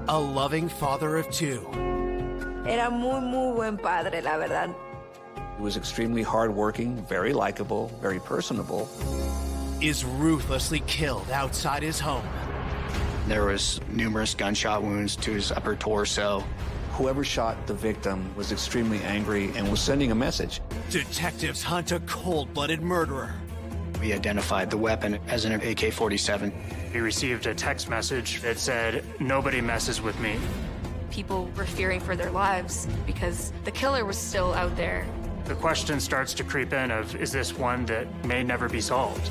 A loving father of two. Era muy buen padre, la verdad. He was extremely hardworking, very likable, very personable. Is ruthlessly killed outside his home. There was numerous gunshot wounds to his upper torso. Whoever shot the victim was extremely angry and was sending a message. Detectives hunt a cold-blooded murderer. We identified the weapon as an AK-47. We received a text message that said, "Nobody messes with me." People were fearing for their lives because the killer was still out there. The question starts to creep in of, is this one that may never be solved?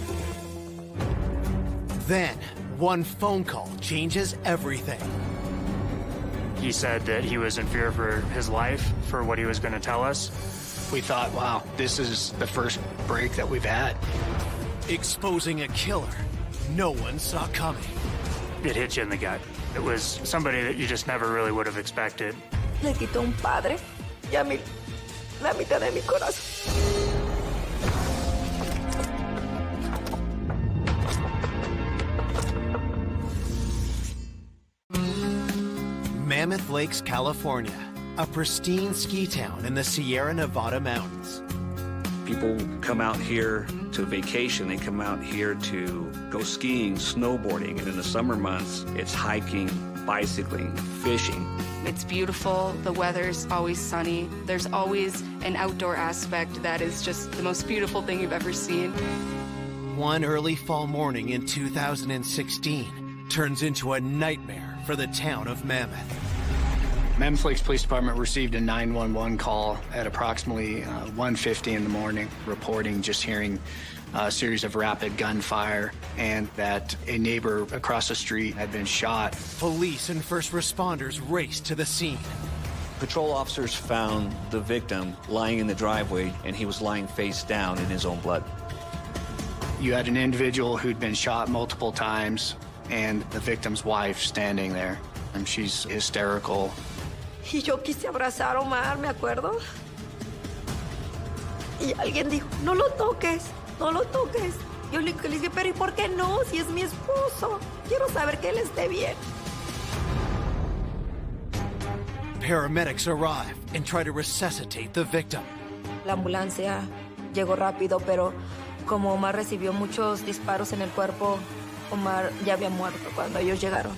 Then, one phone call changes everything. He said that he was in fear for his life, for what he was going to tell us. We thought, wow, this is the first break that we've had. Exposing a killer no one saw coming. It hit you in the gut. It was somebody that you just never really would have expected. Le quitó un padre y a mí la mitad de mi corazón. Mammoth Lakes, California, a pristine ski town in the Sierra Nevada mountains. People come out here to vacation. They come out here to go skiing, snowboarding, and in the summer months, it's hiking, bicycling, fishing. It's beautiful. The weather's always sunny. There's always an outdoor aspect that is just the most beautiful thing you've ever seen. One early fall morning in 2016 turns into a nightmare for the town of Mammoth. Mammoth Lakes Police Department received a 911 call at approximately 1:50 in the morning, reporting just hearing a series of rapid gunfire and that a neighbor across the street had been shot. Police and first responders raced to the scene. Patrol officers found the victim lying in the driveway, and he was lying face down in his own blood. You had an individual who'd been shot multiple times and the victim's wife standing there, and she's hysterical. Y yo quise abrazar a Omar, me acuerdo. Y alguien dijo, no lo toques, no lo toques. Yo le dije, pero ¿y por qué no? Si es mi esposo. Quiero saber que él esté bien. Paramedics arrive and try to resuscitate the victim. La ambulancia llegó rápido, pero como Omar recibió muchos disparos en el cuerpo, Omar ya había muerto cuando ellos llegaron.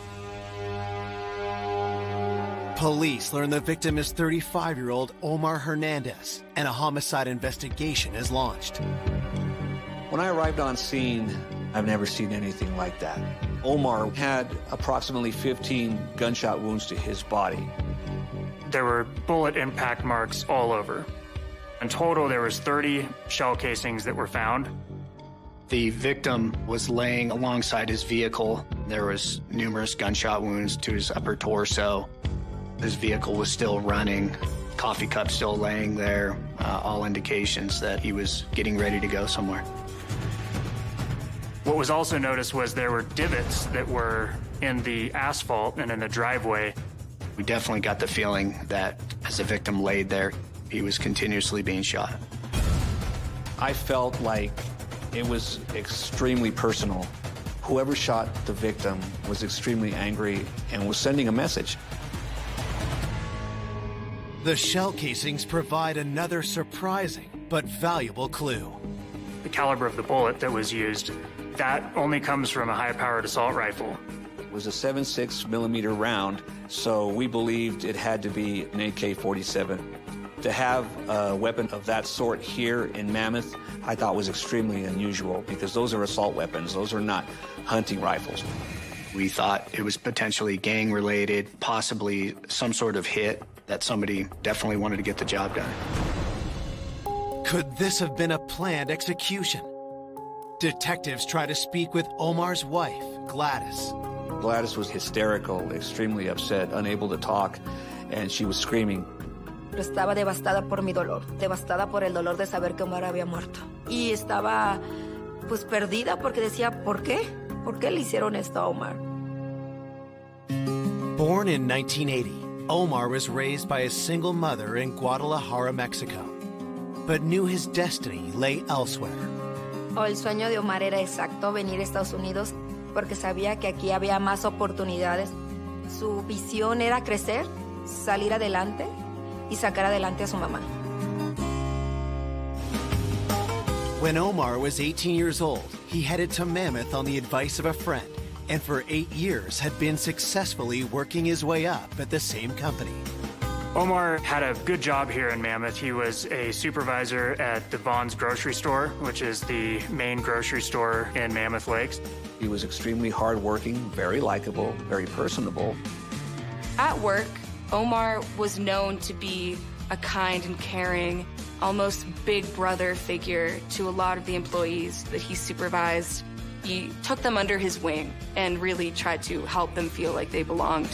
Police learn the victim is 35-year-old Omar Hernandez, and a homicide investigation is launched. When I arrived on scene, I've never seen anything like that. Omar had approximately 15 gunshot wounds to his body. There were bullet impact marks all over. In total, there was 30 shell casings that were found. The victim was laying alongside his vehicle. There was numerous gunshot wounds to his upper torso. His vehicle was still running, coffee cup still laying there, all indications that he was getting ready to go somewhere. What was also noticed was there were divots that were in the asphalt and in the driveway. We definitely got the feeling that as the victim laid there, he was continuously being shot. I felt like it was extremely personal. Whoever shot the victim was extremely angry and was sending a message. The shell casings provide another surprising but valuable clue. The caliber of the bullet that was used, that only comes from a high-powered assault rifle. It was a 7.6 millimeter round, so we believed it had to be an AK-47. To have a weapon of that sort here in Mammoth, I thought was extremely unusual because those are assault weapons. Those are not hunting rifles. We thought it was potentially gang-related, possibly some sort of hit that somebody definitely wanted to get the job done. Could this have been a planned execution? Detectives try to speak with Omar's wife, Gladys. Gladys was hysterical, extremely upset, unable to talk, and she was screaming. Estaba devastada por mi dolor, devastada por el dolor de saber que Omar había muerto. Y estaba, pues, perdida porque decía, ¿por qué? ¿Por qué le hicieron esto a Omar? Born in 1980, Omar was raised by a single mother in Guadalajara, Mexico, but knew his destiny lay elsewhere. El sueño de Omar era exacto, venir a Estados Unidos, porque sabía que aquí había más oportunidades. Su visión era crecer, salir adelante y sacar adelante a su mamá. When Omar was 18 years old, he headed to Mammoth on the advice of a friend, and for 8 years had been successfully working his way up at the same company. Omar had a good job here in Mammoth. He was a supervisor at the Vaughn's grocery store, which is the main grocery store in Mammoth Lakes. He was extremely hardworking, very likable, very personable. At work, Omar was known to be a kind and caring, almost big brother figure to a lot of the employees that he supervised. He took them under his wing and really tried to help them feel like they belonged.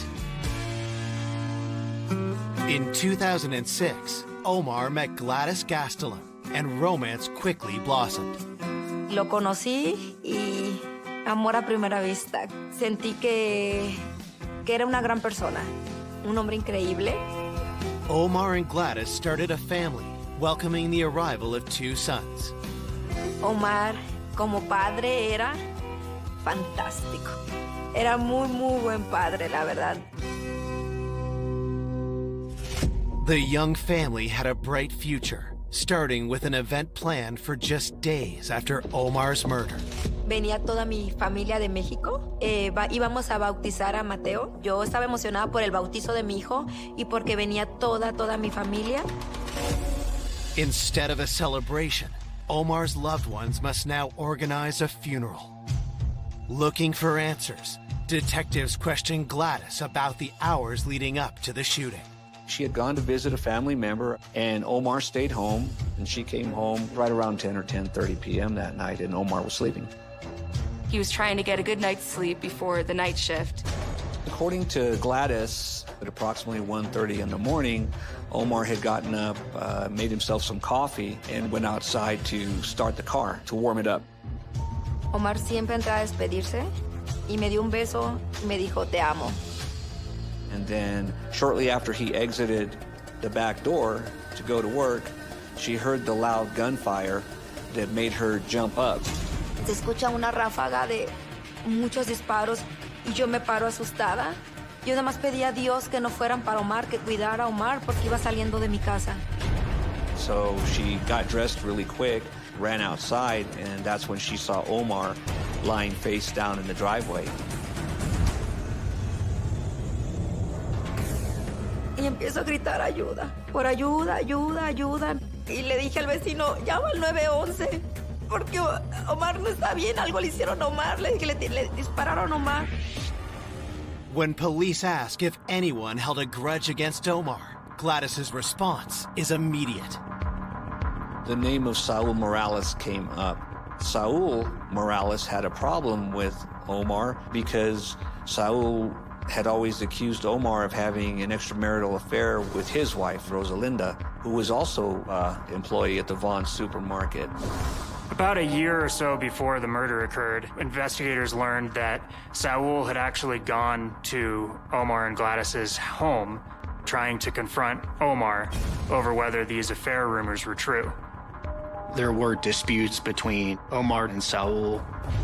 In 2006, Omar met Gladys Gastelum, and romance quickly blossomed. Lo conocí y amor a primera vista. Sentí que era una gran persona, un hombre increíble. Omar and Gladys started a family, welcoming the arrival of 2 sons. Omar, como padre, era fantástico. Era muy, muy buen padre, la verdad. The young family had a bright future, starting with an event planned for just days after Omar's murder. Venía toda mi familia de México. Íbamos a bautizar a Mateo. Yo estaba emocionada por el bautizo de mi hijo y porque venía toda mi familia. Instead of a celebration, Omar's loved ones must now organize a funeral. Looking for answers, detectives questioned Gladys about the hours leading up to the shooting. She had gone to visit a family member, and Omar stayed home, and she came home right around 10 or 10:30 p.m. that night, and Omar was sleeping. He was trying to get a good night's sleep before the night shift. According to Gladys, at approximately 1:30 in the morning, Omar had gotten up, made himself some coffee, and went outside to start the car, to warm it up. Omar siempre entraba a despedirse y me dio un beso y me dijo, te amo. And then, shortly after he exited the back door to go to work, she heard the loud gunfire that made her jump up. Se escucha una ráfaga de muchos disparos y yo me paro asustada. Yo nada más pedí a Dios que no fueran para Omar, que cuidara a Omar porque iba saliendo de mi casa. So she got dressed really quick, ran outside, and that's when she saw Omar lying face down in the driveway. Y empiezo a gritar ayuda, por ayuda. Y le dije al vecino, llama al 911, porque Omar no está bien, algo le hicieron a Omar. Le dije que le dispararon a Omar. When police ask if anyone held a grudge against Omar, Gladys's response is immediate. The name of Saul Morales came up. Saul Morales had a problem with Omar because Saul had always accused Omar of having an extramarital affair with his wife, Rosalinda, who was also an employee at the Vaughn's supermarket. About a year or so before the murder occurred, investigators learned that Saul had actually gone to Omar and Gladys's home trying to confront Omar over whether these affair rumors were true. There were disputes between Omar and Saul.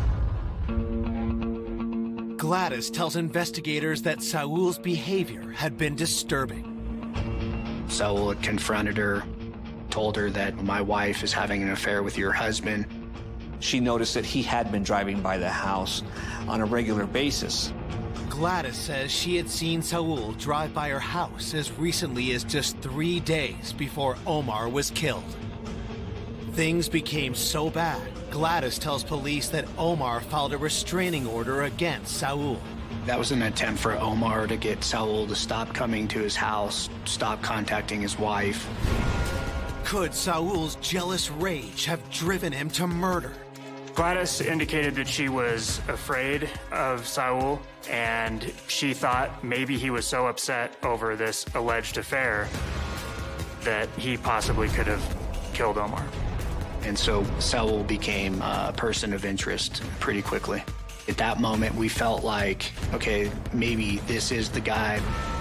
Gladys tells investigators that Saul's behavior had been disturbing. Saul had confronted her, told her that my wife is having an affair with your husband. She noticed that he had been driving by the house on a regular basis. Gladys says she had seen Saul drive by her house as recently as just 3 days before Omar was killed. Things became so bad, Gladys tells police that Omar filed a restraining order against Saul. That was an attempt for Omar to get Saul to stop coming to his house, stop contacting his wife. Could Saul's jealous rage have driven him to murder? Gladys indicated that she was afraid of Saul, and she thought maybe he was so upset over this alleged affair that he possibly could have killed Omar. And so Saul became a person of interest pretty quickly. At that moment, we felt like, okay, maybe this is the guy.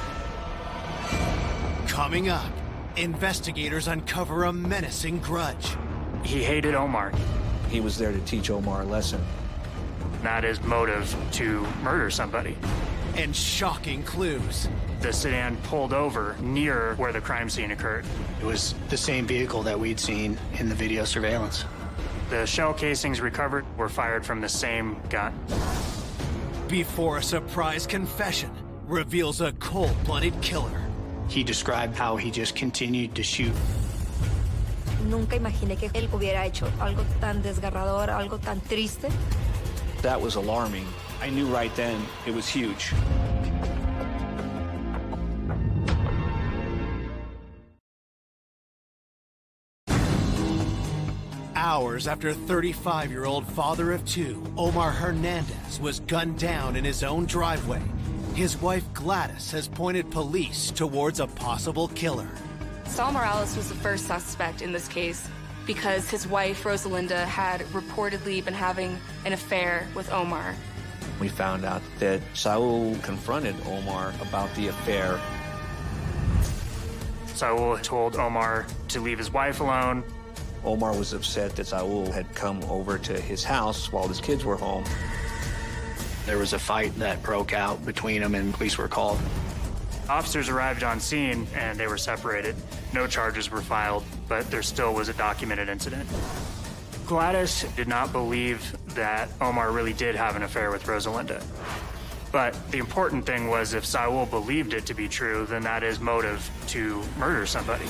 Coming up, investigators uncover a menacing grudge. He hated Omar. He was there to teach Omar a lesson. Not his motive to murder somebody. and shocking clues. The sedan pulled over near where the crime scene occurred. It was the same vehicle that we'd seen in the video surveillance. The shell casings recovered were fired from the same gun. Before a surprise confession reveals a cold-blooded killer. He described how he just continued to shoot. Nunca imaginé que él hubiera hecho algo tan desgarrador, algo tan triste. That was alarming. I knew right then it was huge. Hours after 35-year-old father of two, Omar Hernandez, was gunned down in his own driveway, his wife Gladys has pointed police towards a possible killer. Saul Morales was the first suspect in this case because his wife, Rosalinda, had reportedly been having an affair with Omar. We found out that Saul confronted Omar about the affair. Saul told Omar to leave his wife alone. Omar was upset that Saul had come over to his house while his kids were home. There was a fight that broke out between them and police were called. Officers arrived on scene and they were separated. No charges were filed, but there still was a documented incident. Gladys did not believe that Omar really did have an affair with Rosalinda. But the important thing was if Saul believed it to be true, then that is motive to murder somebody.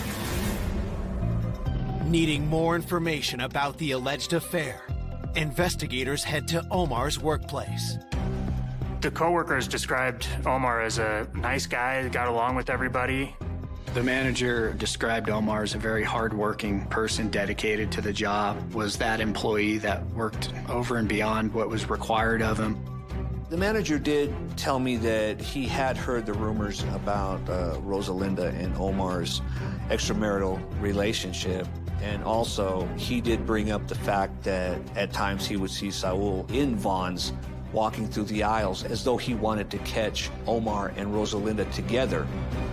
Needing more information about the alleged affair, investigators head to Omar's workplace. The coworkers described Omar as a nice guy, got along with everybody. The manager described Omar as a very hardworking person dedicated to the job, was that employee that worked over and beyond what was required of him. The manager did tell me that he had heard the rumors about Rosalinda and Omar's extramarital relationship. And also, he did bring up the fact that at times he would see Saul in Vons walking through the aisles as though he wanted to catch Omar and Rosalinda together.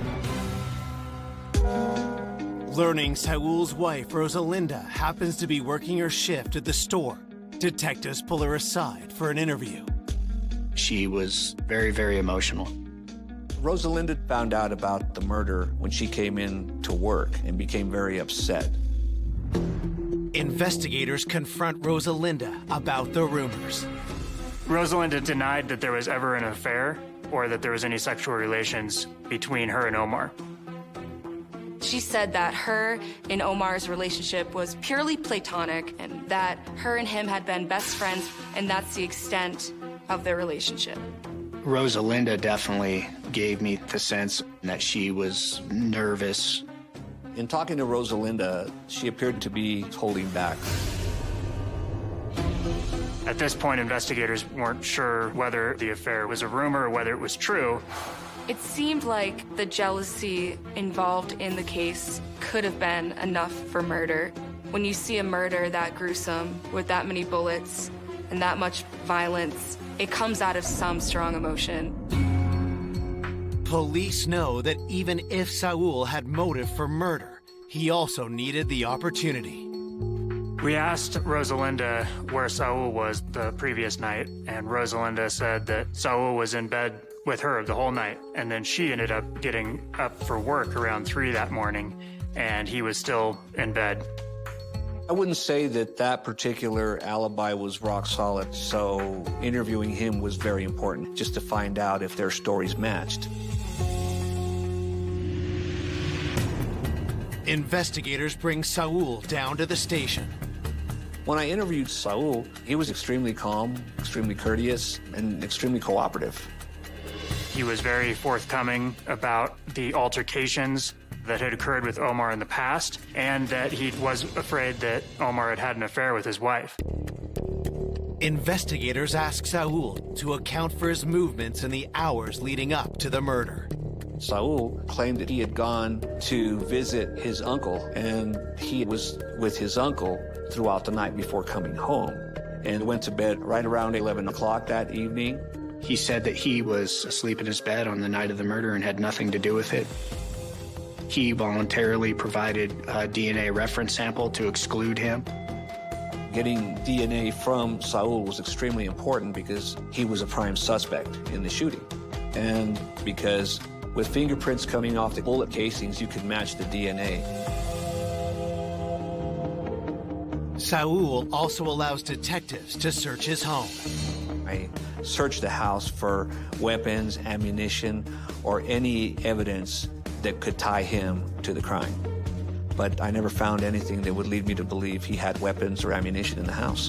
Learning Saul's wife, Rosalinda, happens to be working her shift at the store, detectives pull her aside for an interview. She was very, very emotional. Rosalinda found out about the murder when she came in to work and became very upset. Investigators confront Rosalinda about the rumors. Rosalinda denied that there was ever an affair or that there was any sexual relations between her and Omar. She said that her and Omar's relationship was purely platonic and that her and him had been best friends, and that's the extent of their relationship. Rosalinda definitely gave me the sense that she was nervous. In talking to Rosalinda, she appeared to be holding back. At this point, investigators weren't sure whether the affair was a rumor or whether it was true. It seemed like the jealousy involved in the case could have been enough for murder. When you see a murder that gruesome, with that many bullets and that much violence, it comes out of some strong emotion. Police know that even if Saul had motive for murder, he also needed the opportunity. We asked Rosalinda where Saul was the previous night, and Rosalinda said that Saul was in bed with her the whole night, and then she ended up getting up for work around 3 that morning, and he was still in bed. I wouldn't say that that particular alibi was rock solid, so interviewing him was very important, just to find out if their stories matched. Investigators bring Saul down to the station. When I interviewed Saul, he was extremely calm, extremely courteous, and extremely cooperative. He was very forthcoming about the altercations that had occurred with Omar in the past, and that he was afraid that Omar had had an affair with his wife. Investigators ask Saul to account for his movements in the hours leading up to the murder. Saul claimed that he had gone to visit his uncle, and he was with his uncle throughout the night before coming home, and went to bed right around 11 o'clock that evening. He said that he was asleep in his bed on the night of the murder and had nothing to do with it. He voluntarily provided a DNA reference sample to exclude him. Getting DNA from Saul was extremely important because he was a prime suspect in the shooting. And because with fingerprints coming off the bullet casings, you could match the DNA. Saul also allows detectives to search his home. I searched the house for weapons, ammunition, or any evidence that could tie him to the crime. But I never found anything that would lead me to believe he had weapons or ammunition in the house.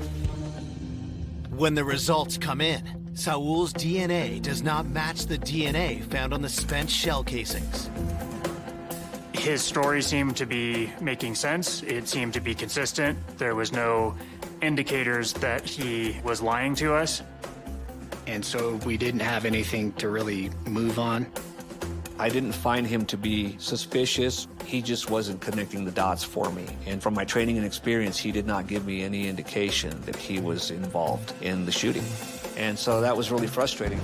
When the results come in, Saul's DNA does not match the DNA found on the spent shell casings. His story seemed to be making sense. It seemed to be consistent. There was no indicators that he was lying to us. And so we didn't have anything to really move on. I didn't find him to be suspicious. He just wasn't connecting the dots for me. And from my training and experience, he did not give me any indication that he was involved in the shooting. And so that was really frustrating.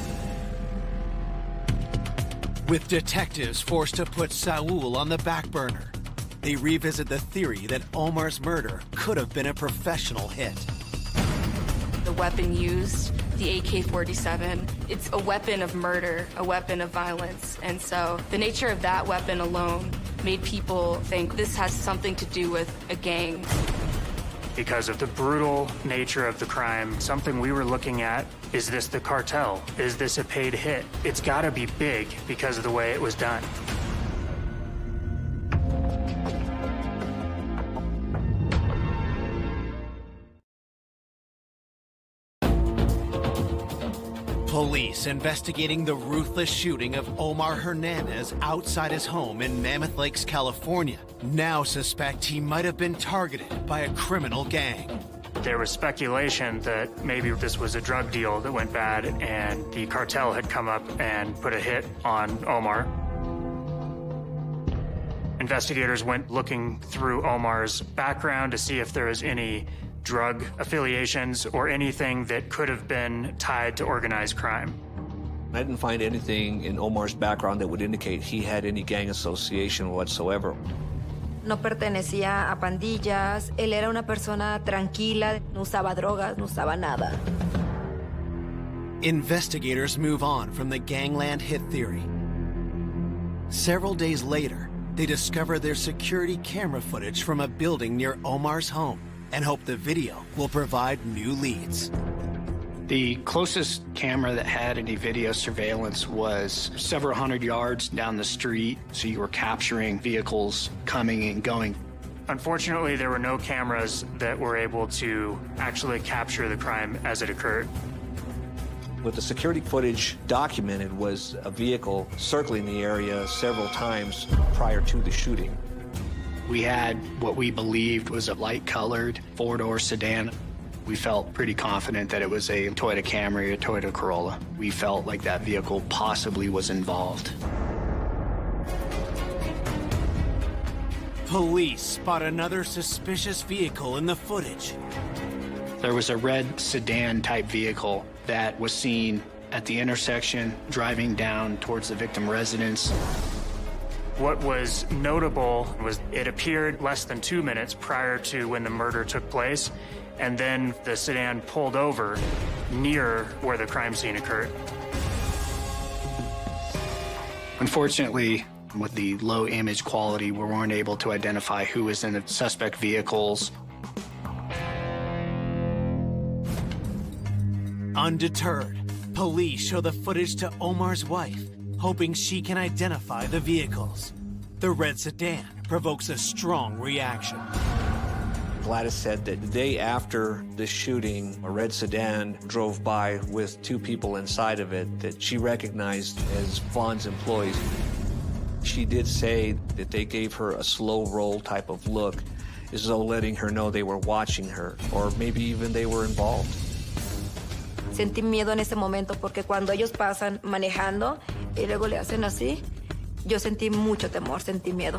With detectives forced to put Saul on the back burner, they revisit the theory that Omar's murder could have been a professional hit. The weapon used, the AK-47, it's a weapon of murder, a weapon of violence. And so the nature of that weapon alone made people think this has something to do with a gang. Because of the brutal nature of the crime, something we were looking at, is this the cartel? Is this a paid hit? It's gotta be big because of the way it was done. Police investigating the ruthless shooting of Omar Hernandez outside his home in Mammoth Lakes, California, now suspect he might have been targeted by a criminal gang. There was speculation that maybe this was a drug deal that went bad and the cartel had come up and put a hit on Omar. Investigators went looking through Omar's background to see if there was any drug affiliations or anything that could have been tied to organized crime. I didn't find anything in Omar's background that would indicate he had any gang association whatsoever. No pertenecía a pandillas, él era una persona tranquila, no usaba drogas, no usaba nada. Investigators move on from the gangland hit theory. Several days later, they discover their security camera footage from a building near Omar's home and hope the video will provide new leads. The closest camera that had any video surveillance was several hundred yards down the street, so you were capturing vehicles coming and going. Unfortunately, there were no cameras that were able to actually capture the crime as it occurred. What the security footage documented was a vehicle circling the area several times prior to the shooting. We had what we believed was a light-colored four-door sedan. We felt pretty confident that it was a Toyota Camry or Toyota Corolla. We felt like that vehicle possibly was involved. Police spot another suspicious vehicle in the footage. There was a red sedan-type vehicle that was seen at the intersection, driving down towards the victim residence. What was notable was it appeared less than 2 minutes prior to when the murder took place, and then the sedan pulled over near where the crime scene occurred. Unfortunately, with the low image quality, we weren't able to identify who was in the suspect vehicles. Undeterred, police show the footage to Omar's wife, hoping she can identify the vehicles. The red sedan provokes a strong reaction. Gladys said that the day after the shooting, a red sedan drove by with two people inside of it that she recognized as Vaughn's employees. She did say that they gave her a slow roll type of look, as though letting her know they were watching her, or maybe even they were involved. Sentí miedo en ese momento porque cuando ellos pasan manejando y luego le hacen así, yo sentí mucho temor, sentí miedo.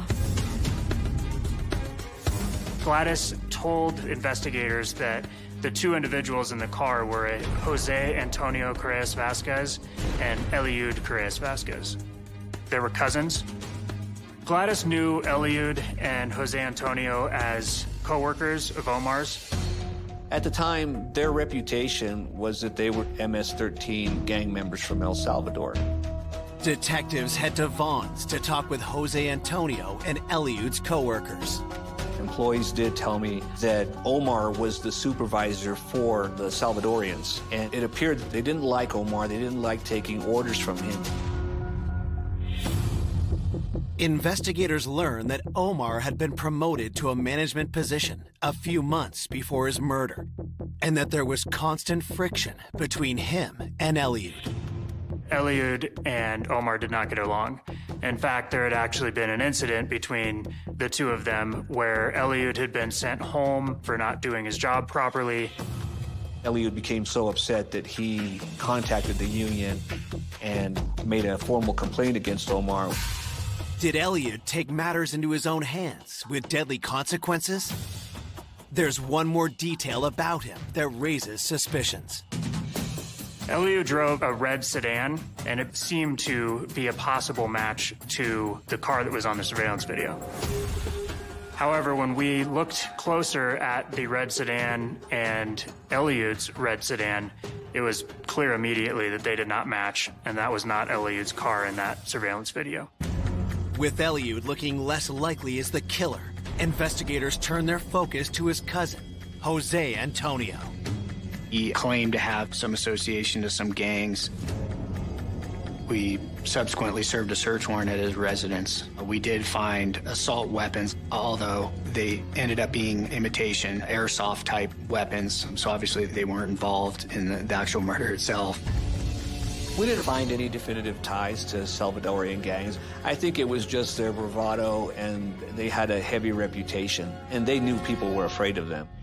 Gladys told investigators that the two individuals in the car were Jose Antonio Correas Vasquez and Eliud Correas Vasquez. They were cousins. Gladys knew Eliud and Jose Antonio as co-workers of Omar's. At the time, their reputation was that they were MS-13 gang members from El Salvador. Detectives head to Vaughn's to talk with Jose Antonio and Eliud's co-workers. Employees did tell me that Omar was the supervisor for the Salvadorians, and it appeared that they didn't like Omar, they didn't like taking orders from him. Investigators learned that Omar had been promoted to a management position a few months before his murder, and that there was constant friction between him and Eliud. Eliud and Omar did not get along. In fact, there had actually been an incident between the two of them where Eliud had been sent home for not doing his job properly. Eliud became so upset that he contacted the union and made a formal complaint against Omar. Did Eliud take matters into his own hands with deadly consequences? There's one more detail about him that raises suspicions. Eliud drove a red sedan, and it seemed to be a possible match to the car that was on the surveillance video. However, when we looked closer at the red sedan and Eliud's red sedan, it was clear immediately that they did not match, and that was not Eliud's car in that surveillance video. With Eliud looking less likely as the killer, investigators turn their focus to his cousin, Jose Antonio. He claimed to have some association to some gangs. We subsequently served a search warrant at his residence. We did find assault weapons, although they ended up being imitation airsoft type weapons, so obviously they weren't involved in the actual murder itself. We didn't find any definitive ties to Salvadorian gangs. I think it was just their bravado, and they had a heavy reputation, and they knew people were afraid of them.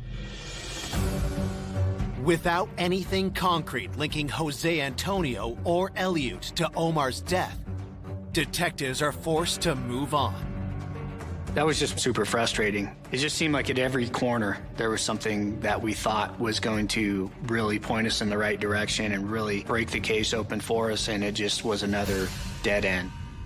Without anything concrete linking Jose Antonio or Eliud to Omar's death, detectives are forced to move on. That was just super frustrating. It just seemed like at every corner there was something that we thought was going to really point us in the right direction and really break the case open for us, and it just was another dead end.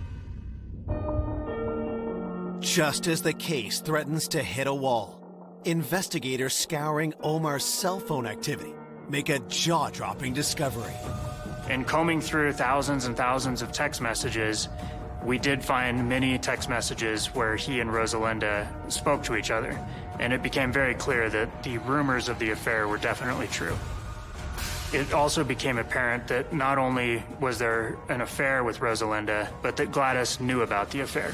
Just as the case threatens to hit a wall, investigators scouring Omar's cell phone activity make a jaw-dropping discovery. In combing through thousands and thousands of text messages, we did find many text messages where he and Rosalinda spoke to each other, and it became very clear that the rumors of the affair were definitely true. It also became apparent that not only was there an affair with Rosalinda, but that Gladys knew about the affair.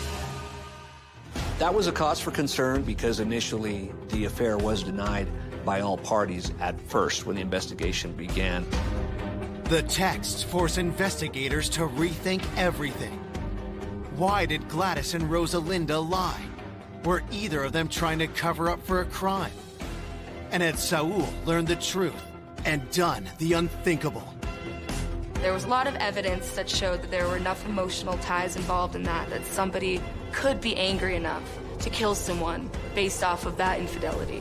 That was a cause for concern because initially the affair was denied by all parties at first when the investigation began. The texts force investigators to rethink everything. Why did Gladys and Rosalinda lie? Were either of them trying to cover up for a crime? And had Saul learned the truth and done the unthinkable? There was a lot of evidence that showed that there were enough emotional ties involved in that somebody could be angry enough to kill someone based off of that infidelity.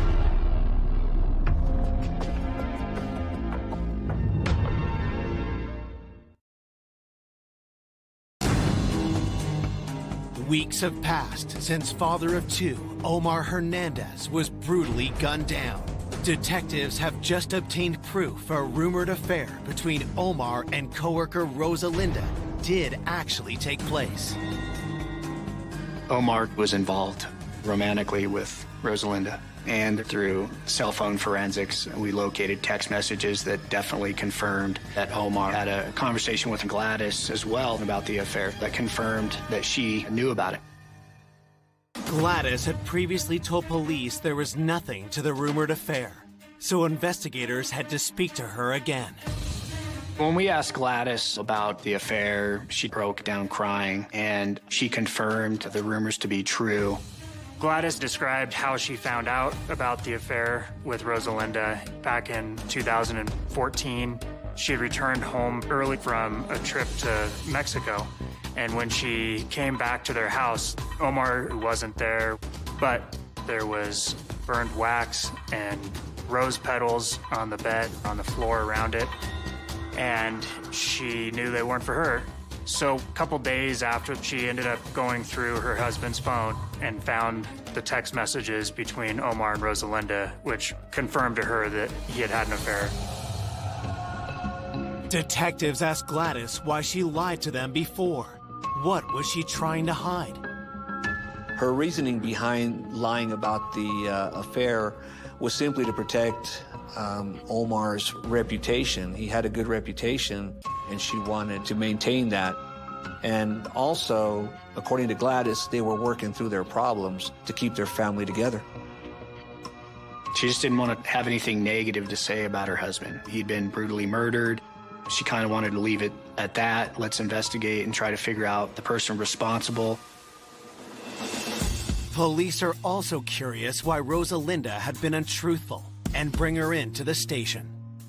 Weeks have passed since father of two, Omar Hernandez, was brutally gunned down. Detectives have just obtained proof a rumored affair between Omar and coworker Rosalinda did actually take place. Omar was involved romantically with Rosalinda, and through cell phone forensics, we located text messages that definitely confirmed that Omar had a conversation with Gladys as well about the affair that confirmed that she knew about it. Gladys had previously told police there was nothing to the rumored affair, so investigators had to speak to her again. When we asked Gladys about the affair, she broke down crying, and she confirmed the rumors to be true. Gladys described how she found out about the affair with Rosalinda back in 2014. She had returned home early from a trip to Mexico, and when she came back to their house, Omar wasn't there, but there was burned wax and rose petals on the bed, on the floor around it, and she knew they weren't for her. So a couple days after, she ended up going through her husband's phone and found the text messages between Omar and Rosalinda, which confirmed to her that he had an affair. Detectives asked Gladys why she lied to them before. What was she trying to hide? Her reasoning behind lying about the affair was simply to protect Omar's reputation. He had a good reputation, and she wanted to maintain that. And also, according to Gladys, they were working through their problems to keep their family together. She just didn't want to have anything negative to say about her husband. He'd been brutally murdered. She kind of wanted to leave it at that. Let's investigate and try to figure out the person responsible. Police are also curious why Rosalinda had been untruthful and bring her into the station.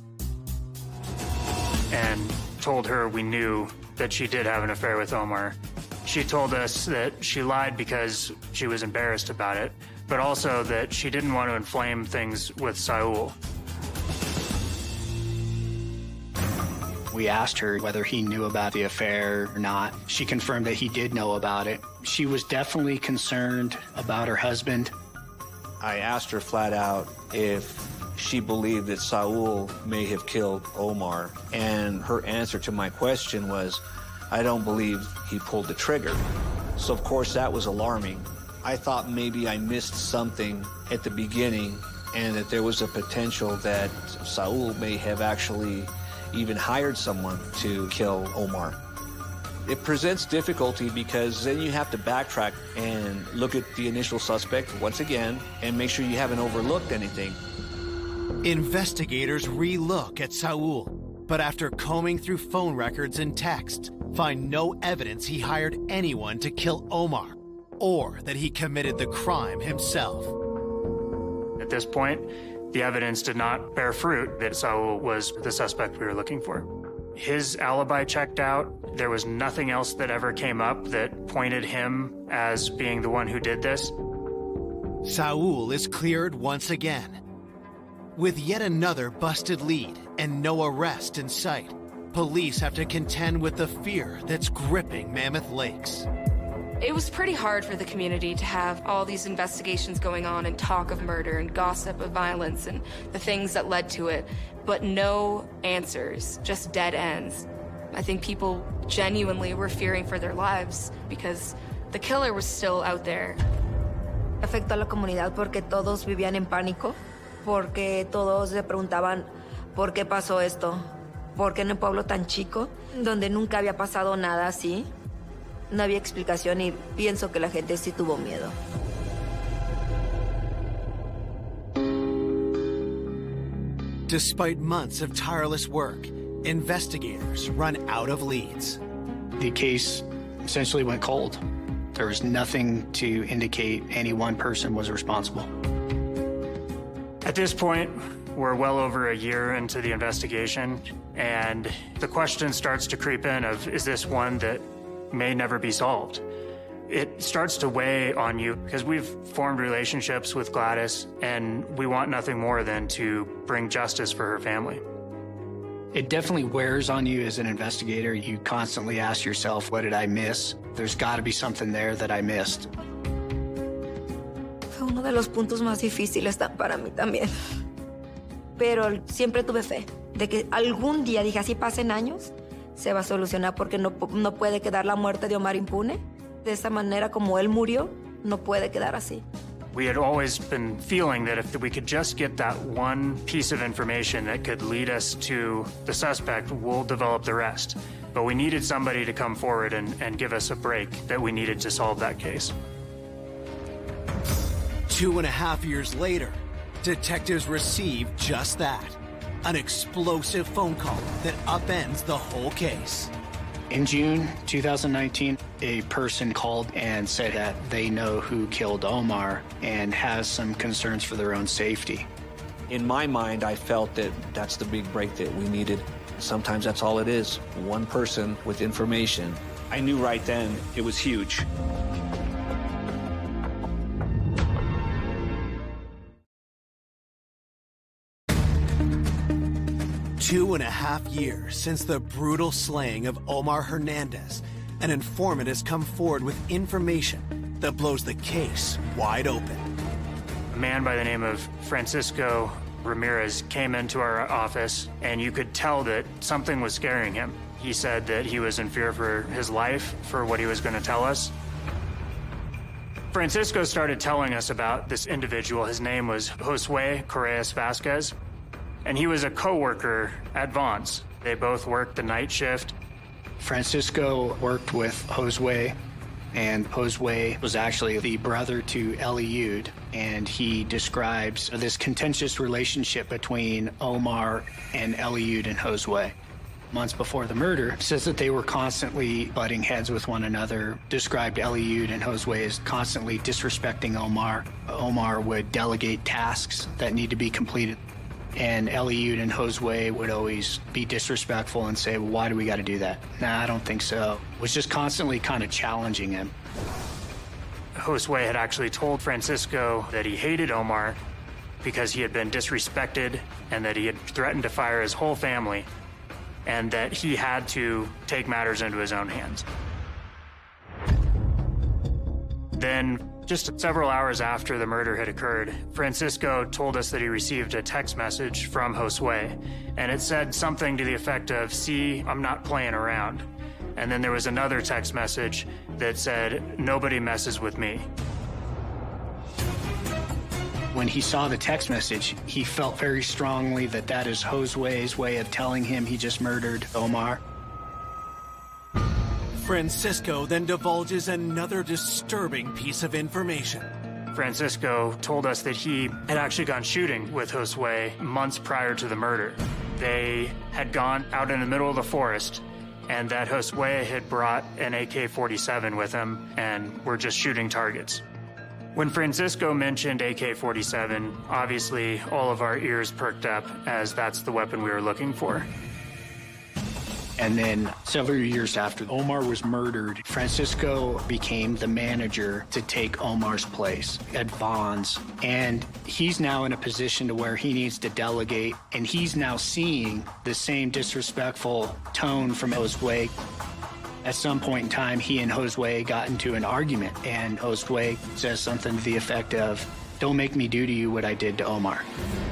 And told her we knew that she did have an affair with Omar. She told us that she lied because she was embarrassed about it, but also that she didn't want to inflame things with Saul. We asked her whether he knew about the affair or not. She confirmed that he did know about it. She was definitely concerned about her husband. I asked her flat out if she believed that Saul may have killed Omar, and her answer to my question was, I don't believe he pulled the trigger. So of course that was alarming. I thought maybe I missed something at the beginning and that there was a potential that Saul may have actually even hired someone to kill Omar. It presents difficulty because then you have to backtrack and look at the initial suspect once again and make sure you haven't overlooked anything. Investigators re-look at Saul, but after combing through phone records and texts, find no evidence he hired anyone to kill Omar or that he committed the crime himself. At this point, the evidence did not bear fruit that Saul was the suspect we were looking for. His alibi checked out. There was nothing else that ever came up that pointed him as being the one who did this. Saul is cleared once again. With yet another busted lead and no arrest in sight, police have to contend with the fear that's gripping Mammoth Lakes. It was pretty hard for the community to have all these investigations going on and talk of murder and gossip of violence and the things that led to it, but no answers, just dead ends. I think people genuinely were fearing for their lives because the killer was still out there. Afectó a la comunidad porque todos vivían en pánico, porque todos se preguntaban por qué pasó esto, por qué en un pueblo tan chico, donde nunca había pasado nada así. No había explicación y pienso que la gente sí tuvo miedo. Despite months of tireless work, investigators run out of leads. The case essentially went cold. There was nothing to indicate any one person was responsible. At this point, we're well over a year into the investigation, and the question starts to creep in of, is this one that may never be solved? It starts to weigh on you because we've formed relationships with Gladys and we want nothing more than to bring justice for her family. It definitely wears on you as an investigator. You constantly ask yourself, what did I miss? There's got to be something there that I missed. Fue uno de los puntos más difíciles para mí también. Pero siempre tuve fe de que algún día, dije, así pasen años, se va a solucionar porque no puede quedar la muerte de Omar impune. De esa manera como él murió, no puede quedar así. We had always been feeling that if we could just get that one piece of information that could lead us to the suspect, we'll develop the rest. But we needed somebody to come forward and give us a break that we needed to solve that case. 2.5 years later, detectives receive just that. An explosive phone call that upends the whole case. In June 2019, a person called and said that they know who killed Omar and has some concerns for their own safety. In my mind, I felt that that's the big break that we needed. Sometimes that's all it is, one person with information. I knew right then it was huge. 2.5 years since the brutal slaying of Omar Hernandez, an informant has come forward with information that blows the case wide open. A man by the name of Francisco Ramirez came into our office, and you could tell that something was scaring him. He said that he was in fear for his life, for what he was going to tell us. Francisco started telling us about this individual. His name was Josue Correas Vasquez, and he was a co-worker at Vaughn's. They both worked the night shift. Francisco worked with Josue, and Josue was actually the brother to Eliud, and he describes this contentious relationship between Omar and Eliud and Josue. Months before the murder, says that they were constantly butting heads with one another, described Eliud and Josue as constantly disrespecting Omar. Omar would delegate tasks that need to be completed, and Eliud and Josue would always be disrespectful and say, well, why do we got to do that? Nah, I don't think so. Was just constantly kind of challenging him. Josue had actually told Francisco that he hated Omar because he had been disrespected and that he had threatened to fire his whole family, and that he had to take matters into his own hands. Then, just several hours after the murder had occurred, Francisco told us that he received a text message from Josue, and it said something to the effect of, "See, I'm not playing around." And then there was another text message that said, "Nobody messes with me." When he saw the text message, he felt very strongly that that is Josue's way of telling him he just murdered Omar. Francisco then divulges another disturbing piece of information. Francisco told us that he had actually gone shooting with Josue months prior to the murder. They had gone out in the middle of the forest, and that Josue had brought an AK-47 with him and were just shooting targets. When Francisco mentioned AK-47, obviously all of our ears perked up, as that's the weapon we were looking for. And then several years after Omar was murdered, Francisco became the manager to take Omar's place at Vaughn's. And he's now in a position to where he needs to delegate, and he's now seeing the same disrespectful tone from Josue. At some point in time, he and Josue got into an argument, and Josue says something to the effect of, "Don't make me do to you what I did to Omar."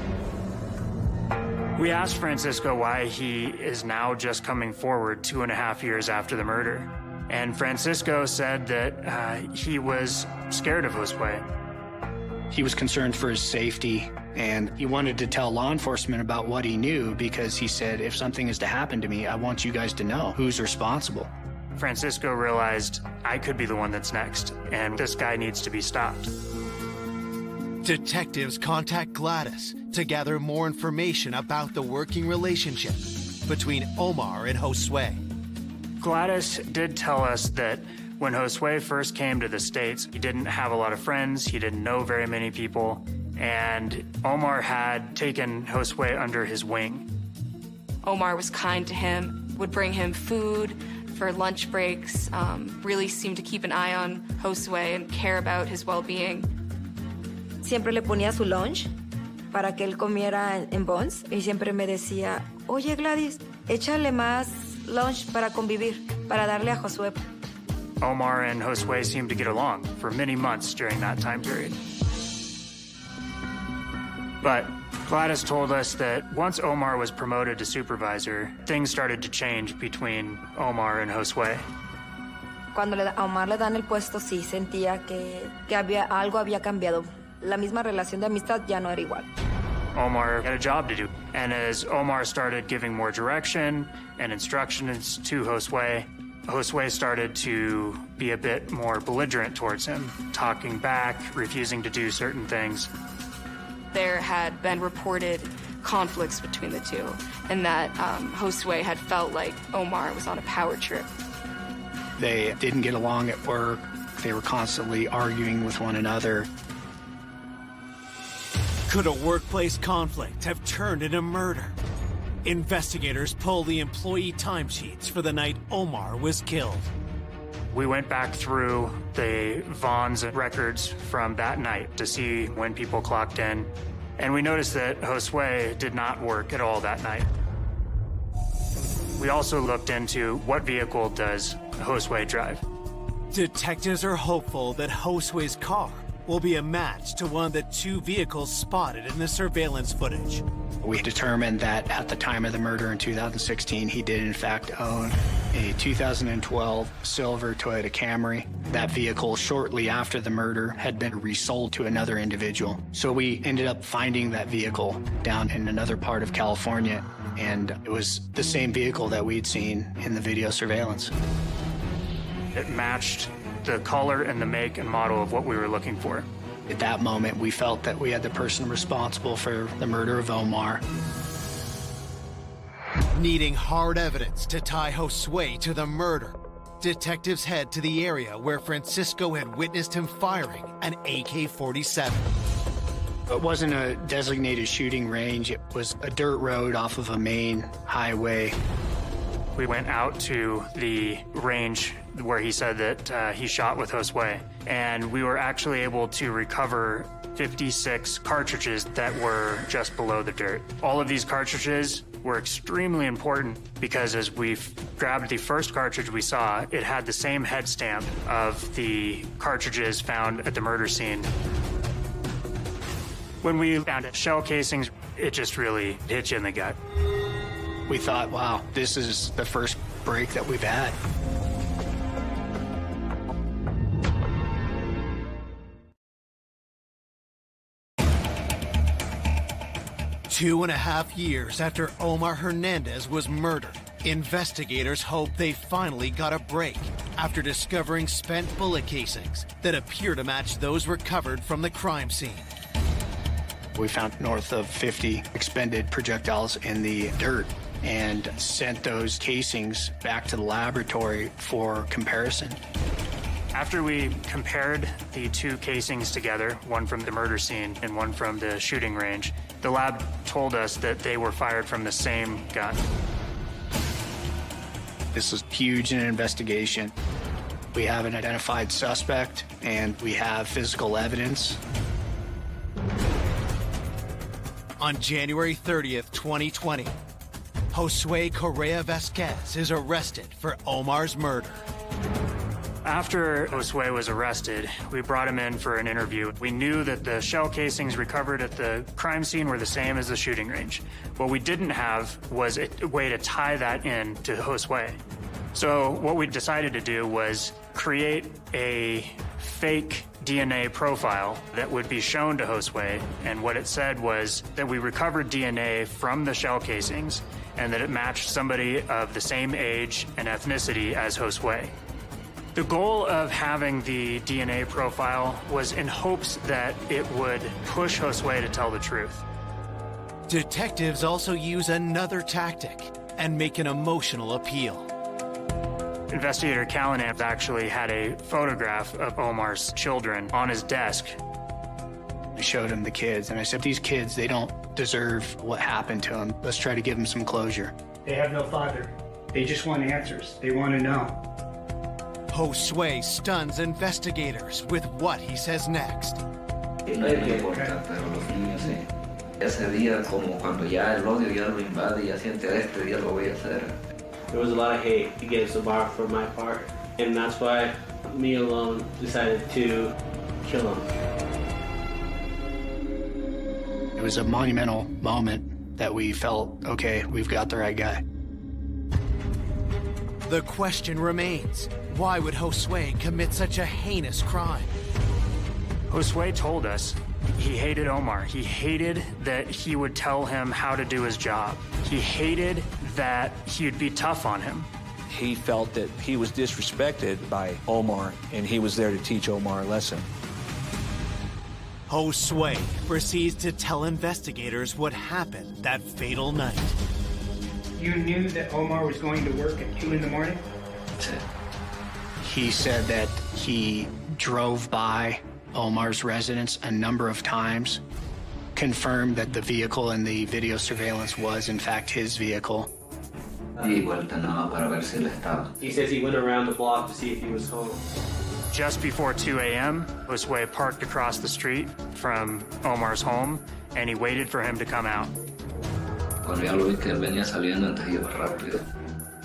We asked Francisco why he is now just coming forward 2.5 years after the murder. And Francisco said that he was scared of Josue. He was concerned for his safety, and he wanted to tell law enforcement about what he knew, because he said, if something is to happen to me, I want you guys to know who's responsible. Francisco realized, I could be the one that's next, and this guy needs to be stopped. Detectives contact Gladys to gather more information about the working relationship between Omar and Josue. Gladys did tell us that when Josue first came to the States, he didn't have a lot of friends, he didn't know very many people, and Omar had taken Josue under his wing. Omar was kind to him, would bring him food for lunch breaks, really seemed to keep an eye on Josue and care about his well-being. Siempre le ponía su lunch para que él comiera en Vaughn's, y siempre me decía, oye Gladys, échale más lunch para convivir, para darle a Josue. Omar and Josue seemed to get along for many months during that time period. But Gladys told us that once Omar was promoted to supervisor, things started to change between Omar and Josue. Cuando a Omar le dan el puesto, sí sentía que algo había cambiado. La misma relación de amistad ya no era igual. Omar had a job to do, and as Omar started giving more direction and instructions to Josue, Josue started to be a bit more belligerent towards him, talking back, refusing to do certain things. There had been reported conflicts between the two, and that Josue had felt like Omar was on a power trip. They didn't get along at work. They were constantly arguing with one another. Could a workplace conflict have turned into murder? Investigators pull the employee timesheets for the night Omar was killed. We went back through the Vaughn's records from that night to see when people clocked in, and we noticed that Josue did not work at all that night. We also looked into what vehicle does Josue drive. Detectives are hopeful that Josue's car will be a match to one of the two vehicles spotted in the surveillance footage. We determined that at the time of the murder in 2016, he did in fact own a 2012 silver Toyota Camry. That vehicle, shortly after the murder, had been resold to another individual. So we ended up finding that vehicle down in another part of California, and it was the same vehicle that we'd seen in the video surveillance. It matched the color and the make and model of what we were looking for. At that moment, we felt that we had the person responsible for the murder of Omar. Needing hard evidence to tie Josue to the murder, detectives head to the area where Francisco had witnessed him firing an AK-47. It wasn't a designated shooting range. It was a dirt road off of a main highway. We went out to the range where he said that he shot with Josue, and we were actually able to recover 56 cartridges that were just below the dirt. All of these cartridges were extremely important because as we grabbed the first cartridge we saw, it had the same head stamp of the cartridges found at the murder scene. When we found shell casings, it just really hit you in the gut. We thought, wow, this is the first break that we've had. Two and a half years after Omar Hernandez was murdered, investigators hope they finally got a break after discovering spent bullet casings that appear to match those recovered from the crime scene. We found north of 50 expended projectiles in the dirt and sent those casings back to the laboratory for comparison. After we compared the two casings together, one from the murder scene and one from the shooting range, the lab told us that they were fired from the same gun. This is huge in an investigation. We have an identified suspect and we have physical evidence. On January 30th, 2020, Josue Correa Vasquez is arrested for Omar's murder. After Josue was arrested, we brought him in for an interview. We knew that the shell casings recovered at the crime scene were the same as the shooting range. What we didn't have was a way to tie that in to Josue. So what we decided to do was create a fake DNA profile that would be shown to Josue, and what it said was that we recovered DNA from the shell casings and that it matched somebody of the same age and ethnicity as Josue. The goal of having the DNA profile was in hopes that it would push Josue to tell the truth. Detectives also use another tactic and make an emotional appeal. Investigator Callanan actually had a photograph of Omar's children on his desk. I showed him the kids, and I said, these kids, they don't deserve what happened to them. Let's try to give them some closure. They have no father. They just want answers. They want to know. Josue stuns investigators with what he says next. Ese día, como cuando ya el odio ya lo invade, ya siente este día lo voy a hacer. There was a lot of hate against Ibarra for my part, and that's why me alone decided to kill him. It was a monumental moment that we felt, okay, we've got the right guy. The question remains, why would Josue commit such a heinous crime? Josue told us he hated Omar. He hated that he would tell him how to do his job. He hated that he'd be tough on him. He felt that he was disrespected by Omar, and he was there to teach Omar a lesson. Josue proceeds to tell investigators what happened that fatal night. You knew that Omar was going to work at 2 in the morning? He said that he drove by Omar's residence a number of times, confirmed that the vehicle in the video surveillance was in fact his vehicle. He says he went around the block to see if he was home. Just before 2 a.m., Josue parked across the street from Omar's home, and he waited for him to come out.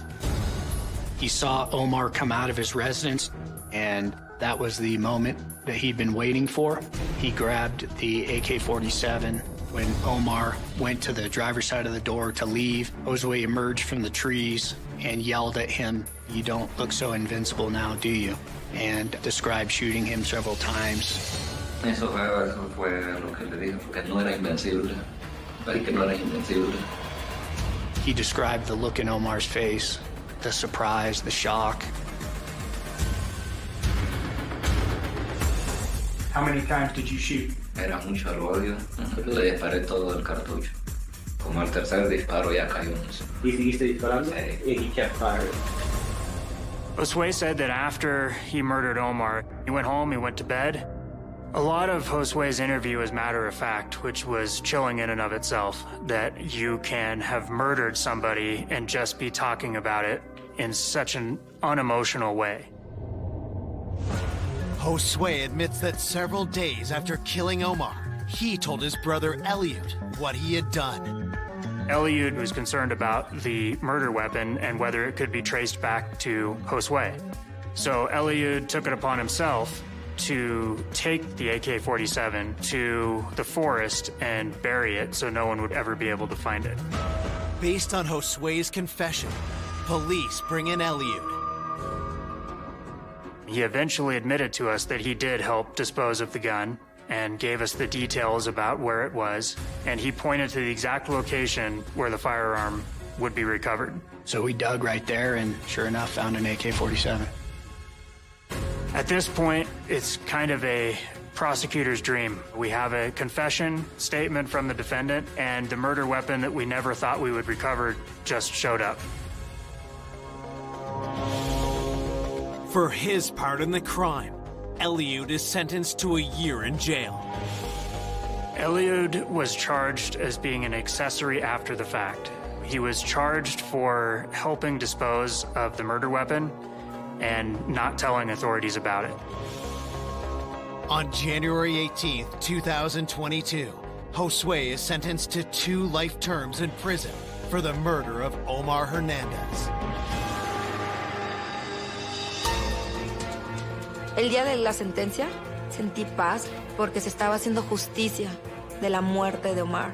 He saw Omar come out of his residence, and that was the moment that he'd been waiting for. He grabbed the AK-47. When Omar went to the driver's side of the door to leave, Josue emerged from the trees and yelled at him, "You don't look so invincible now, do you?" and described shooting him several times. Eso fue lo que le dije, porque no era invencible. Que no era invencible. He described the look in Omar's face, the surprise, the shock. How many times did you shoot? Era mucho el odio. Le disparé todo el cartucho. Como al tercer disparo ya cayó. ¿Y seguiste disparando? Sí. He kept firing. Josue said that after he murdered Omar, he went home, he went to bed. A lot of Josue's interview was matter of fact, which was chilling in and of itself, that you can have murdered somebody and just be talking about it in such an unemotional way. Josue admits that several days after killing Omar, he told his brother Eliud what he had done. Eliud was concerned about the murder weapon and whether it could be traced back to Josue. So Eliud took it upon himself to take the AK-47 to the forest and bury it so no one would ever be able to find it. Based on Josue's confession, police bring in Eliud. He eventually admitted to us that he did help dispose of the gun and gave us the details about where it was, and he pointed to the exact location where the firearm would be recovered. So we dug right there and sure enough found an AK-47. At this point, it's kind of a prosecutor's dream. We have a confession statement from the defendant, and the murder weapon that we never thought we would recover just showed up. For his part in the crime, Eliud is sentenced to a year in jail. Eliud was charged as being an accessory after the fact. He was charged for helping dispose of the murder weapon and not telling authorities about it. On January 18th, 2022, Josue is sentenced to 2 life terms in prison for the murder of Omar Hernandez. El día de la sentencia sentí paz porque se estaba haciendo justicia de la muerte de Omar.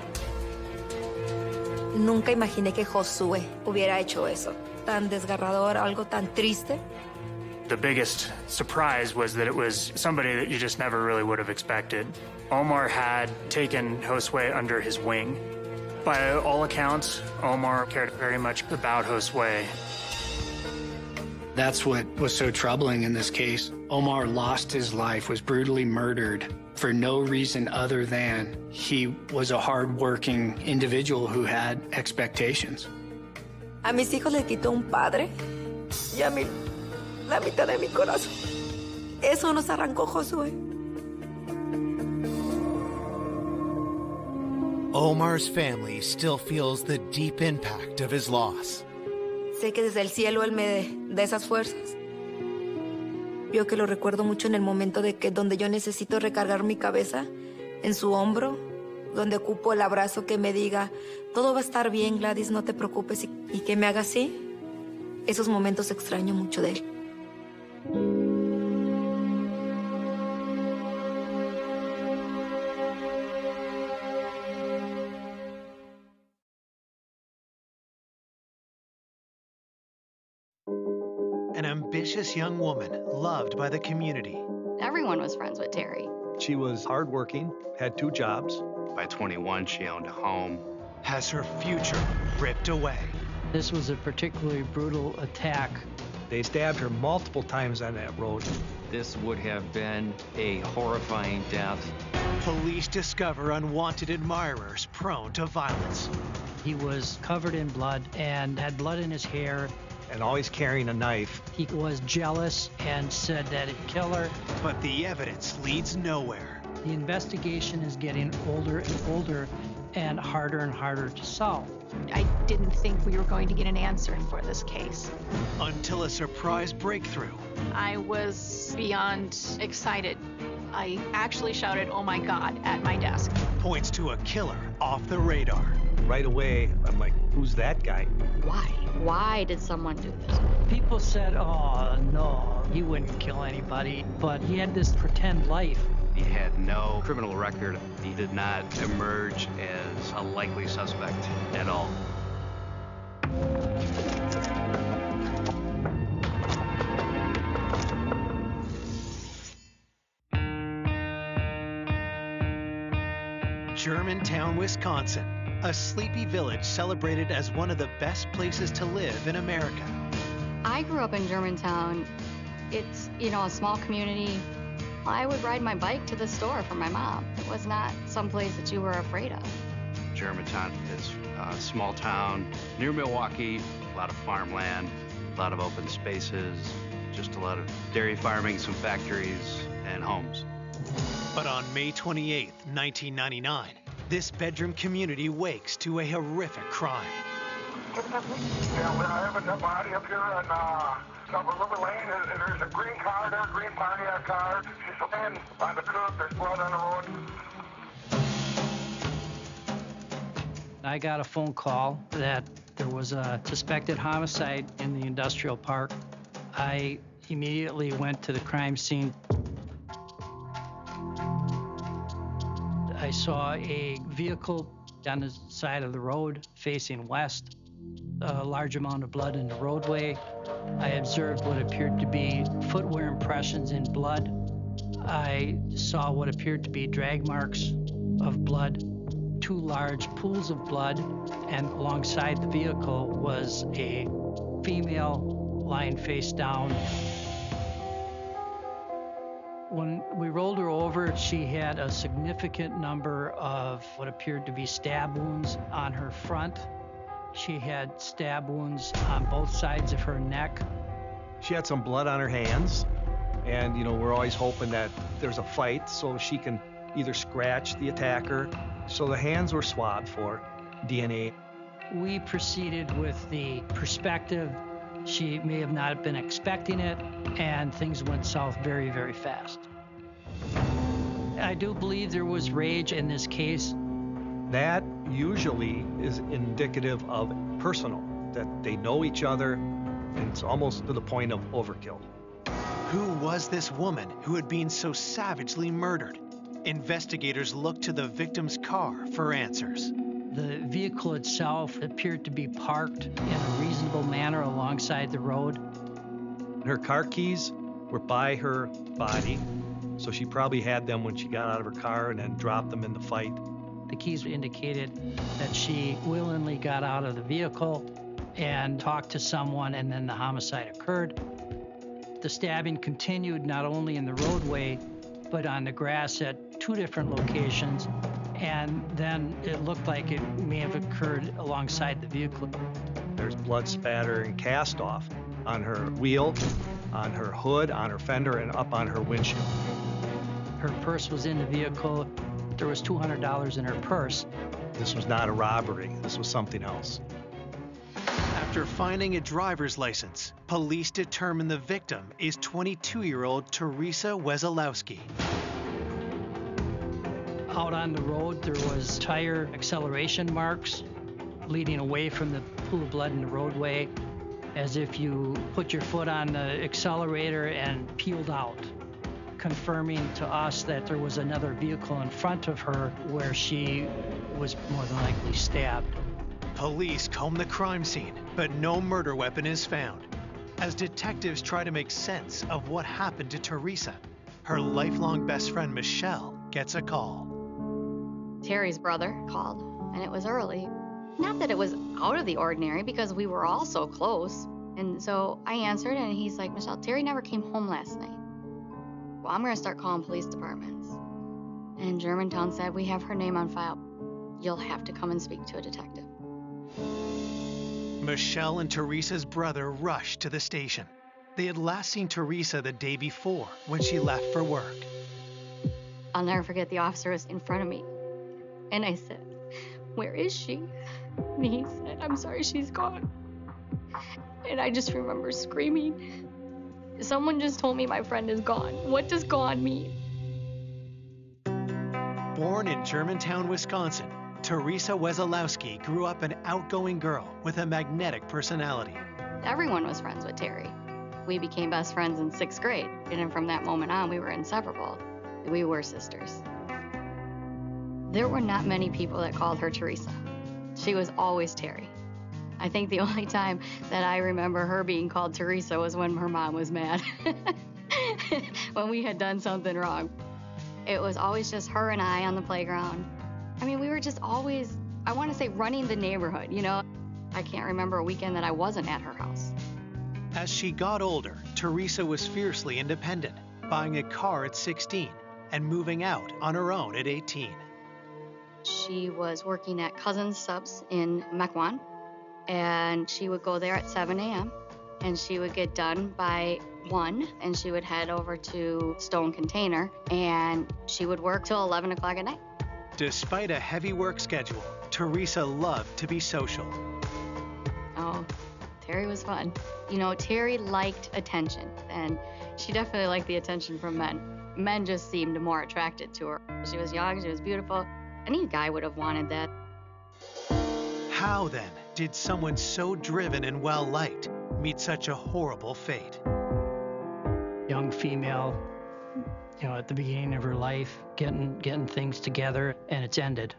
Nunca imaginé que Josue hubiera hecho eso. Tan desgarrador, algo tan triste. The biggest surprise was that it was somebody that you just never really would have expected. Omar had taken Josue under his wing. By all accounts, Omar cared very much about Josue. That's what was so troubling in this case. Omar lost his life, was brutally murdered for no reason other than he was a hard-working individual who had expectations. A mis hijos les quitó un padre y a mí la mitad de mi corazón. Eso nos arrancó Josue. Omar's family still feels the deep impact of his loss. Sé que desde el cielo él me da esas fuerzas. Yo que lo recuerdo mucho en el momento de que donde yo necesito recargar mi cabeza en su hombro, donde ocupo el abrazo que me diga, todo va a estar bien, Gladys, no te preocupes, y que me haga así. Esos momentos extraño mucho de él. An ambitious young woman loved by the community. Everyone was friends with Terry. She was hardworking, had 2 jobs. By 21, she owned a home. Has her future ripped away. This was a particularly brutal attack. They stabbed her multiple times on that road. This would have been a horrifying death. Police discover unwanted admirers prone to violence. He was covered in blood and had blood in his hair. And always carrying a knife. He was jealous and said that he'd kill her. But the evidence leads nowhere. The investigation is getting older and older and harder to solve. I didn't think we were going to get an answer for this case. Until a surprise breakthrough. I was beyond excited. I actually shouted, "Oh my God," at my desk. Points to a killer off the radar. Right away, I'm like, who's that guy? Why? Why did someone do this? People said, oh, no, he wouldn't kill anybody, but he had this pretend life. He had no criminal record. He did not emerge as a likely suspect at all. Germantown, Wisconsin, a sleepy village celebrated as one of the best places to live in America. I grew up in Germantown. It's, a small community. I would ride my bike to the store for my mom. It was not someplace that you were afraid of. Germantown is a small town near Milwaukee, a lot of farmland, a lot of open spaces, just a lot of dairy farming, some factories, and homes. But on May 28, 1999, this bedroom community wakes to a horrific crime. Yeah, we're having a body up here on River Lane, and there's a green car there, green Pontiac car. She's laying by the curb, there's blood on the road. I got a phone call that there was a suspected homicide in the industrial park. I immediately went to the crime scene. I saw a vehicle on the side of the road facing west, a large amount of blood in the roadway. I observed what appeared to be footwear impressions in blood. I saw what appeared to be drag marks of blood, 2 large pools of blood, and alongside the vehicle was a female lying face down. When we rolled her over, she had a significant number of what appeared to be stab wounds on her front. She had stab wounds on both sides of her neck. She had some blood on her hands, and we're always hoping that there's a fight so she can either scratch the attacker. So the hands were swabbed for DNA. We proceeded with the perspective. She may have not been expecting it, and things went south very, very fast. I do believe there was rage in this case. That usually is indicative of personal, that they know each other, and it's almost to the point of overkill. Who was this woman who had been so savagely murdered? Investigators looked to the victim's car for answers. The vehicle itself appeared to be parked in a reasonable manner alongside the road. Her car keys were by her body, so she probably had them when she got out of her car and then dropped them in the fight. The keys indicated that she willingly got out of the vehicle and talked to someone, and then the homicide occurred. The stabbing continued not only in the roadway, but on the grass at 2 different locations, and then it looked like it may have occurred alongside the vehicle. There's blood spatter and cast off on her wheel, on her hood, on her fender, and up on her windshield. Her purse was in the vehicle. There was $200 in her purse. This was not a robbery. This was something else. After finding a driver's license, police determined the victim is 22-year-old Teresa Wesolowski. Out on the road, there was tire acceleration marks leading away from the pool of blood in the roadway, as if you put your foot on the accelerator and peeled out, confirming to us that there was another vehicle in front of her where she was more than likely stabbed. Police comb the crime scene, but no murder weapon is found. As detectives try to make sense of what happened to Teresa, her lifelong best friend Michelle gets a call. Terry's brother called, and it was early. Not that it was out of the ordinary, because we were all so close. And so I answered, and he's like, Michelle, Terry never came home last night. Well, I'm going to start calling police departments. And Germantown said, we have her name on file. You'll have to come and speak to a detective. Michelle and Teresa's brother rushed to the station. They had last seen Teresa the day before when she left for work. I'll never forget, the officer was in front of me. And I said, where is she? And he said, I'm sorry, she's gone. And I just remember screaming, someone just told me my friend is gone. What does gone mean? Born in Germantown, Wisconsin, Teresa Wesolowski grew up an outgoing girl with a magnetic personality. Everyone was friends with Terry. We became best friends in 6th grade, and from that moment on, we were inseparable. We were sisters. There were not many people that called her Teresa. She was always Terry. I think the only time that I remember her being called Teresa was when her mom was mad, when we had done something wrong. It was always just her and I on the playground. I mean, we were just always, I want to say, running the neighborhood, you know? I can't remember a weekend that I wasn't at her house. As she got older, Teresa was fiercely independent, buying a car at 16 and moving out on her own at 18. She was working at Cousins Subs in Mequon, and she would go there at 7 a.m., and she would get done by 1, and she would head over to Stone Container, and she would work till 11 o'clock at night. Despite a heavy work schedule, Teresa loved to be social. Oh, Terry was fun. You know, Terry liked attention, and she definitely liked the attention from men. Men just seemed more attracted to her. She was young, she was beautiful. Any guy would have wanted that. How, then, did someone so driven and well-liked meet such a horrible fate? Young female, you know, at the beginning of her life, getting things together, and it's ended.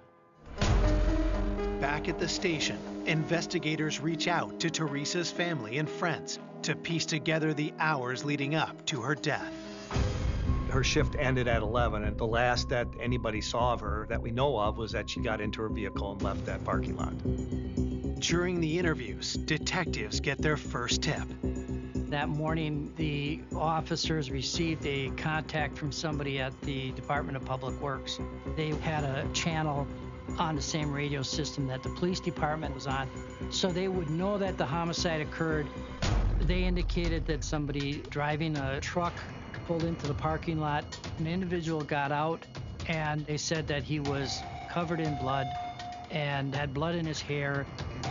Back at the station, investigators reach out to Teresa's family and friends to piece together the hours leading up to her death. Her shift ended at 11, and the last that anybody saw of her that we know of was that she got into her vehicle and left that parking lot. During the interviews, detectives get their first tip. That morning, the officers received a contact from somebody at the Department of Public Works. They had a channel on the same radio system that the police department was on, so they would know that the homicide occurred. They indicated that somebody driving a truck pulled into the parking lot. An individual got out, and they said that he was covered in blood and had blood in his hair.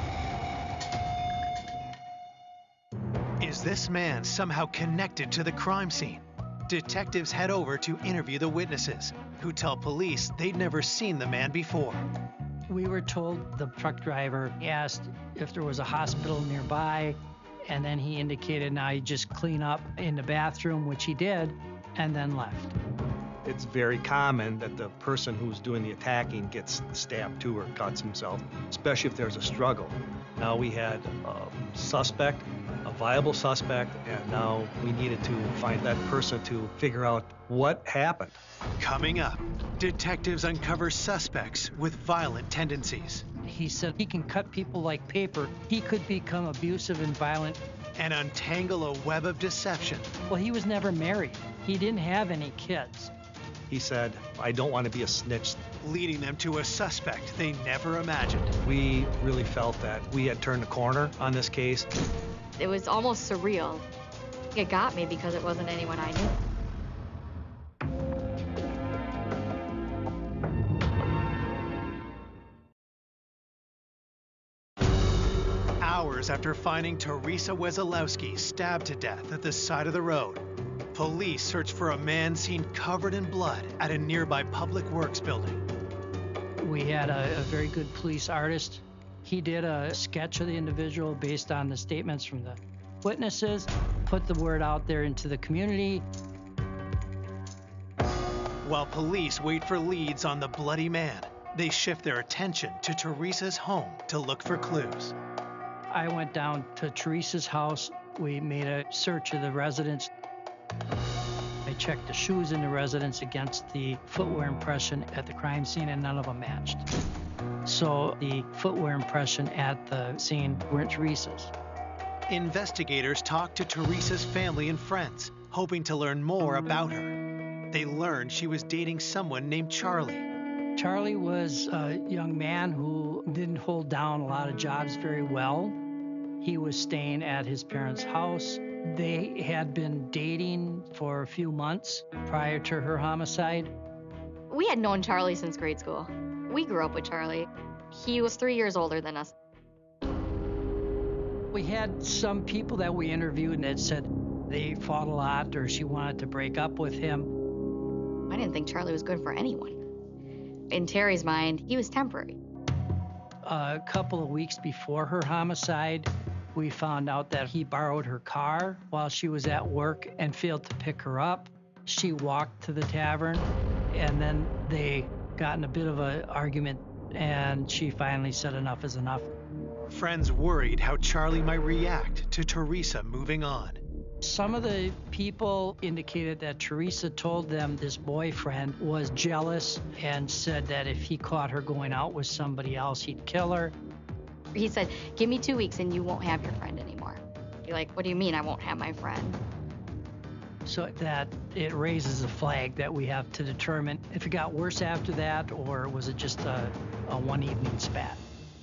Is this man somehow connected to the crime scene? Detectives head over to interview the witnesses, who tell police they'd never seen the man before. We were told the truck driver asked if there was a hospital nearby, and then he indicated now he'd just clean up in the bathroom, which he did, and then left. It's very common that the person who's doing the attacking gets stabbed too or cuts himself, especially if there's a struggle. Now we had a suspect, a viable suspect, and now we needed to find that person to figure out what happened. Coming up, detectives uncover suspects with violent tendencies. He said he can cut people like paper. He could become abusive and violent. And untangle a web of deception. Well, he was never married. He didn't have any kids. He said, I don't want to be a snitch. Leading them to a suspect they never imagined. We really felt that we had turned the corner on this case. It was almost surreal. It got me because it wasn't anyone I knew. Hours after finding Teresa Wesolowski stabbed to death at the side of the road, police search for a man seen covered in blood at a nearby public works building. We had a very good police artist. He did a sketch of the individual based on the statements from the witnesses, put the word out there into the community. While police wait for leads on the bloody man, they shift their attention to Teresa's home to look for clues. I went down to Teresa's house. We made a search of the residence. I checked the shoes in the residence against the footwear impression at the crime scene, and none of them matched. So the footwear impression at the scene weren't Teresa's. Investigators talked to Teresa's family and friends, hoping to learn more about her. They learned she was dating someone named Charlie. Charlie was a young man who didn't hold down a lot of jobs very well. He was staying at his parents' house. They had been dating for a few months prior to her homicide. We had known Charlie since grade school. We grew up with Charlie. He was 3 years older than us. We had some people that we interviewed that said they fought a lot or she wanted to break up with him. I didn't think Charlie was good for anyone. In Terry's mind, he was temporary. A couple of weeks before her homicide, we found out that he borrowed her car while she was at work and failed to pick her up. She walked to the tavern, and then they got in a bit of an argument, and she finally said enough is enough. Friends worried how Charlie might react to Teresa moving on. Some of the people indicated that Teresa told them this boyfriend was jealous and said that if he caught her going out with somebody else, he'd kill her. He said, give me 2 weeks and you won't have your friend anymore. You're like, what do you mean I won't have my friend? So that it raises a flag that we have to determine if it got worse after that, or was it just a one evening spat.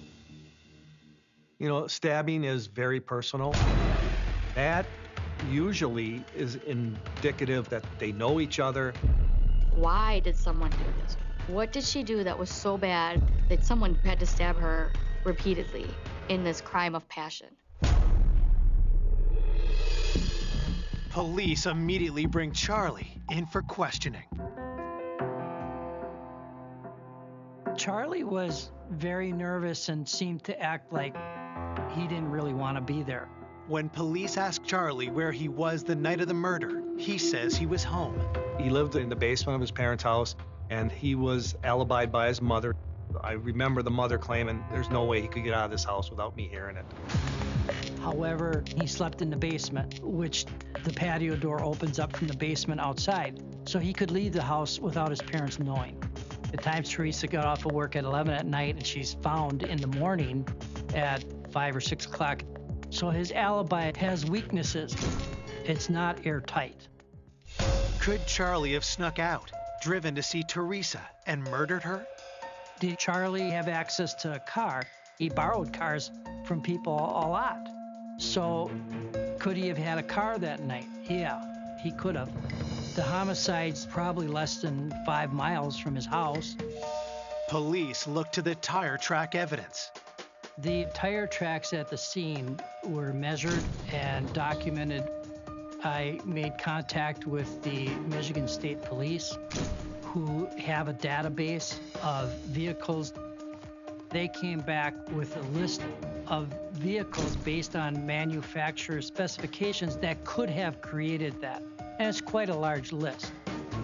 You know, stabbing is very personal. That usually is indicative that they know each other. Why did someone do this? What did she do that was so bad that someone had to stab her repeatedly in this crime of passion? Police immediately bring Charlie in for questioning. Charlie was very nervous and seemed to act like he didn't really want to be there. When police ask Charlie where he was the night of the murder, he says he was home. He lived in the basement of his parents' house, and he was alibied by his mother. I remember the mother claiming there's no way he could get out of this house without me hearing it. However, he slept in the basement, which the patio door opens up from the basement outside, so he could leave the house without his parents knowing. At times, Teresa got off of work at 11 at night, and she's found in the morning at 5 or 6 o'clock. So his alibi has weaknesses. It's not airtight. Could Charlie have snuck out, driven to see Teresa, and murdered her? Did Charlie have access to a car? He borrowed cars from people a lot. So could he have had a car that night? Yeah, he could have. The homicide's probably less than 5 miles from his house. Police look to the tire track evidence. The tire tracks at the scene were measured and documented. I made contact with the Michigan State Police, who have a database of vehicles. They came back with a list of vehicles based on manufacturer specifications that could have created that. And it's quite a large list.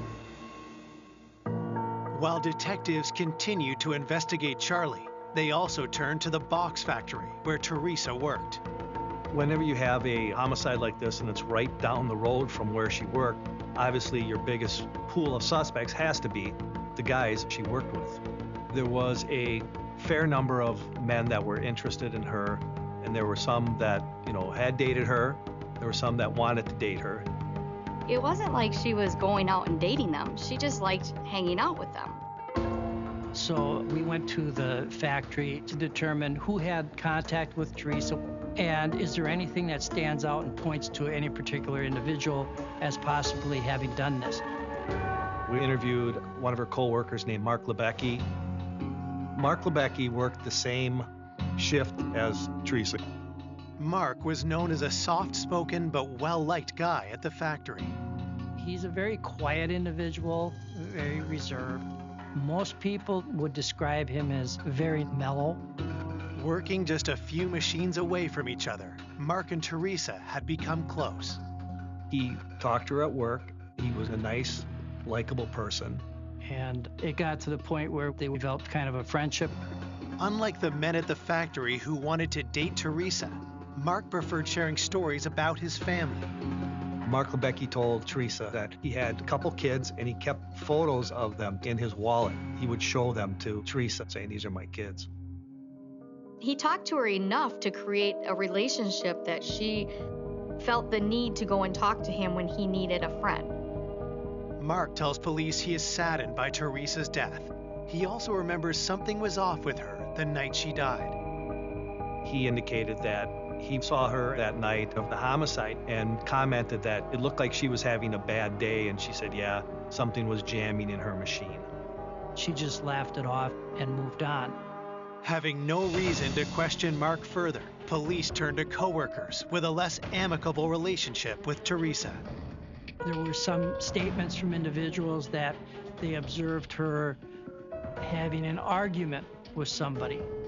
While detectives continue to investigate Charlie, they also turn to the box factory where Teresa worked. Whenever you have a homicide like this and it's right down the road from where she worked, obviously your biggest pool of suspects has to be the guys she worked with. There was a fair number of men that were interested in her, and there were some that, had dated her. There were some that wanted to date her. It wasn't like she was going out and dating them. She just liked hanging out with them. So we went to the factory to determine who had contact with Teresa, and is there anything that stands out and points to any particular individual as possibly having done this. We interviewed one of her co-workers named Mark Lebecki. Mark Lebecki worked the same shift as Teresa. Mark was known as a soft-spoken but well-liked guy at the factory. He's a very quiet individual, very reserved. Most people would describe him as very mellow. Working just a few machines away from each other, Mark and Teresa had become close. He talked to her at work. He was a nice, likable person. And it got to the point where they developed kind of a friendship. Unlike the men at the factory who wanted to date Teresa, Mark preferred sharing stories about his family. Mark Lebecki told Teresa that he had a couple kids and he kept photos of them in his wallet. He would show them to Teresa, saying, "These are my kids." He talked to her enough to create a relationship that she felt the need to go and talk to him when he needed a friend. Mark tells police he is saddened by Teresa's death. He also remembers something was off with her the night she died. He indicated that he saw her that night of the homicide and commented that it looked like she was having a bad day, and she said, yeah, something was jamming in her machine. She just laughed it off and moved on. Having no reason to question Mark further, police turned to coworkers with a less amicable relationship with Teresa. There were some statements from individuals that they observed her having an argument with somebody.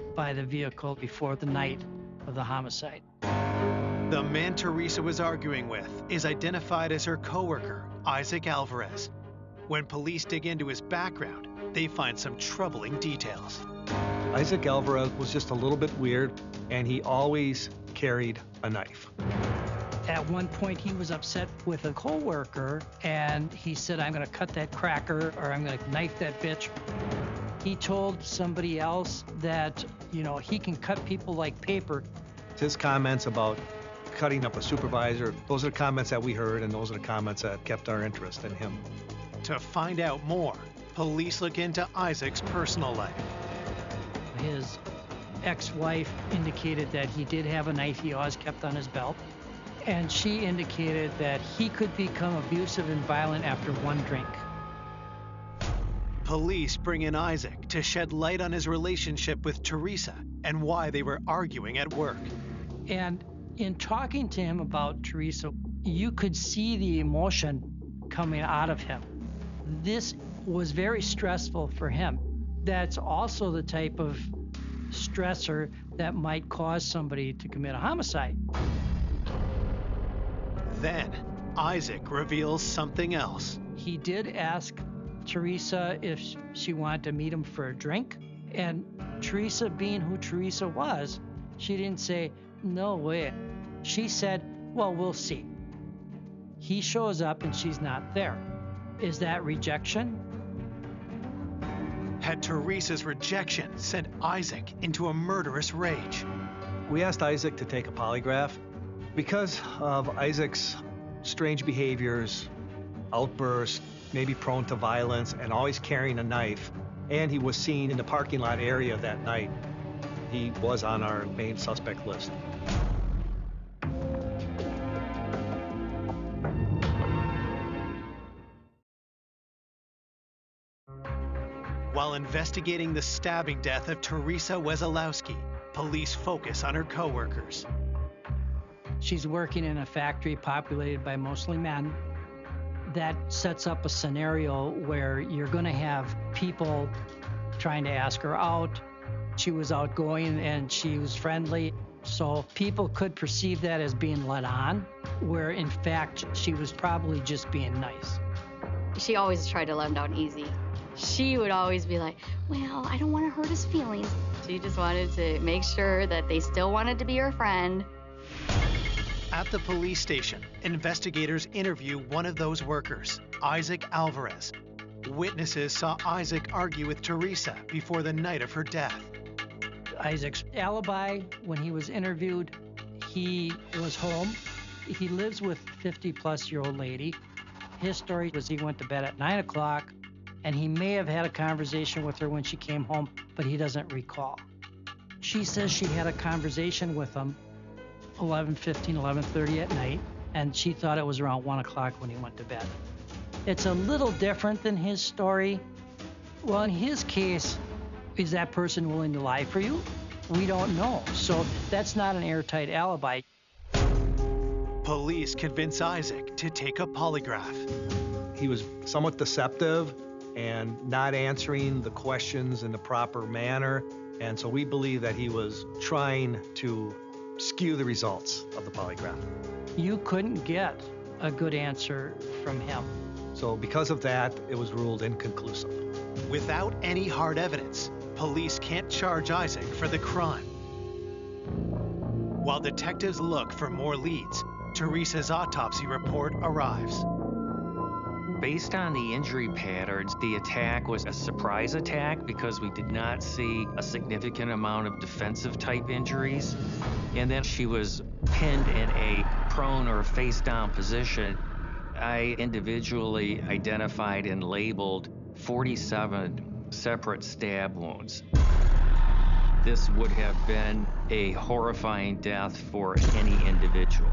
by the vehicle before the night of the homicide. The man Teresa was arguing with is identified as her coworker, Isaac Alvarez. When police dig into his background, they find some troubling details. Isaac Alvarez was just a little bit weird, and he always carried a knife. At one point, he was upset with a coworker, and he said, "I'm going to cut that cracker, or I'm going to knife that bitch." He told somebody else that, he can cut people like paper. His comments about cutting up a supervisor, those are the comments that we heard, and those are the comments that kept our interest in him. To find out more, police look into Isaac's personal life. His ex-wife indicated that he did have a knife he always kept on his belt, and she indicated that he could become abusive and violent after one drink. Police bring in Isaac to shed light on his relationship with Teresa and why they were arguing at work. And in talking to him about Teresa, you could see the emotion coming out of him. This was very stressful for him. That's also the type of stressor that might cause somebody to commit a homicide. Then, Isaac reveals something else. He did ask Teresa if she wanted to meet him for a drink, and Teresa, being who Teresa was, she didn't say, "No way." She said, "Well, we'll see." He shows up and she's not there. Is that rejection? Had Teresa's rejection sent Isaac into a murderous rage? We asked Isaac to take a polygraph. Because of Isaac's strange behaviors, outbursts, maybe prone to violence, and always carrying a knife, and he was seen in the parking lot area that night, he was on our main suspect list. While investigating the stabbing death of Teresa Wesolowski, police focus on her coworkers. She's working in a factory populated by mostly men. That sets up a scenario where you're going to have people trying to ask her out. She was outgoing and she was friendly, so people could perceive that as being led on, where in fact she was probably just being nice. She always tried to let him down easy. She would always be like, "Well, I don't want to hurt his feelings." She just wanted to make sure that they still wanted to be her friend. At the police station, investigators interview one of those workers, Isaac Alvarez. Witnesses saw Isaac argue with Teresa before the night of her death. Isaac's alibi, when he was interviewed, he was home. He lives with a 50-plus-year-old lady. His story was he went to bed at 9 o'clock, and he may have had a conversation with her when she came home, but he doesn't recall. She says she had a conversation with him 11:15, 11:30 at night, and she thought it was around 1 o'clock when he went to bed. It's a little different than his story. Well, in his case, is that person willing to lie for you? We don't know. So that's not an airtight alibi. Police convince Isaac to take a polygraph. He was somewhat deceptive and not answering the questions in the proper manner, and so we believe that he was trying to skew the results of the polygraph. You couldn't get a good answer from him. So because of that, it was ruled inconclusive. Without any hard evidence, police can't charge Isaac for the crime. While detectives look for more leads, Teresa's autopsy report arrives. Based on the injury patterns, the attack was a surprise attack because we did not see a significant amount of defensive type injuries. And then she was pinned in a prone or face down position. I individually identified and labeled 47 separate stab wounds. This would have been a horrifying death for any individual.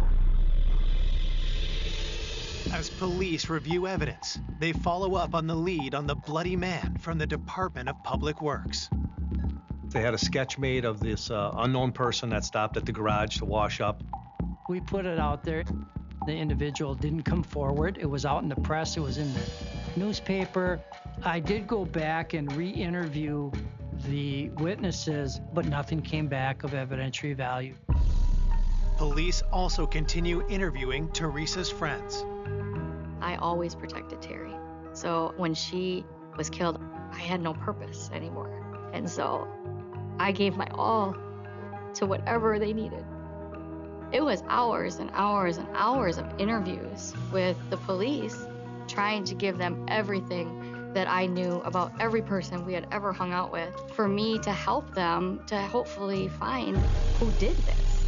As police review evidence, they follow up on the lead on the bloody man from the Department of Public Works. They had a sketch made of this unknown person that stopped at the garage to wash up. We put it out there. The individual didn't come forward. It was out in the press. It was in the newspaper. I did go back and re-interview the witnesses, but nothing came back of evidentiary value. Police also continue interviewing Teresa's friends. I always protected Terry. So when she was killed, I had no purpose anymore. And so I gave my all to whatever they needed. It was hours and hours and hours of interviews with the police, trying to give them everything that I knew about every person we had ever hung out with, for me to help them to hopefully find who did this.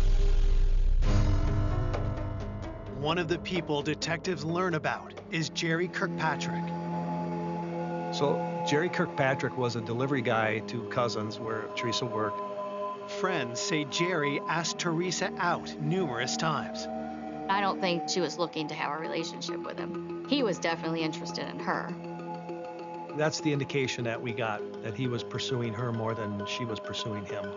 One of the people detectives learn about is Jerry Kirkpatrick. So Jerry Kirkpatrick was a delivery guy to Cousins where Teresa worked. Friends say Jerry asked Teresa out numerous times. I don't think she was looking to have a relationship with him. He was definitely interested in her. That's the indication that we got, that he was pursuing her more than she was pursuing him.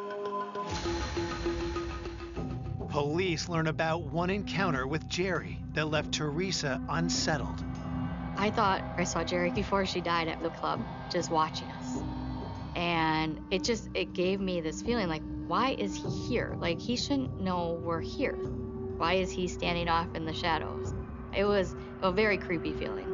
Police learn about one encounter with Jerry that left Teresa unsettled. I thought I saw Jerry before she died at the club, just watching us. And it gave me this feeling like, why is he here? Like, he shouldn't know we're here. Why is he standing off in the shadows? It was a very creepy feeling.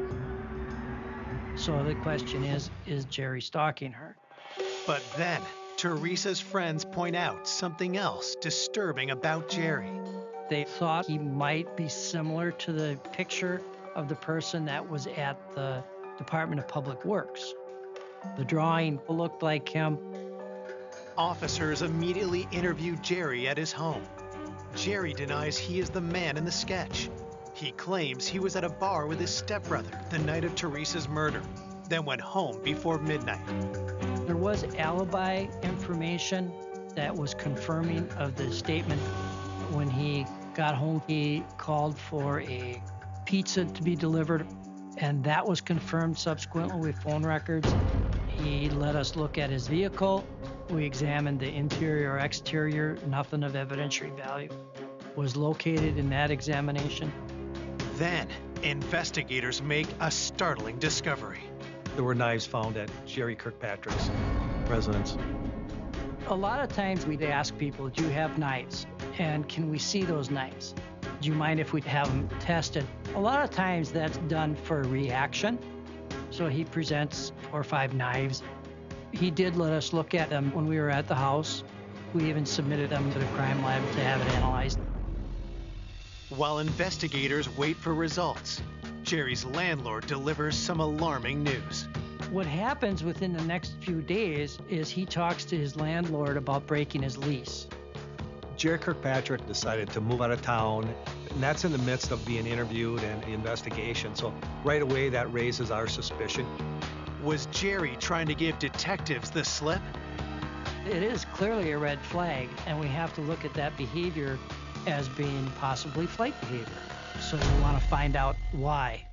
So the question is Jerry stalking her? But then, Teresa's friends point out something else disturbing about Jerry. They thought he might be similar to the picture of the person that was at the Department of Public Works. The drawing looked like him. Officers immediately interview Jerry at his home. Jerry denies he is the man in the sketch. He claims he was at a bar with his stepbrother the night of Teresa's murder, then went home before midnight. There was alibi information that was confirming of the statement. When he got home, he called for a pizza to be delivered, and that was confirmed subsequently with phone records. He let us look at his vehicle. We examined the interior or exterior. Nothing of evidentiary value was located in that examination. Then, investigators make a startling discovery. There were knives found at Jerry Kirkpatrick's residence. A lot of times we'd ask people, do you have knives? And can we see those knives? Do you mind if we have them tested? A lot of times that's done for reaction. So he presents 4 or 5 knives. He did let us look at them when we were at the house. We even submitted them to the crime lab to have it analyzed. While investigators wait for results, Jerry's landlord delivers some alarming news. What happens within the next few days is he talks to his landlord about breaking his lease. Jerry Kirkpatrick decided to move out of town, and that's in the midst of being interviewed and the investigation. So right away, that raises our suspicion. Was Jerry trying to give detectives the slip? It is clearly a red flag, and we have to look at that behavior as being possibly flight behavior. So we want to find out why.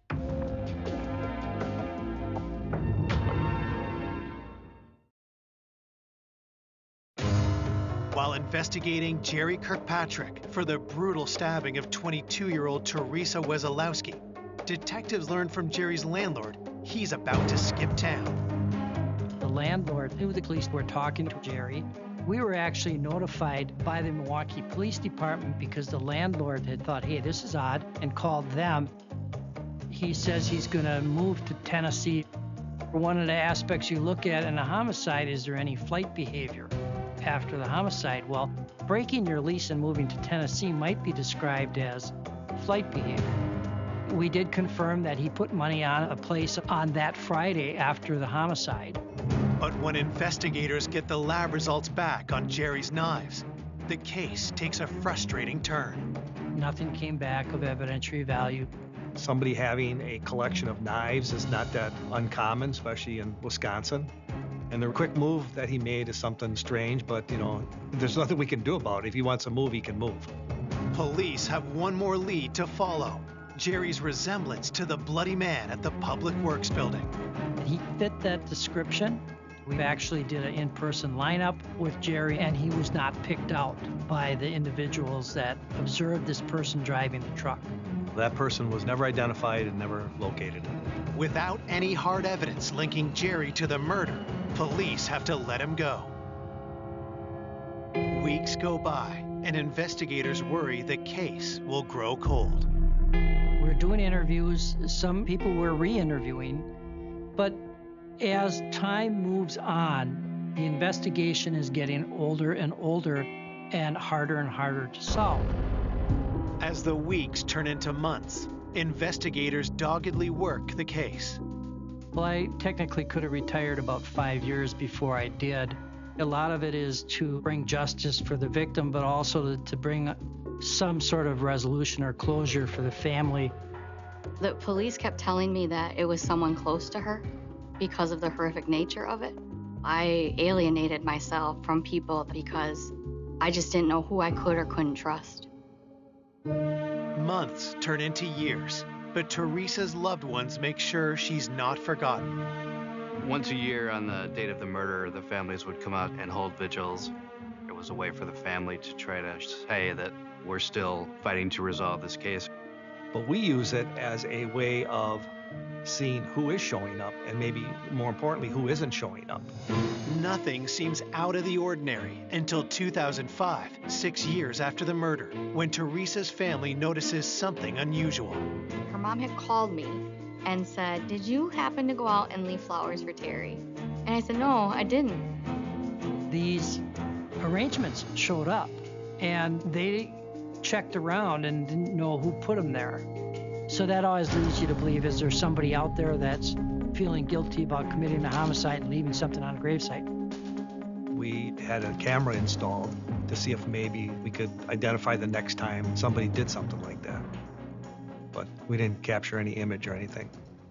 While investigating Jerry Kirkpatrick for the brutal stabbing of 22-year-old Teresa Wesolowski, detectives learn from Jerry's landlord he's about to skip town. The landlord knew the police were talking to Jerry. We were actually notified by the Milwaukee Police Department because the landlord had thought, hey, this is odd, and called them. He says he's going to move to Tennessee. One of the aspects you look at in a homicide, is there any flight behavior after the homicide? Well, breaking your lease and moving to Tennessee might be described as flight behavior. We did confirm that he put money on a place on that Friday after the homicide. But when investigators get the lab results back on Jerry's knives, the case takes a frustrating turn. Nothing came back of evidentiary value. Somebody having a collection of knives is not that uncommon, especially in Wisconsin. And the quick move that he made is something strange, but, there's nothing we can do about it. If he wants to move, he can move. Police have one more lead to follow: Jerry's resemblance to the bloody man at the Public Works building. He fit that description. We actually did an in-person lineup with Jerry, and he was not picked out by the individuals that observed this person driving the truck. That person was never identified and never located. Without any hard evidence linking Jerry to the murder, Police have to let him go. Weeks go by, and investigators worry the case will grow cold. We're doing interviews. Some people we're re-interviewing. But as time moves on, the investigation is getting older and older and harder to solve. As the weeks turn into months, investigators doggedly work the case. Well, I technically could have retired about 5 years before I did. A lot of it is to bring justice for the victim, but also to bring some sort of resolution or closure for the family. The police kept telling me that it was someone close to her because of the horrific nature of it. I alienated myself from people because I just didn't know who I could or couldn't trust. Months turn into years, but Teresa's loved ones make sure she's not forgotten. Once a year on the date of the murder, the families would come out and hold vigils. It was a way for the family to try to say that we're still fighting to resolve this case. But we use it as a way of seeing who is showing up and maybe more importantly, who isn't showing up. Nothing seems out of the ordinary until 2005, 6 years after the murder, when Teresa's family notices something unusual. Her mom had called me and said, "Did you happen to go out and leave flowers for Terry?" And I said, "No, I didn't." These arrangements showed up and they checked around and didn't know who put them there. So that always leads you to believe, is there somebody out there that's feeling guilty about committing a homicide and leaving something on a gravesite? We had a camera installed to see if maybe we could identify the next time somebody did something like that. But we didn't capture any image or anything.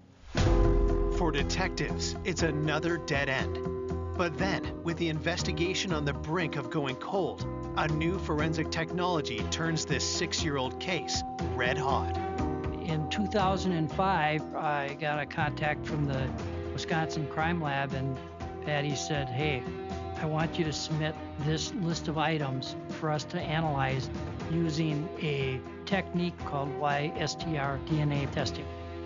For detectives, it's another dead end. But then, with the investigation on the brink of going cold, a new forensic technology turns this 6-year-old case red hot. In 2005, I got a contact from the Wisconsin Crime Lab, and Patty said, "Hey, I want you to submit this list of items for us to analyze using a technique called YSTR DNA testing."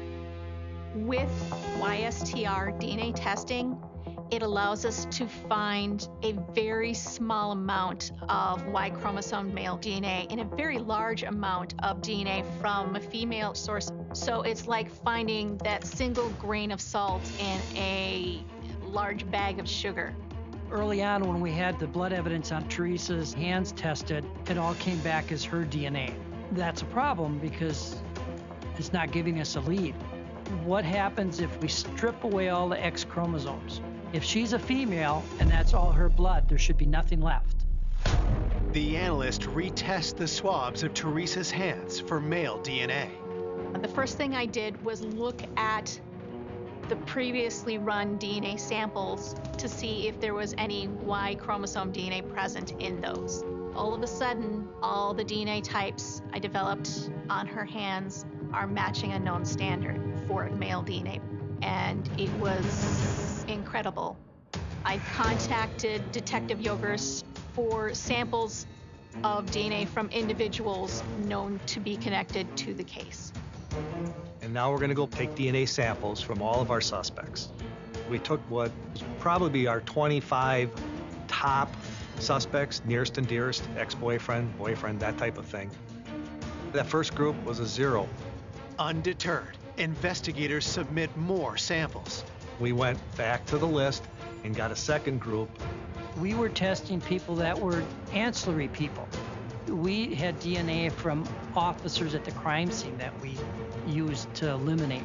With YSTR DNA testing, it allows us to find a very small amount of Y chromosome male DNA and a very large amount of DNA from a female source. So it's like finding that single grain of salt in a large bag of sugar. Early on, when we had the blood evidence on Teresa's hands tested, it all came back as her DNA. That's a problem because it's not giving us a lead. What happens if we strip away all the X chromosomes? If she's a female and that's all her blood, there should be nothing left. The analyst retests the swabs of Teresa's hands for male DNA. The first thing I did was look at the previously run DNA samples to see if there was any Y chromosome DNA present in those. All of a sudden, all the DNA types I developed on her hands are matching a known standard for male DNA. And it was incredible. I contacted Detective Yogers for samples of DNA from individuals known to be connected to the case. And now we're going to go take DNA samples from all of our suspects. We took what was probably our 25 top suspects, nearest and dearest, ex-boyfriend, boyfriend, that type of thing. That first group was a 0. Undeterred, investigators submit more samples. We went back to the list and got a second group. We were testing people that were ancillary people. We had DNA from officers at the crime scene that we used to eliminate.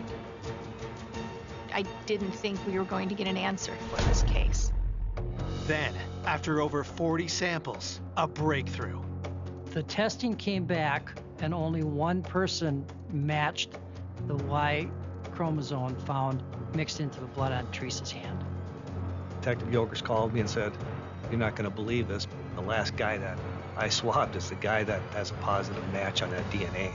I didn't think we were going to get an answer for this case. Then, after over 40 samples, a breakthrough. The testing came back and only one person matched the Y chromosome found mixed into the blood on Teresa's hand. Detective Yogers called me and said, "You're not going to believe this. The last guy that I swabbed is the guy that has a positive match on that DNA."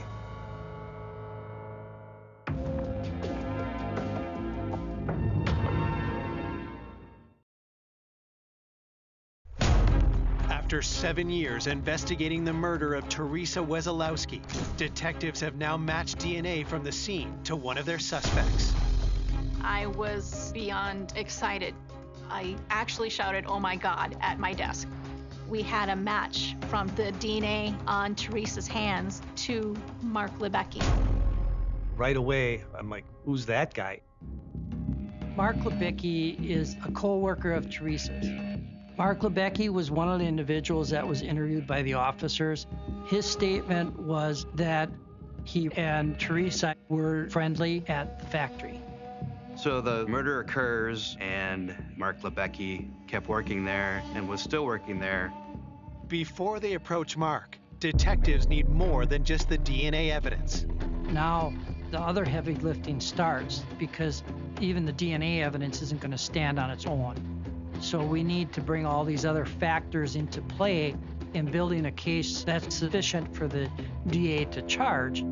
After 7 years investigating the murder of Teresa Wesolowski, detectives have now matched DNA from the scene to one of their suspects. I was beyond excited. I actually shouted, "Oh my God," at my desk. We had a match from the DNA on Teresa's hands to Mark Lebecki. Right away, I'm like, who's that guy? Mark Lebecki is a co-worker of Teresa's. Mark Lebecki was one of the individuals that was interviewed by the officers. His statement was that he and Teresa were friendly at the factory. So the murder occurs, and Mark Lebecki kept working there and was still working there. Before they approach Mark, detectives need more than just the DNA evidence. Now, the other heavy lifting starts because even the DNA evidence isn't going to stand on its own. So we need to bring all these other factors into play in building a case that's sufficient for the DA to charge.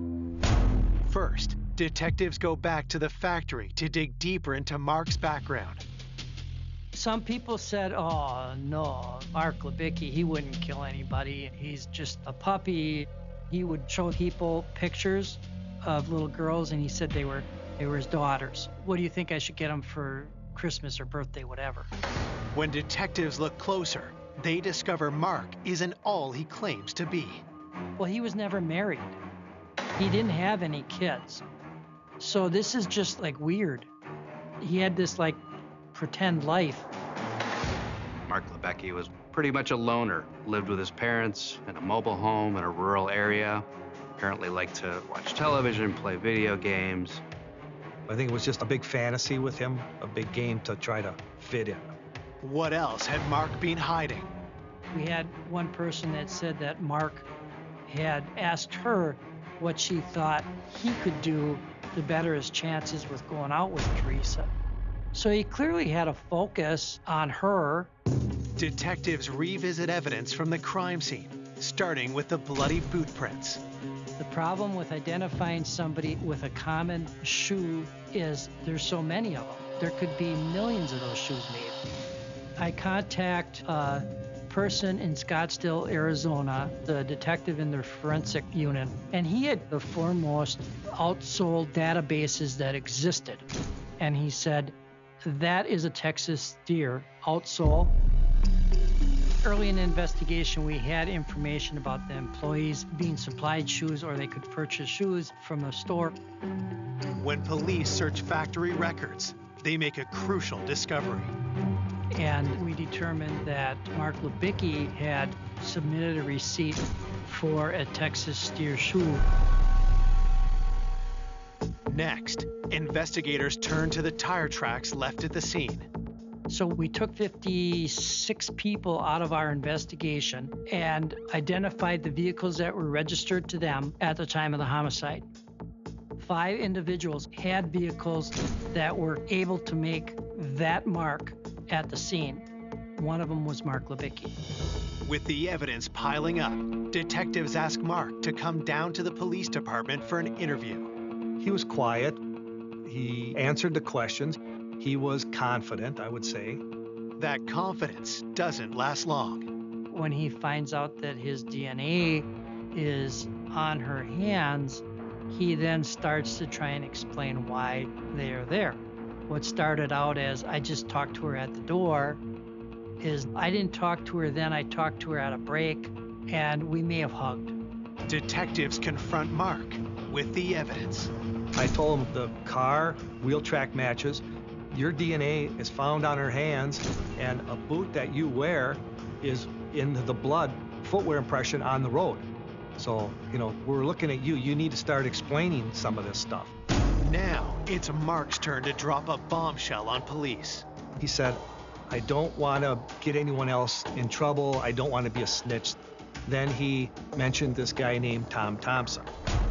First, detectives go back to the factory to dig deeper into Mark's background. Some people said, "Oh, no, Mark Lebecki, he wouldn't kill anybody. He's just a puppy." He would show people pictures of little girls, and he said they were his daughters. "What do you think I should get them for Christmas or birthday, whatever?" When detectives look closer, they discover Mark isn't all he claims to be. Well, he was never married. He didn't have any kids. So this is just like weird. He had this like pretend life. Mark Lebecki was pretty much a loner, lived with his parents in a mobile home in a rural area, apparently liked to watch television, play video games. I think it was just a big fantasy with him, a big game to try to fit in. What else had Mark been hiding? We had one person that said that Mark had asked her what she thought he could do to better his chances with going out with Teresa. So he clearly had a focus on her. Detectives revisit evidence from the crime scene, starting with the bloody boot prints. The problem with identifying somebody with a common shoe is there's so many of them. There could be millions of those shoes made. I contact a person in Scottsdale, Arizona, the detective in their forensic unit, and he had the foremost outsold databases that existed. And he said, that is a Texas steer outsole. Early in the investigation, we had information about the employees being supplied shoes or they could purchase shoes from the store. When police search factory records, they make a crucial discovery. And we determined that Mark Lebecki had submitted a receipt for a Texas steer shoe. Next, investigators turn to the tire tracks left at the scene. So we took 56 people out of our investigation and identified the vehicles that were registered to them at the time of the homicide. 5 individuals had vehicles that were able to make that mark at the scene. One of them was Mark Lebecki. With the evidence piling up, detectives ask Mark to come down to the police department for an interview. He was quiet. He answered the questions. He was confident, I would say. That confidence doesn't last long. When he finds out that his DNA is on her hands, he then starts to try and explain why they are there. What started out as I just talked to her at the door is I didn't talk to her then, I talked to her at a break, and we may have hugged. Detectives confront Mark with the evidence. I told him the car, wheel track matches. Your DNA is found on her hands, and a boot that you wear is in the blood footwear impression on the road. So, we're looking at you. You need to start explaining some of this stuff. Now, it's Mark's turn to drop a bombshell on police. He said, I don't want to get anyone else in trouble. I don't want to be a snitch. Then he mentioned this guy named Tom Thompson.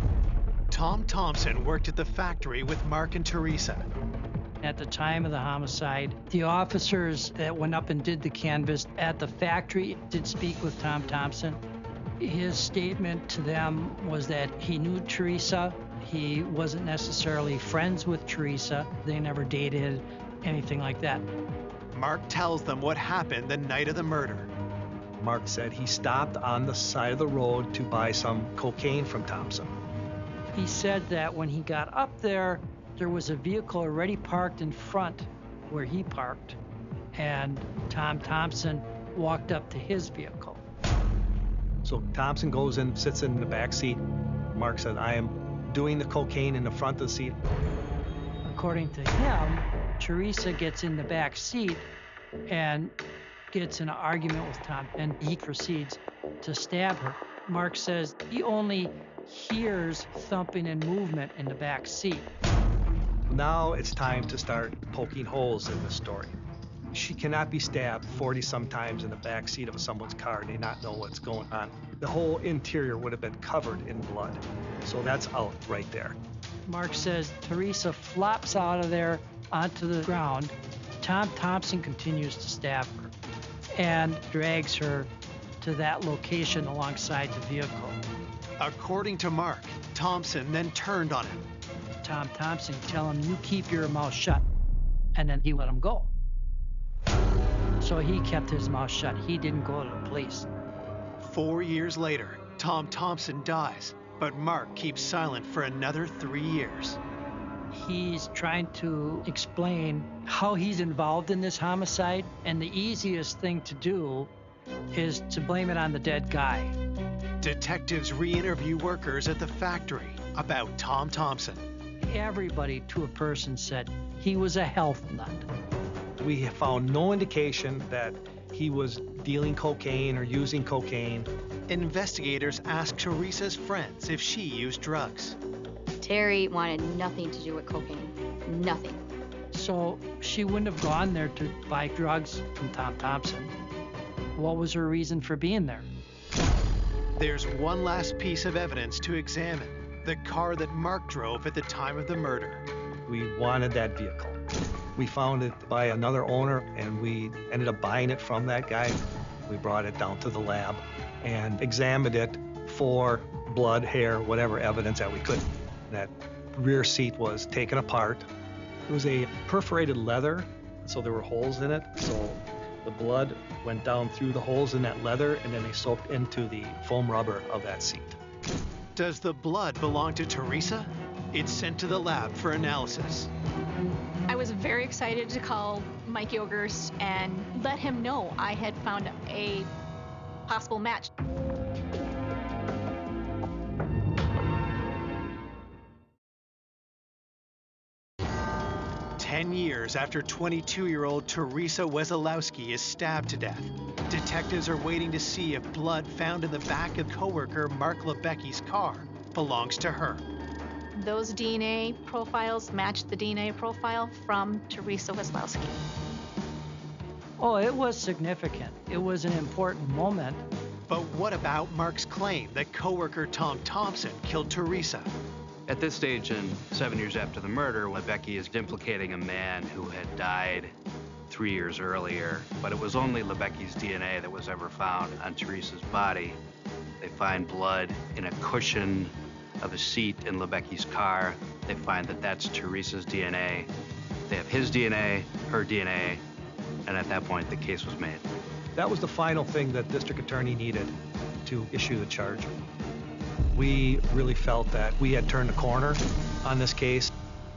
Tom Thompson worked at the factory with Mark and Teresa. At the time of the homicide, the officers that went up and did the canvass at the factory did speak with Tom Thompson. His statement to them was that he knew Teresa. He wasn't necessarily friends with Teresa. They never dated, anything like that. Mark tells them what happened the night of the murder. Mark said he stopped on the side of the road to buy some cocaine from Thompson. He said that when he got up there was a vehicle already parked in front where he parked. and Tom Thompson walked up to his vehicle. So Thompson goes in, sits in the back seat. Mark said, I am doing the cocaine in the front of the seat. According to him, Teresa gets in the back seat and gets in an argument with Tom, and he proceeds to stab her. Mark says he only hears thumping and movement in the back seat. Now it's time to start poking holes in this story. She cannot be stabbed 40-some times in the back seat of someone's car and they not know what's going on. The whole interior would have been covered in blood. So that's out right there. Mark says Teresa flops out of there onto the ground. Tom Thompson continues to stab her and drags her to that location alongside the vehicle. According to Mark, Thompson then turned on him. Tom Thompson tell him, you keep your mouth shut, and then he let him go. So he kept his mouth shut. He didn't go to the police. 4 years later, Tom Thompson dies, but Mark keeps silent for another 3 years. He's trying to explain how he's involved in this homicide, and the easiest thing to do is to blame it on the dead guy. Detectives re-interview workers at the factory about Tom Thompson. Everybody to a person said he was a health nut. We have found no indication that he was dealing cocaine or using cocaine. Investigators asked Teresa's friends if she used drugs. Terry wanted nothing to do with cocaine. Nothing. So she wouldn't have gone there to buy drugs from Tom Thompson. What was her reason for being there? There's one last piece of evidence to examine. The car that Mark drove at the time of the murder. We wanted that vehicle. We found it by another owner, and we ended up buying it from that guy. We brought it down to the lab and examined it for blood, hair, whatever evidence that we could. That rear seat was taken apart. It was a perforated leather, so there were holes in it. So the blood went down through the holes in that leather, and then they soaked into the foam rubber of that seat. Does the blood belong to Teresa? It's sent to the lab for analysis. I was very excited to call Mike Yogers and let him know I had found a possible match. Ten years after 22-year-old Teresa Wesolowski is stabbed to death, detectives are waiting to see if blood found in the back of coworker Mark Lebecki's car belongs to her. Those DNA profiles matched the DNA profile from Teresa Wesolowski. Oh, it was significant. It was an important moment. But what about Mark's claim that coworker Tom Thompson killed Teresa? At this stage, and 7 years after the murder, Lebecki is implicating a man who had died 3 years earlier, but it was only Lebecki's DNA that was ever found on Teresa's body. They find blood in a cushion of a seat in Lebecki's car. They find that that's Teresa's DNA. They have his DNA, her DNA, and at that point, the case was made. That was the final thing that district attorney needed to issue the charge. We really felt that we had turned the corner on this case.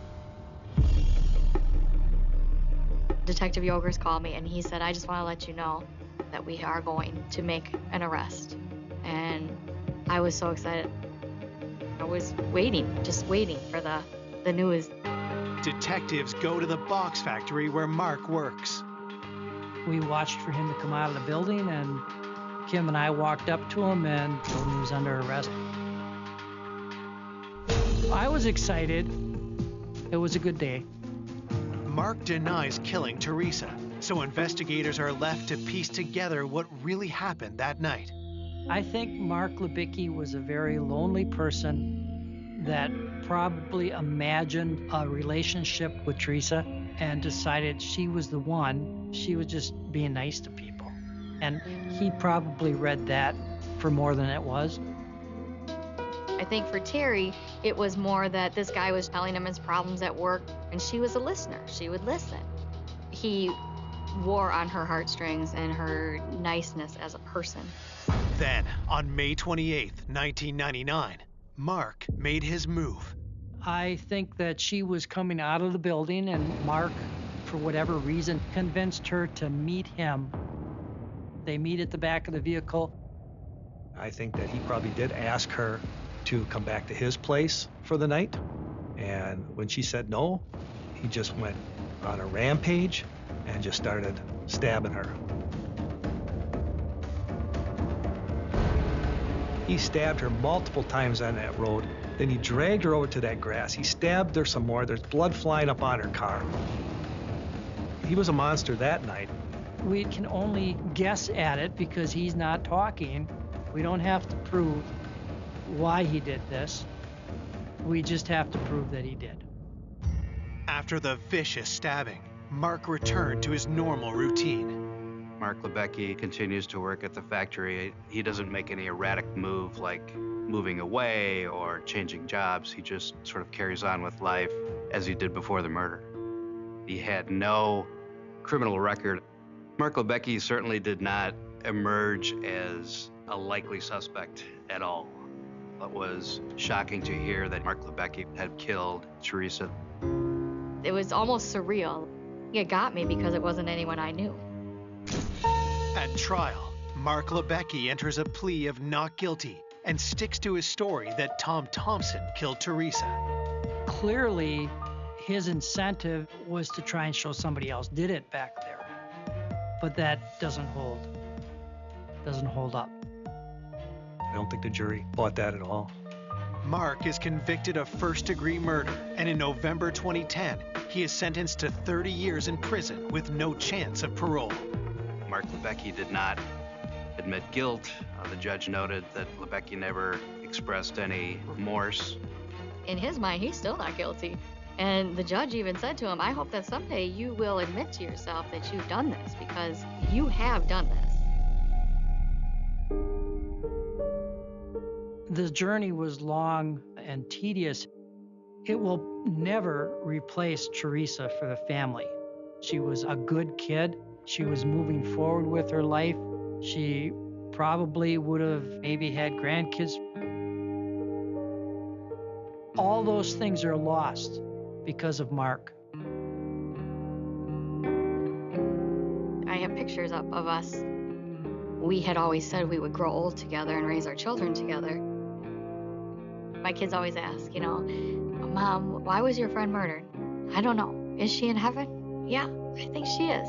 Detective Yogers called me and he said, I just want to let you know that we are going to make an arrest. And I was so excited. I was waiting, just waiting for the news. Detectives go to the box factory where Mark works. We watched for him to come out of the building, and Kim and I walked up to him and told him he was under arrest. I was excited. It was a good day. Mark denies killing Teresa, so investigators are left to piece together what really happened that night. I think Mark Lebecki was a very lonely person that probably imagined a relationship with Teresa and decided she was the one. She was just being nice to people. And he probably read that for more than it was. I think for Terry, it was more that this guy was telling him his problems at work, and she was a listener. She would listen. He wore on her heartstrings and her niceness as a person. Then, on May 28th, 1999, Mark made his move. I think that she was coming out of the building, and Mark for whatever reason, convinced her to meet him. They meet at the back of the vehicle. I think that he probably did ask her to come back to his place for the night. And when she said no, he just went on a rampage and just started stabbing her. He stabbed her multiple times on that road. Then he dragged her over to that grass. He stabbed her some more. There's blood flying up on her car. He was a monster that night. We can only guess at it because he's not talking. We don't have to prove why he did this. We just have to prove that he did. After the vicious stabbing, Mark returned to his normal routine. Mark Lebecki continues to work at the factory. He doesn't make any erratic move like moving away or changing jobs. He just sort of carries on with life as he did before the murder. He had no criminal record. Mark Lebecki certainly did not emerge as a likely suspect at all. It was shocking to hear that Mark Lebecki had killed Teresa. It was almost surreal. It got me because it wasn't anyone I knew. At trial, Mark Lebecki enters a plea of not guilty and sticks to his story that Tom Thompson killed Teresa. Clearly, his incentive was to try and show somebody else did it back there. But that doesn't hold up. I don't think the jury bought that at all. Mark is convicted of first-degree murder, and in November 2010, he is sentenced to 30 years in prison with no chance of parole. Mark Lebecki did not admit guilt. The judge noted that Lebecki never expressed any remorse. In his mind, he's still not guilty. And the judge even said to him, I hope that someday you will admit to yourself that you've done this, because you have done this. The journey was long and tedious. It will never replace Teresa for the family. She was a good kid. She was moving forward with her life. She probably would have maybe had grandkids. All those things are lost because of Mark. I have pictures up of us. We had always said we would grow old together and raise our children together. My kids always ask, Mom, why was your friend murdered? I don't know. Is she in heaven? Yeah, I think she is.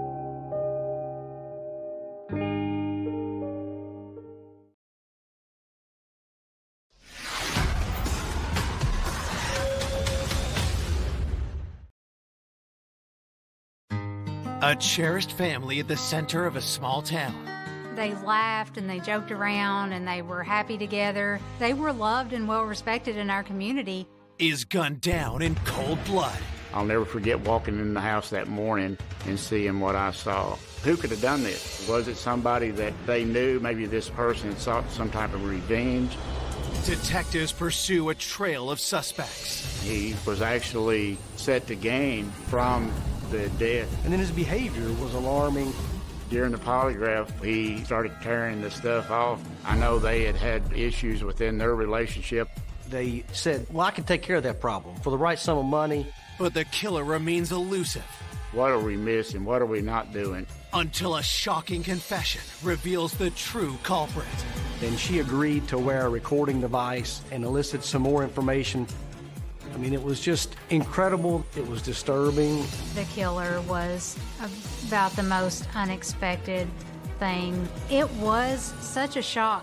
A cherished family at the center of a small town. They laughed and they joked around and they were happy together. They were loved and well respected in our community. Is gunned down in cold blood. I'll never forget walking in the house that morning and seeing what I saw. Who could have done this? Was it somebody that they knew? Maybe this person sought some type of revenge. Detectives pursue a trail of suspects. He was actually set to gain from the death. And then his behavior was alarming. During the polygraph, he started carrying the stuff off. I know they had had issues within their relationship. They said, well, I can take care of that problem for the right sum of money. But the killer remains elusive. What are we missing? What are we not doing? Until a shocking confession reveals the true culprit. Then she agreed to wear a recording device and elicit some more information. I mean, it was just incredible. It was disturbing. The killer was about the most unexpected thing. It was such a shock.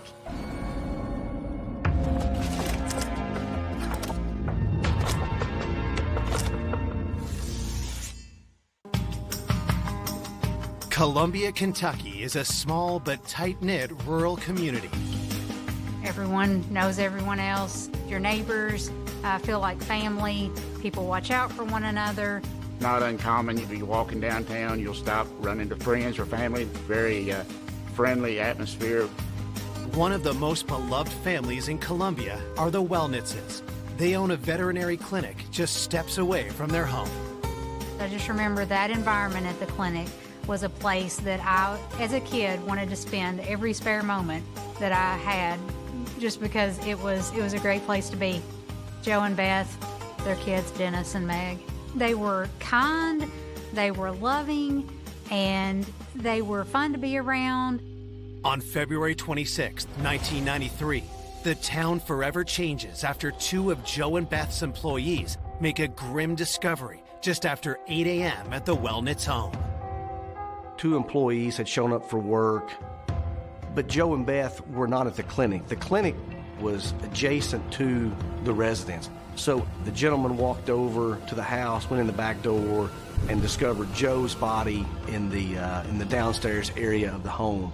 Columbia, Kentucky is a small but tight-knit rural community. Everyone knows everyone else. Your neighbors feel like family. People watch out for one another. Not uncommon. If you're walking downtown, you'll stop, run into friends or family. Very friendly atmosphere. One of the most beloved families in Columbia are the Wellnitzes. They own a veterinary clinic just steps away from their home. I just remember that environment at the clinic was a place that I, as a kid, wanted to spend every spare moment that I had, just because it was a great place to be. Joe and Beth, their kids, Dennis and Meg, they were kind, They were loving, and they were fun to be around. On February 26, 1993, the town forever changes after two of Joe and Beth's employees make a grim discovery just after 8 a.m. at the Wellnitz home. 2 employees had shown up for work, but Joe and Beth were not at the clinic. The clinic was adjacent to the residence. So the gentleman walked over to the house, went in the back door, and discovered Joe's body in the downstairs area of the home.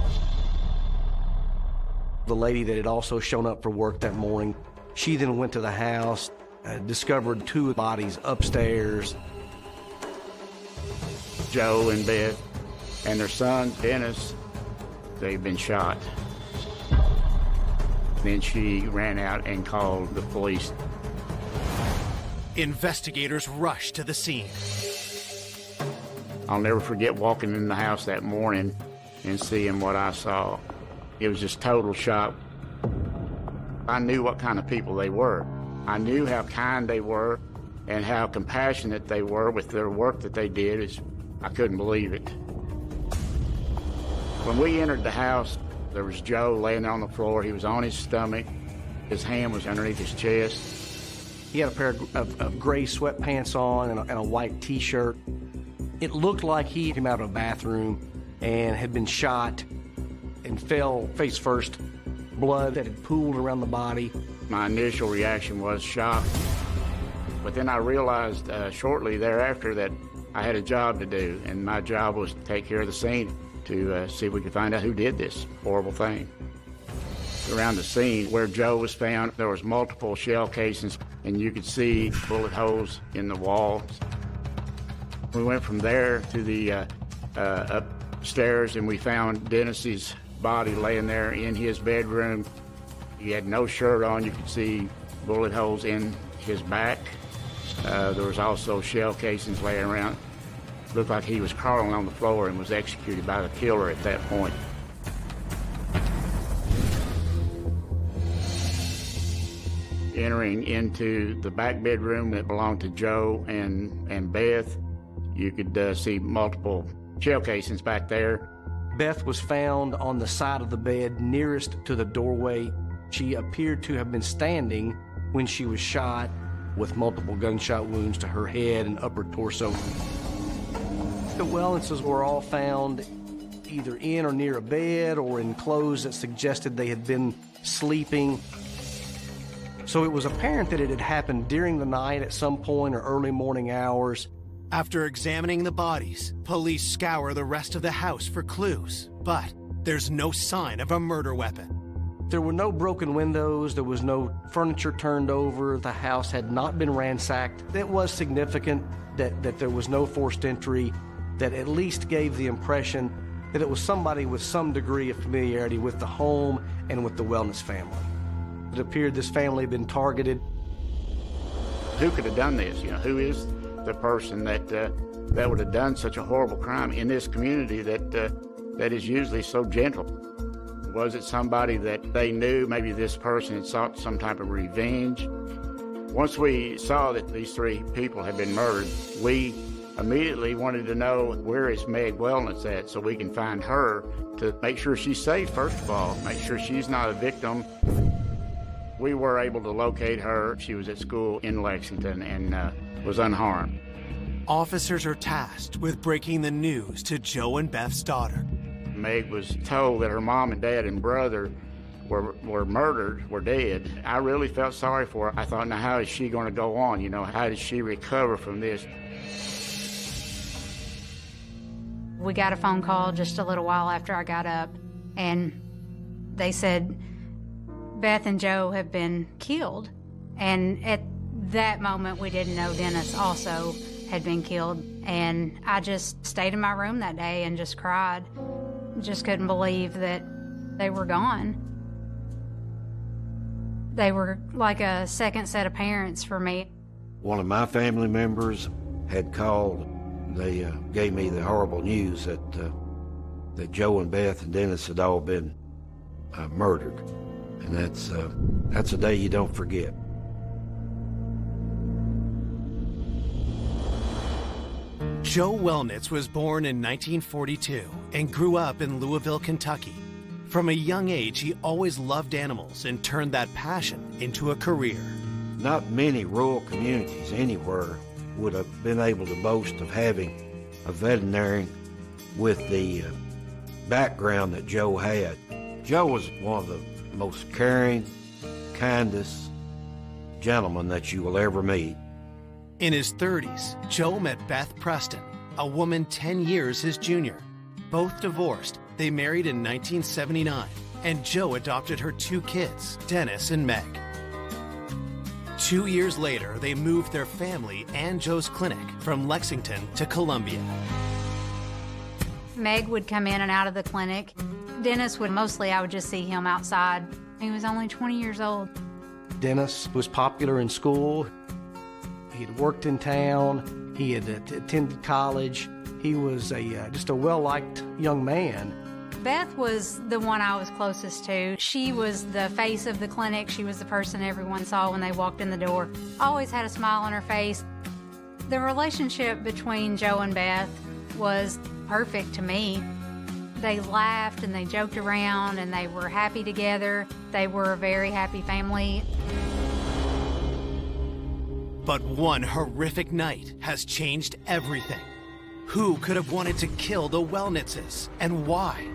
The lady that had also shown up for work that morning, she then went to the house, discovered 2 bodies upstairs. Joe and Beth and their son, Dennis, they've been shot. Then she ran out and called the police. Investigators rushed to the scene. I'll never forget walking in the house that morning and seeing what I saw. It was just total shock. I knew what kind of people they were. I knew how kind they were and how compassionate they were with their work that they did. I couldn't believe it. When we entered the house, there was Joe laying on the floor. He was on his stomach. His hand was underneath his chest. He had a pair of gray sweatpants on and a white T-shirt. It looked like he came out of a bathroom and had been shot and fell face first. Blood that had pooled around the body. My initial reaction was shock. But then I realized shortly thereafter that I had a job to do, and my job was to take care of the scene to see if we could find out who did this horrible thing. Around the scene where Joe was found, there was multiple shell casings, and you could see bullet holes in the walls. We went from there to the upstairs, and we found Dennis's body laying there in his bedroom. He had no shirt on. You could see bullet holes in his back. There was also shell casings laying around. Looked like he was crawling on the floor and was executed by the killer at that point. Entering into the back bedroom that belonged to Joe and Beth, you could see multiple shell casings back there. Beth was found on the side of the bed nearest to the doorway. She appeared to have been standing when she was shot, with multiple gunshot wounds to her head and upper torso. The Wellnitzes were all found either in or near a bed or in clothes that suggested they had been sleeping. So it was apparent that it had happened during the night at some point or early morning hours. After examining the bodies, police scour the rest of the house for clues, but there's no sign of a murder weapon. There were no broken windows, there was no furniture turned over, the house had not been ransacked. It was significant that there was no forced entry, that at least gave the impression that it was somebody with some degree of familiarity with the home and with the Wellnitz family. It appeared this family had been targeted. Who could have done this? Who is the person that would have done such a horrible crime in this community that is usually so gentle? Was it somebody that they knew? Maybe this person had sought some type of revenge. Once we saw that these 3 people had been murdered, we immediately wanted to know, where is Meg Wellnitz at, so we can find her to make sure she's safe, first of all, make sure she's not a victim. We were able to locate her. She was at school in Lexington and was unharmed. Officers are tasked with breaking the news to Joe and Beth's daughter. Meg was told that her mom and dad and brother were murdered, were dead. I really felt sorry for her. I thought, now how is she going to go on? How does she recover from this? We got a phone call just a little while after I got up, and they said Beth and Joe have been killed. And at that moment, we didn't know Dennis also had been killed. And I just stayed in my room that day and just cried. Just couldn't believe that they were gone. They were like a second set of parents for me. One of my family members had called. They gave me the horrible news that Joe and Beth and Dennis had all been murdered. And that's a day you don't forget. Joe Wellnitz was born in 1942 and grew up in Louisville, Kentucky. From a young age, he always loved animals and turned that passion into a career. Not many rural communities anywhere would have been able to boast of having a veterinarian with the background that Joe had. Joe was one of the most caring, kindest gentlemen that you will ever meet. In his 30s, Joe met Beth Preston, a woman 10 years his junior. Both divorced, they married in 1979, and Joe adopted her 2 kids, Dennis and Meg. 2 years later, they moved their family and Joe's clinic from Lexington to Columbia. Meg would come in and out of the clinic. Dennis would mostly, I would just see him outside. He was only 20 years old. Dennis was popular in school. He had worked in town. He had attended college. He was just a well-liked young man. Beth was the one I was closest to. She was the face of the clinic. She was the person everyone saw when they walked in the door. Always had a smile on her face. The relationship between Joe and Beth was perfect to me. They laughed and they joked around and they were happy together. They were a very happy family. But one horrific night has changed everything. Who could have wanted to kill the Wellnitzes, and why?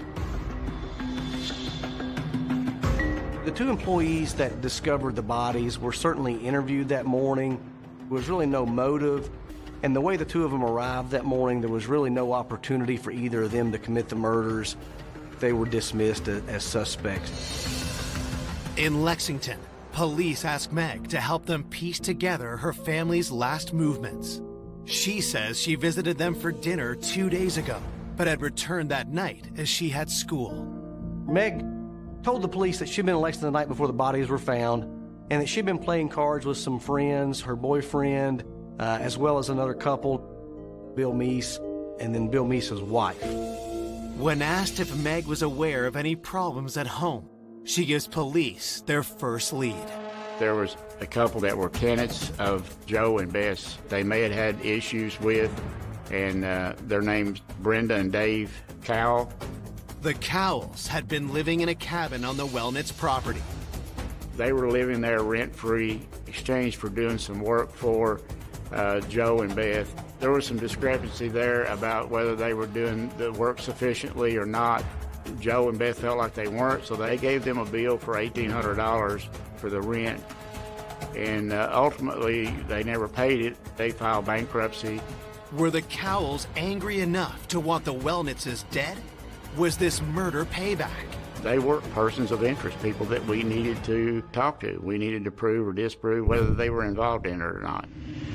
The 2 employees that discovered the bodies were certainly interviewed that morning. There was really no motive. And the way the 2 of them arrived that morning, there was really no opportunity for either of them to commit the murders. They were dismissed as suspects. In Lexington, police asked Meg to help them piece together her family's last movements. She says she visited them for dinner 2 days ago, but had returned that night as she had school. Meg told the police that she'd been in Lexington the night before the bodies were found, and that she'd been playing cards with some friends, her boyfriend, as well as another couple, Bill Meese, and then Bill Meese's wife. When asked if Meg was aware of any problems at home, she gives police their first lead. There was a couple that were tenants of Joe and Bess. They may have had issues with, and their names Brenda and Dave Cowell. The Cowells had been living in a cabin on the Wellnitz property. They were living there rent-free, exchanged for doing some work for Joe and Beth. There was some discrepancy there about whether they were doing the work sufficiently or not. Joe and Beth felt like they weren't, so they gave them a bill for $1,800 for the rent. And ultimately, they never paid it. They filed bankruptcy. Were the Cowells angry enough to want the Wellnitzes dead? Was this murder payback? They were persons of interest, people that we needed to talk to. We needed to prove or disprove whether they were involved in it or not.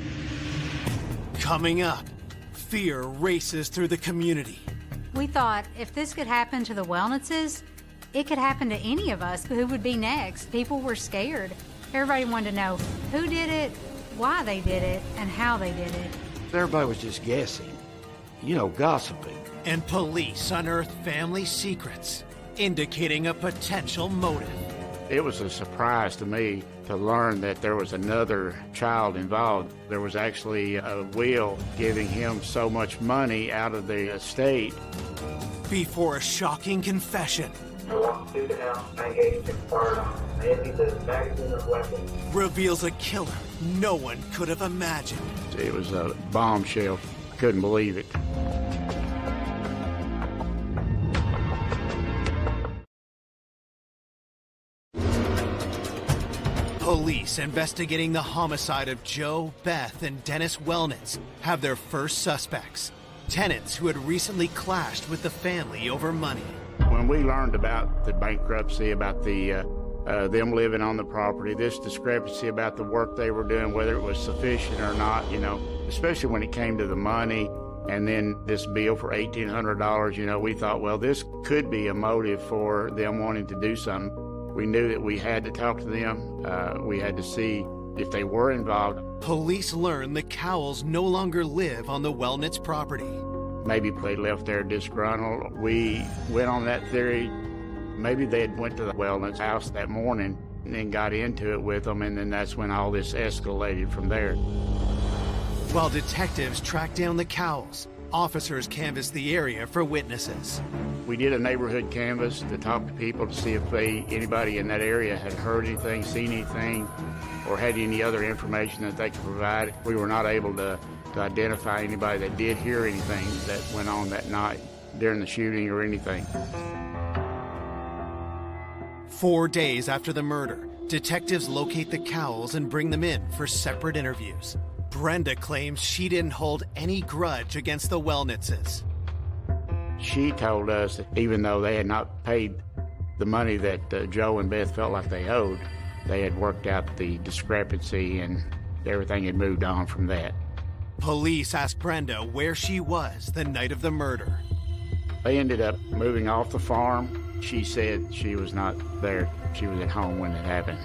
Coming up, fear races through the community. We thought if this could happen to the Wellnitzes, it could happen to any of us. Who would be next? People were scared. Everybody wanted to know who did it, why they did it, and how they did it. Everybody was just guessing, gossiping. And police unearthed family secrets, indicating a potential motive. It was a surprise to me to learn that there was another child involved. There was actually a will giving him so much money out of the estate. Before a shocking confession, reveals a killer no one could have imagined. It was a bombshell. Couldn't believe it. Police investigating the homicide of Joe, Beth, and Dennis Wellnitz have their first suspects. Tenants who had recently clashed with the family over money. When we learned about the bankruptcy, about the them living on the property, this discrepancy about the work they were doing, whether it was sufficient or not, especially when it came to the money, and then this bill for $1,800, we thought, well, this could be a motive for them wanting to do something. We knew that we had to talk to them. We had to see if they were involved. Police learned the Cowells no longer live on the Wellnitz property. Maybe they left there disgruntled. We went on that theory. Maybe they had went to the Wellnitz house that morning and then got into it with them, and then that's when all this escalated from there. While detectives tracked down the Cowells, officers canvassed the area for witnesses. We did a neighborhood canvass to talk to people to see if anybody in that area had heard anything, seen anything, or had any other information that they could provide. We were not able to identify anybody that did hear anything that went on that night during the shooting or anything. 4 days after the murder, detectives locate the Cowles and bring them in for separate interviews. Brenda claims she didn't hold any grudge against the Wellnitzes. She told us that even though they had not paid the money that Joe and Beth felt like they owed, they had worked out the discrepancy and everything had moved on from that. Police asked Brenda where she was the night of the murder. They ended up moving off the farm. She said she was not there. She was at home when it happened.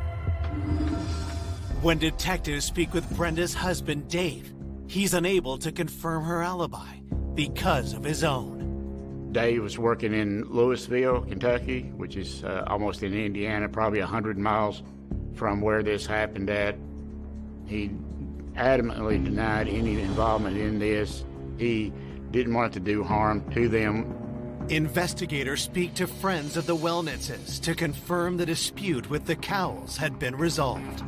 When detectives speak with Brenda's husband, Dave, he's unable to confirm her alibi because of his own. Dave was working in Louisville, Kentucky, which is almost in Indiana, probably 100 miles from where this happened at. He adamantly denied any involvement in this. He didn't want to do harm to them. Investigators speak to friends of the Wellnitzes to confirm the dispute with the Cowles had been resolved.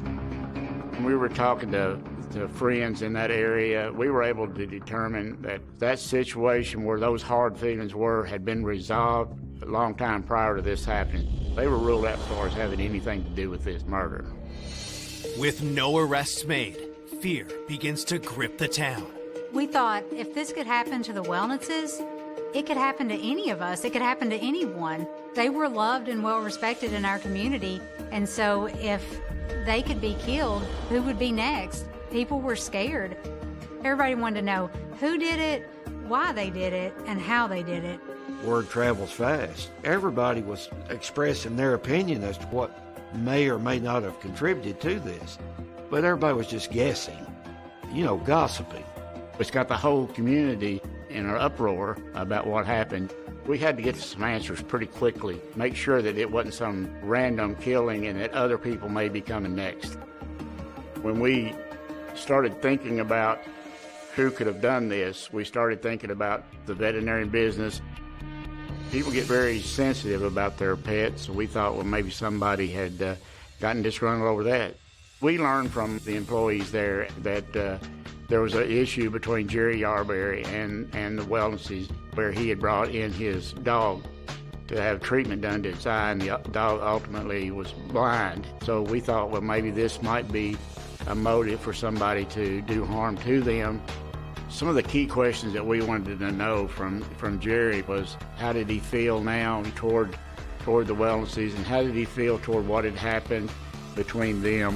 We were talking to friends in that area. We were able to determine that that situation where those hard feelings were had been resolved a long time prior to this happening. They were ruled out as far as having anything to do with this murder. With no arrests made, fear begins to grip the town. We thought if this could happen to the Wellnitzes, it could happen to any of us. It could happen to anyone. They were loved and well respected in our community, and so if they could be killed, who would be next? People were scared. Everybody wanted to know who did it, why they did it, and how they did it. Word travels fast. Everybody was expressing their opinion as to what may or may not have contributed to this. But everybody was just guessing, gossiping. It's got the whole community in an uproar about what happened. We had to get some answers pretty quickly, make sure that it wasn't some random killing and that other people may be coming next. When we started thinking about who could have done this, we started thinking about the veterinary business. People get very sensitive about their pets, so we thought, well, maybe somebody had gotten disgruntled over that. We learned from the employees there that there was an issue between Jerry Yarberry and the Wellnitzes where he had brought in his dog to have treatment done to its eye, and the dog ultimately was blind. So we thought, well, maybe this might be a motive for somebody to do harm to them. Some of the key questions that we wanted to know from Jerry was, how did he feel now toward the Wellnitzes, and how did he feel toward what had happened between them?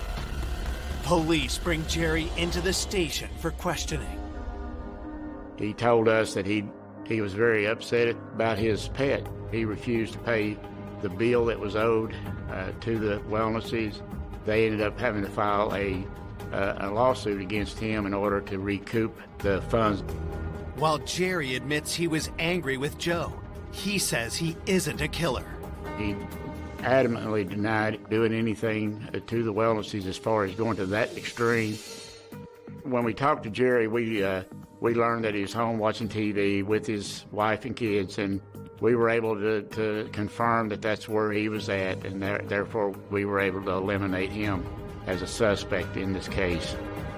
Police bring Jerry into the station for questioning. He told us that he was very upset about his pet. He refused to pay the bill that was owed to the Wellnitzes. They ended up having to file a lawsuit against him in order to recoup the funds. While Jerry admits he was angry with Joe, he says he isn't a killer. He adamantly denied doing anything to the Wellnitzes as far as going to that extreme. When we talked to Jerry, we learned that he was home watching TV with his wife and kids, and we were able to confirm that that's where he was at, and therefore we were able to eliminate him as a suspect in this case.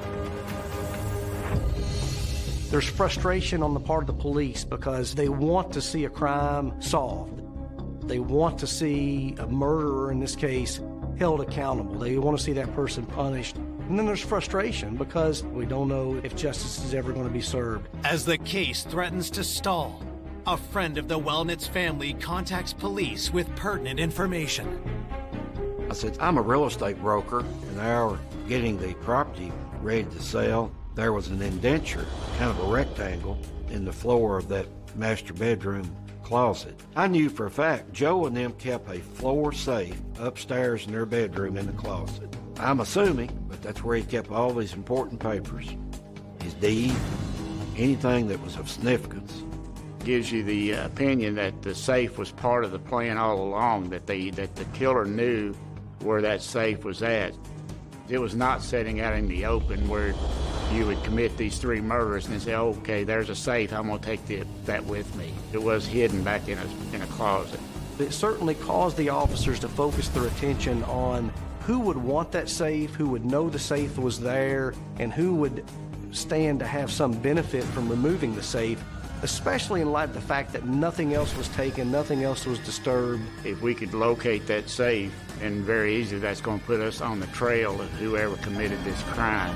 There's frustration on the part of the police because they want to see a crime solved. They want to see a murderer, in this case, held accountable. They want to see that person punished. And then there's frustration because we don't know if justice is ever going to be served. As the case threatens to stall, a friend of the Wellnitz family contacts police with pertinent information. I said, I'm a real estate broker, and our getting the property ready to sell, there was an indenture, kind of a rectangle, in the floor of that master bedroom closet. I knew for a fact Joe and them kept a floor safe upstairs in their bedroom in the closet. I'm assuming, but that's where he kept all these important papers, his deed, anything that was of significance. Gives you the opinion that the safe was part of the plan all along, that the killer knew where that safe was at. It was not setting out in the open where You would commit these 3 murders and then say, okay, there's a safe, I'm going to take that with me. It was hidden back in a closet. It certainly caused the officers to focus their attention on who would want that safe, who would know the safe was there, and who would stand to have some benefit from removing the safe, especially in light of the fact that nothing else was taken, nothing else was disturbed. If we could locate that safe, and very easily, that's going to put us on the trail of whoever committed this crime.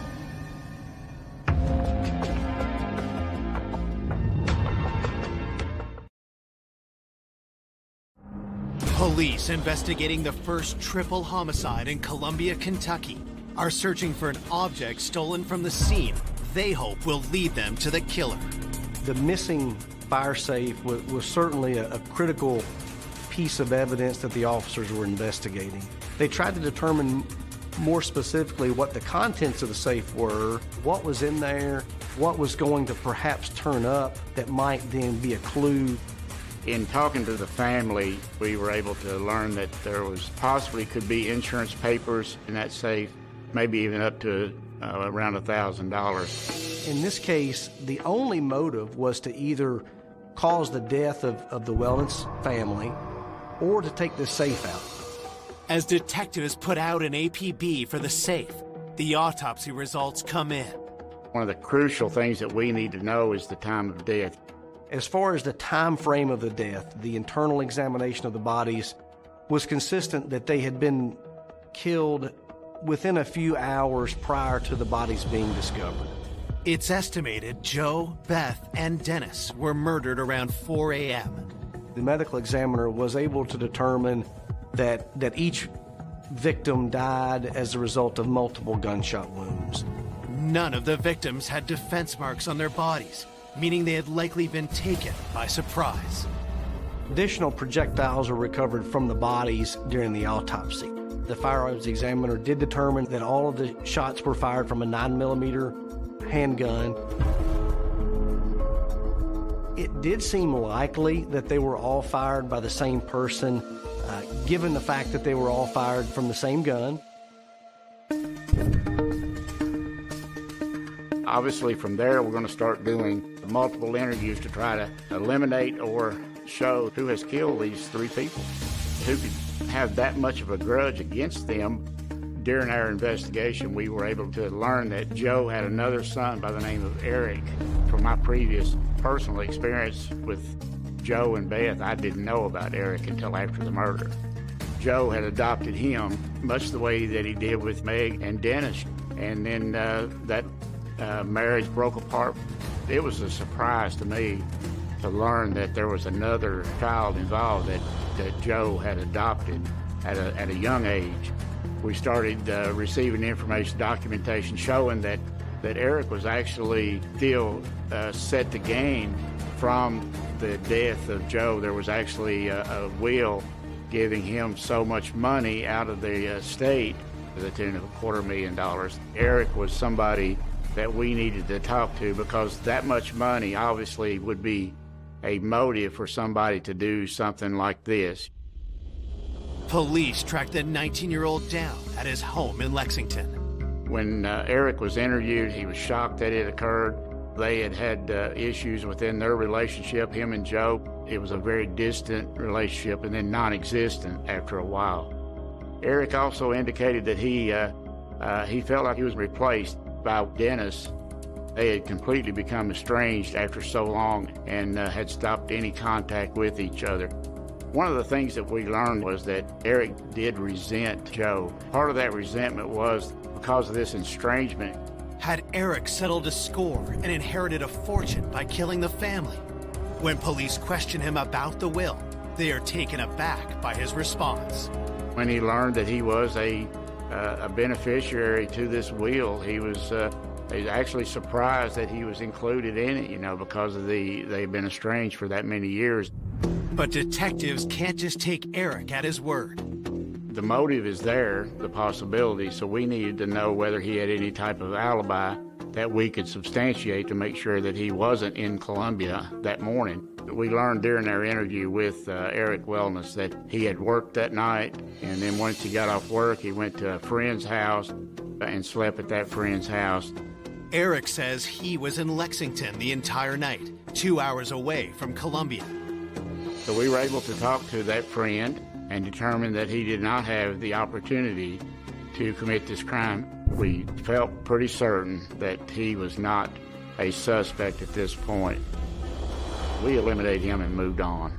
Police investigating the first triple homicide in Columbia, Kentucky, are searching for an object stolen from the scene they hope will lead them to the killer. The missing fire safe was certainly a critical piece of evidence that the officers were investigating. They tried to determine more specifically what the contents of the safe were, what was in there, what was going to perhaps turn up that might then be a clue. In talking to the family, we were able to learn that there was possibly could be insurance papers in that safe, maybe even up to around $1,000. In this case, the only motive was to either cause the death of the Wellens family or to take the safe out. As detectives put out an APB for the safe, the autopsy results come in. One of the crucial things that we need to know is the time of death. As far as the time frame of the death, the internal examination of the bodies was consistent that they had been killed within a few hours prior to the bodies being discovered. It's estimated Joe, Beth, and Dennis were murdered around 4 a.m. The medical examiner was able to determine that each victim died as a result of multiple gunshot wounds. None of the victims had defense marks on their bodies, meaning they had likely been taken by surprise. Additional projectiles were recovered from the bodies during the autopsy. The firearms examiner did determine that all of the shots were fired from a 9mm handgun. It did seem likely that they were all fired by the same person, given the fact that they were all fired from the same gun. Obviously, from there, we're going to start doing multiple interviews to try to eliminate or show who has killed these 3 people, who could have that much of a grudge against them. During our investigation, we were able to learn that Joe had another son by the name of Eric. From my previous personal experience with Joe and Beth, I didn't know about Eric until after the murder. Joe had adopted him much the way that he did with Meg and Dennis, and then that marriage broke apart. It was a surprise to me to learn that there was another child involved that Joe had adopted at a young age. We started receiving information, documentation showing that Eric was actually still set to gain from the death of Joe. There was actually a will giving him so much money out of the estate to the tune of $250,000. Eric was somebody that we needed to talk to because that much money obviously would be a motive for somebody to do something like this. Police tracked the 19-year-old down at his home in Lexington. When Eric was interviewed, he was shocked that it occurred. They had issues within their relationship, him and Joe. It was a very distant relationship and then non-existent after a while. Eric also indicated that he felt like he was replaced by Dennis. They had completely become estranged after so long and had stopped any contact with each other. One of the things that we learned was that Eric did resent Joe. Part of that resentment was because of this estrangement. Had Eric settled a score and inherited a fortune by killing the family? When police question him about the will, they are taken aback by his response. When he learned that he was a beneficiary to this will, he was actually surprised that he was included in it, because of they've been estranged for that many years. But detectives can't just take Eric at his word. The motive is there, the possibility, so we needed to know whether he had any type of alibi that we could substantiate to make sure that he wasn't in Columbia that morning. We learned during our interview with Eric Wellness that he had worked that night, and then once he got off work, he went to a friend's house and slept at that friend's house. Eric says he was in Lexington the entire night, 2 hours away from Columbia. So we were able to talk to that friend and determine that he did not have the opportunity to commit this crime. We felt pretty certain that he was not a suspect at this point. We eliminated him and moved on.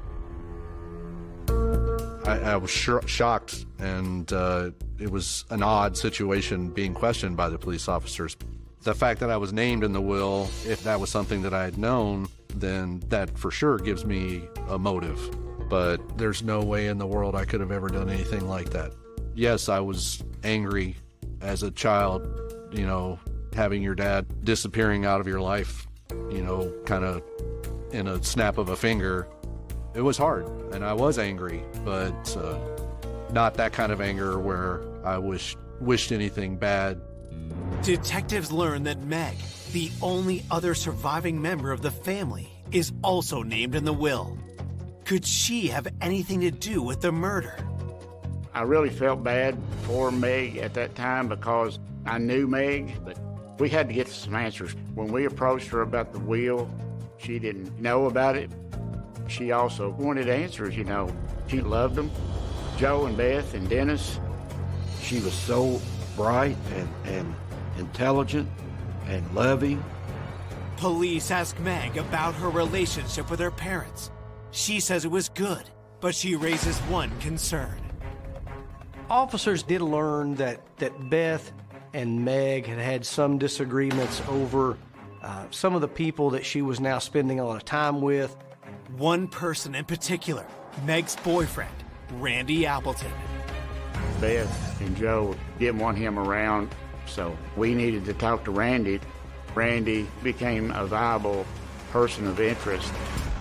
I was shocked, and it was an odd situation being questioned by the police officers. The fact that I was named in the will, if that was something that I had known, then that for sure gives me a motive. But there's no way in the world I could have ever done anything like that. Yes, I was angry as a child, you know, having your dad disappearing out of your life, you know, kind of in a snap of a finger. It was hard, and I was angry, but not that kind of anger where I wished anything bad. Detectives learn that Meg, the only other surviving member of the family, is also named in the will. Could she have anything to do with the murder? I really felt bad for Meg at that time because I knew Meg, but we had to get some answers. When we approached her about the will, she didn't know about it. She also wanted answers, you know. She loved them, Joe and Beth and Dennis. She was so bright and intelligent and loving. Police ask Meg about her relationship with her parents. She says it was good, but she raises one concern. Officers did learn that Beth and Meg had some disagreements over some of the people that she was now spending a lot of time with. One person in particular, Meg's boyfriend, Randy Appleton. Beth and Joe didn't want him around, so we needed to talk to Randy. Randy became a viable person of interest.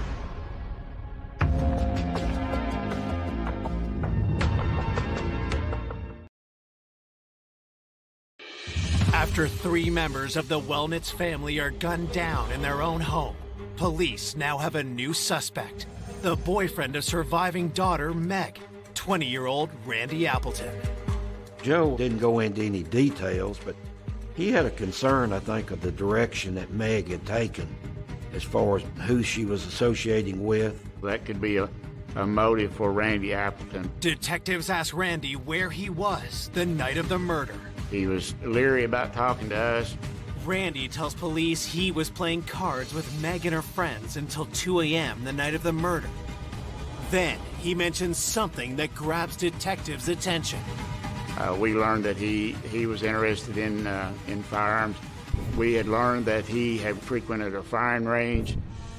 After 3 members of the Wellnitz family are gunned down in their own home, police now have a new suspect, the boyfriend of surviving daughter Meg, 20-year-old Randy Appleton. Joe didn't go into any details, but he had a concern, I think, of the direction that Meg had taken as far as who she was associating with. That could be a motive for Randy Appleton. Detectives asked Randy where he was the night of the murder. He was leery about talking to us. Randy tells police he was playing cards with Meg and her friends until 2 a.m. the night of the murder. Then he mentions something that grabs detectives' attention. We learned that he was interested in firearms. We had learned that he had frequented a firing range.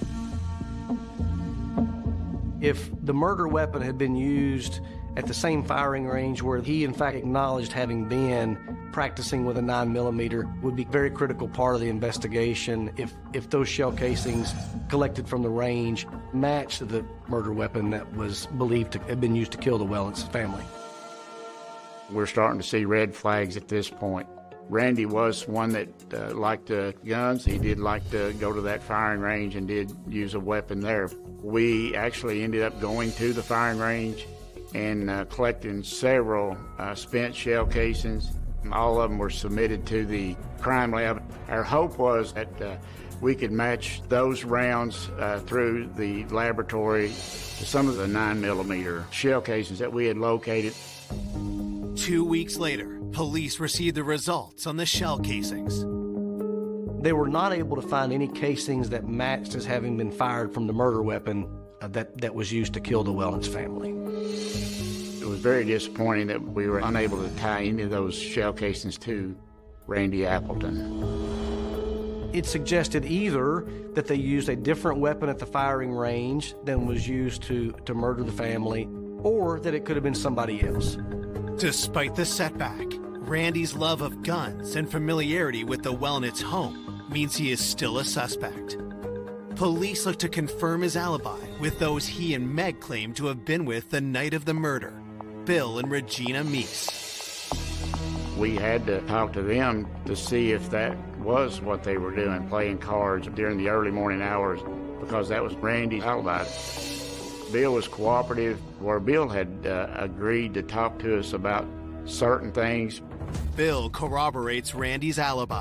If the murder weapon had been used at the same firing range where he in fact acknowledged having been practicing with a 9mm, would be a very critical part of the investigation if those shell casings collected from the range matched the murder weapon that was believed to have been used to kill the Wellnitz family. We're starting to see red flags at this point. Randy was one that liked guns. He did like to go to that firing range and did use a weapon there. We actually ended up going to the firing range and collecting several spent shell casings. All of them were submitted to the crime lab. Our hope was that we could match those rounds through the laboratory to some of the 9mm shell casings that we had located. 2 weeks later, police received the results on the shell casings. They were not able to find any casings that matched as having been fired from the murder weapon that was used to kill the Wellnitz family. It was very disappointing that we were unable to tie any of those shell casings to Randy Appleton. It suggested either that they used a different weapon at the firing range than was used to murder the family, or that it could have been somebody else. Despite the setback, Randy's love of guns and familiarity with the Wellnitz home means he is still a suspect. Police look to confirm his alibi with those he and Meg claim to have been with the night of the murder, Bill and Regina Meese. We had to talk to them to see if that was what they were doing, playing cards during the early morning hours, because that was Randy's alibi. Bill was cooperative, where Bill had agreed to talk to us about certain things. Bill corroborates Randy's alibi.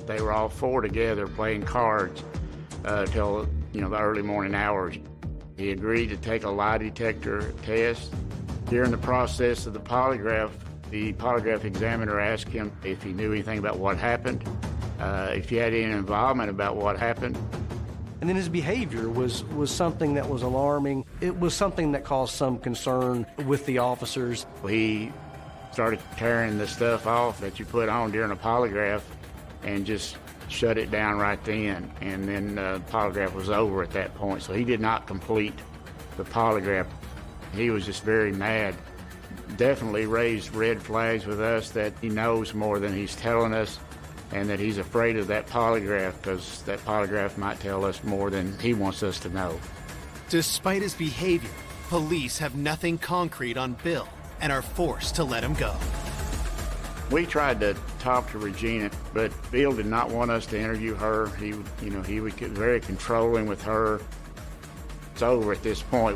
They were all four together playing cards till the early morning hours. He agreed to take a lie detector test. During the process of the polygraph examiner asked him if he knew anything about what happened, if he had any involvement about what happened. And then his behavior was something that was alarming. It was something that caused some concern with the officers. He started tearing the stuff off that you put on during a polygraph and just shut it down right then. And then the polygraph was over at that point. So he did not complete the polygraph. He was just very mad. Definitely raised red flags with us that he knows more than he's telling us, and that he's afraid of that polygraph because that polygraph might tell us more than he wants us to know. Despite his behavior, police have nothing concrete on Bill and are forced to let him go. We tried to talk to Regina, but Bill did not want us to interview her. He would get very controlling with her. It's over at this point.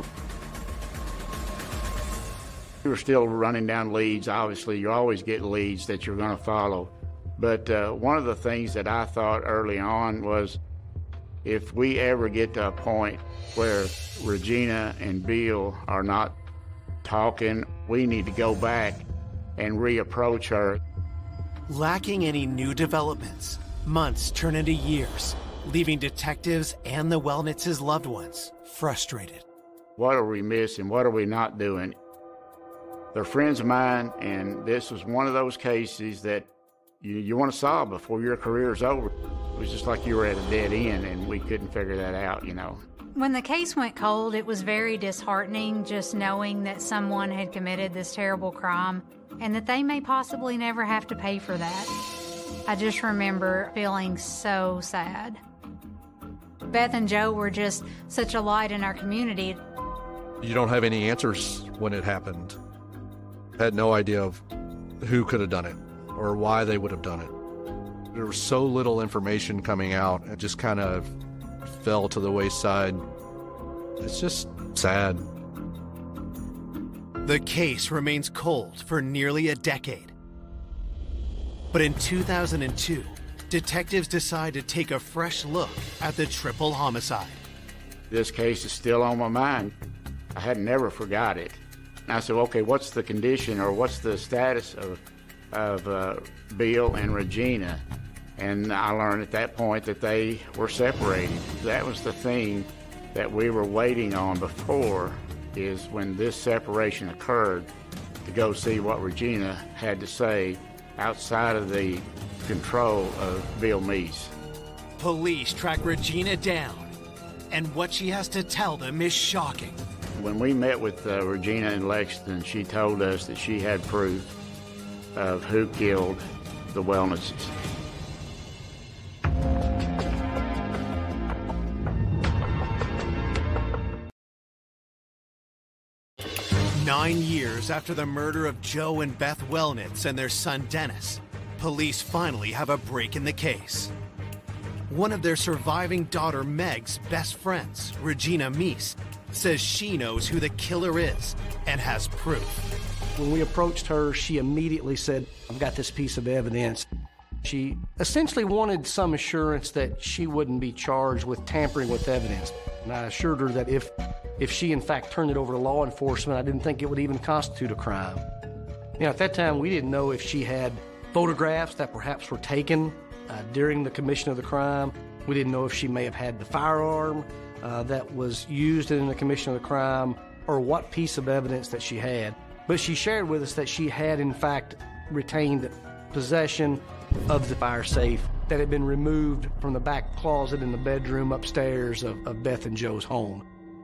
We were still running down leads. Obviously, you always get leads that you're going to follow. But one of the things that I thought early on was, if we ever get to a point where Regina and Bill are not talking, we need to go back and reapproach her. Lacking any new developments, months turn into years, leaving detectives and the Wellnitz's loved ones frustrated. What are we missing? What are we not doing? They're friends of mine, and this was one of those cases that you want to solve before your career's over. It was just like you were at a dead end, and we couldn't figure that out, When the case went cold, it was very disheartening just knowing that someone had committed this terrible crime and that they may possibly never have to pay for that. I just remember feeling so sad. Beth and Joe were just such a light in our community. You don't have any answers when it happened. Had no idea of who could have done it or why they would have done it. There was so little information coming out, it just kind of fell to the wayside. It's just sad. The case remains cold for nearly a decade. But in 2002, detectives decide to take a fresh look at the triple homicide. This case is still on my mind. I had never forgot it. And I said, okay, what's the condition or what's the status of Bill and Regina? And I learned at that point that they were separated. That was the thing that we were waiting on before, is when this separation occurred, to go see what Regina had to say outside of the control of Bill Meese. Police track Regina down, and what she has to tell them is shocking. When we met with Regina in Lexington, she told us that she had proof of who killed the Wellnitzes. Nine years after the murder of Joe and Beth Wellnitz and their son Dennis, police finally have a break in the case. One of their surviving daughter Meg's best friends, Regina Meese, says she knows who the killer is and has proof. When we approached her, she immediately said, I've got this piece of evidence. She essentially wanted some assurance that she wouldn't be charged with tampering with evidence. And I assured her that if she in fact turned it over to law enforcement, I didn't think it would even constitute a crime. At that time, we didn't know if she had photographs that perhaps were taken during the commission of the crime. We didn't know if she may have had the firearm that was used in the commission of the crime, or what piece of evidence that she had. But she shared with us that she had in fact retained possession of the fire safe that had been removed from the back closet in the bedroom upstairs of Beth and Joe's home.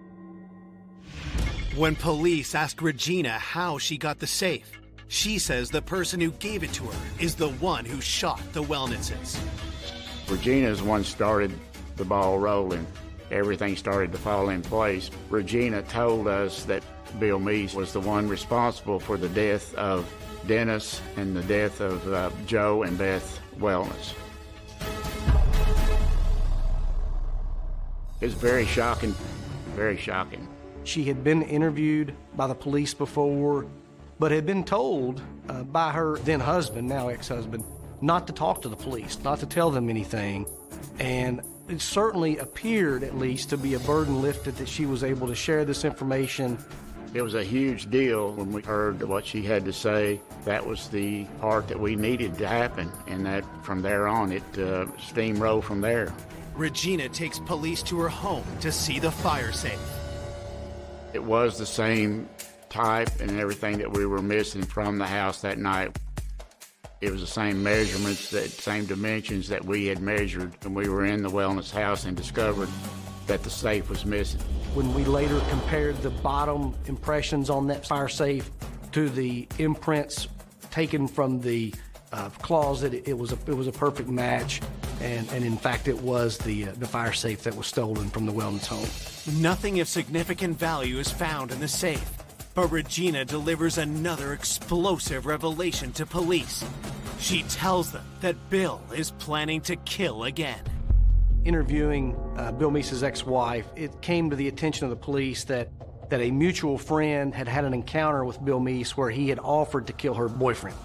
When police ask Regina how she got the safe, she says the person who gave it to her is the one who shot the Wellnitzes. Regina's the one started the ball rolling. Everything started to fall in place. Regina told us that Bill Meese was the one responsible for the death of Dennis and the death of Joe and Beth Wellnitz. It's very shocking, very shocking. She had been interviewed by the police before, but had been told by her then husband, now ex-husband, not to talk to the police, not to tell them anything. And it certainly appeared, at least, to be a burden lifted that she was able to share this information. It was a huge deal when we heard what she had to say. That was the part that we needed to happen, and that from there on, it steamrolled from there. Regina takes police to her home to see the fire safe. It was the same type and everything that we were missing from the house that night. It was the same measurements, the same dimensions that we had measured when we were in the Wellness house and discovered that the safe was missing. When we later compared the bottom impressions on that fire safe to the imprints taken from the closet, it was a perfect match, and in fact it was the fire safe that was stolen from the Wellness home. Nothing of significant value is found in the safe, but Regina delivers another explosive revelation to police. She tells them that Bill is planning to kill again. Interviewing Bill Meese's ex-wife, it came to the attention of the police that a mutual friend had had an encounter with Bill Meese where he had offered to kill her boyfriend.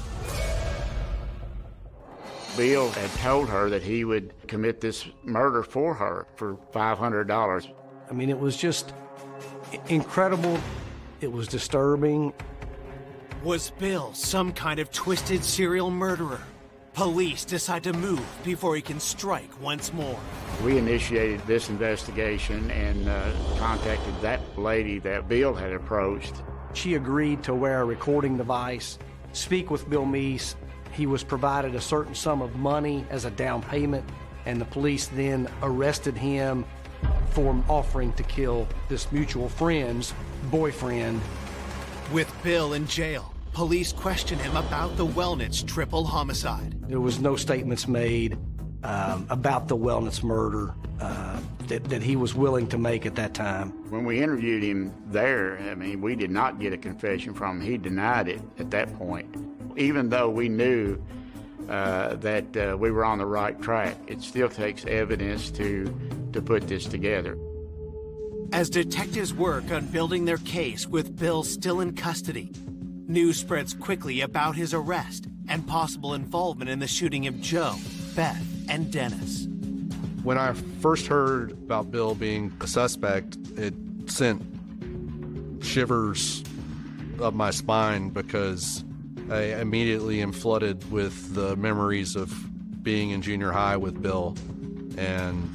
Bill had told her that he would commit this murder for her for $500. I mean, it was just incredible. It was disturbing. Was Bill some kind of twisted serial murderer? Police decide to move before he can strike once more. We initiated this investigation and contacted that lady that Bill had approached. She agreed to wear a recording device, speak with Bill Meese. He was provided a certain sum of money as a down payment, and the police then arrested him for offering to kill this mutual friend's boyfriend. With Bill in jail, police question him about the Wellnitz triple homicide. There was no statements made about the Wellnitz murder that he was willing to make at that time. When we interviewed him there, I mean, we did not get a confession from him. He denied it at that point. Even though we knew that we were on the right track, it still takes evidence to put this together. As detectives work on building their case with Bill still in custody, news spreads quickly about his arrest and possible involvement in the shooting of Joe, Beth, and Dennis. When I first heard about Bill being a suspect, it sent shivers up my spine because I immediately am flooded with the memories of being in junior high with Bill and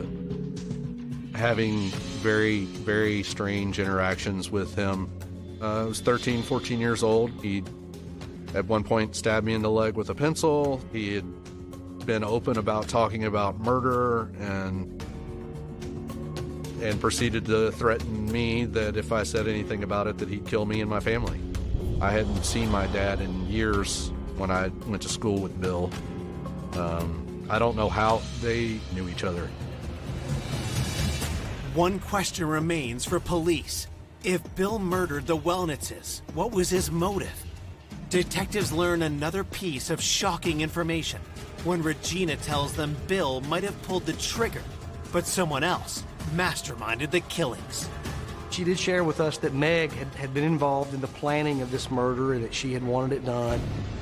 having very, very strange interactions with him. I was 13, 14 years old. He at one point stabbed me in the leg with a pencil. He had been open about talking about murder and proceeded to threaten me that if I said anything about it, that he'd kill me and my family. I hadn't seen my dad in years when I went to school with Bill. I don't know how they knew each other. One question remains for police. If Bill murdered the Wellnitzes, what was his motive? Detectives learn another piece of shocking information when Regina tells them Bill might have pulled the trigger, but someone else masterminded the killings. She did share with us that Meg had been involved in the planning of this murder and that she had wanted it done.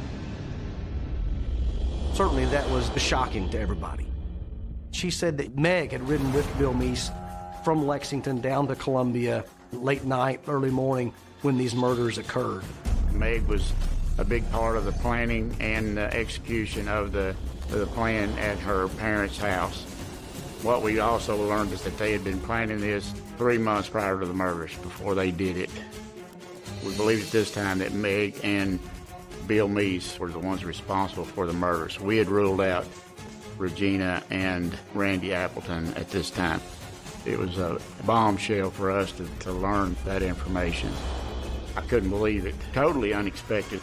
Certainly that was shocking to everybody. She said that Meg had ridden with Bill Meese from Lexington down to Columbia late night, early morning when these murders occurred. Meg was a big part of the planning and the execution of the plan at her parents' house. What we also learned is that they had been planning this 3 months prior to the murders before they did it. We believed at this time that Meg and Bill Meese were the ones responsible for the murders. We had ruled out Regina and Randy Appleton at this time. It was a bombshell for us to learn that information. I couldn't believe it. Totally unexpected.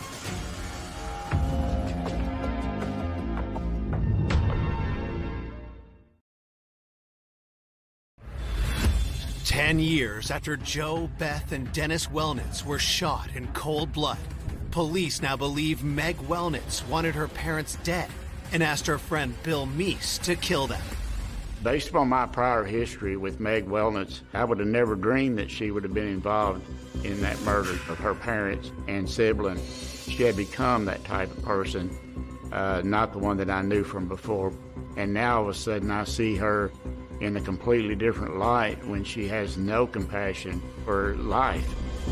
Ten years after Joe, Beth, and Dennis Wellnitz were shot in cold blood, police now believe Meg Wellnitz wanted her parents dead and asked her friend Bill Meese to kill them. Based upon my prior history with Meg Wellnitz, I would have never dreamed that she would have been involved in that murder of her parents and sibling. She had become that type of person not the one that I knew from before. And now all of a sudden I see her in a completely different light when she has no compassion for life.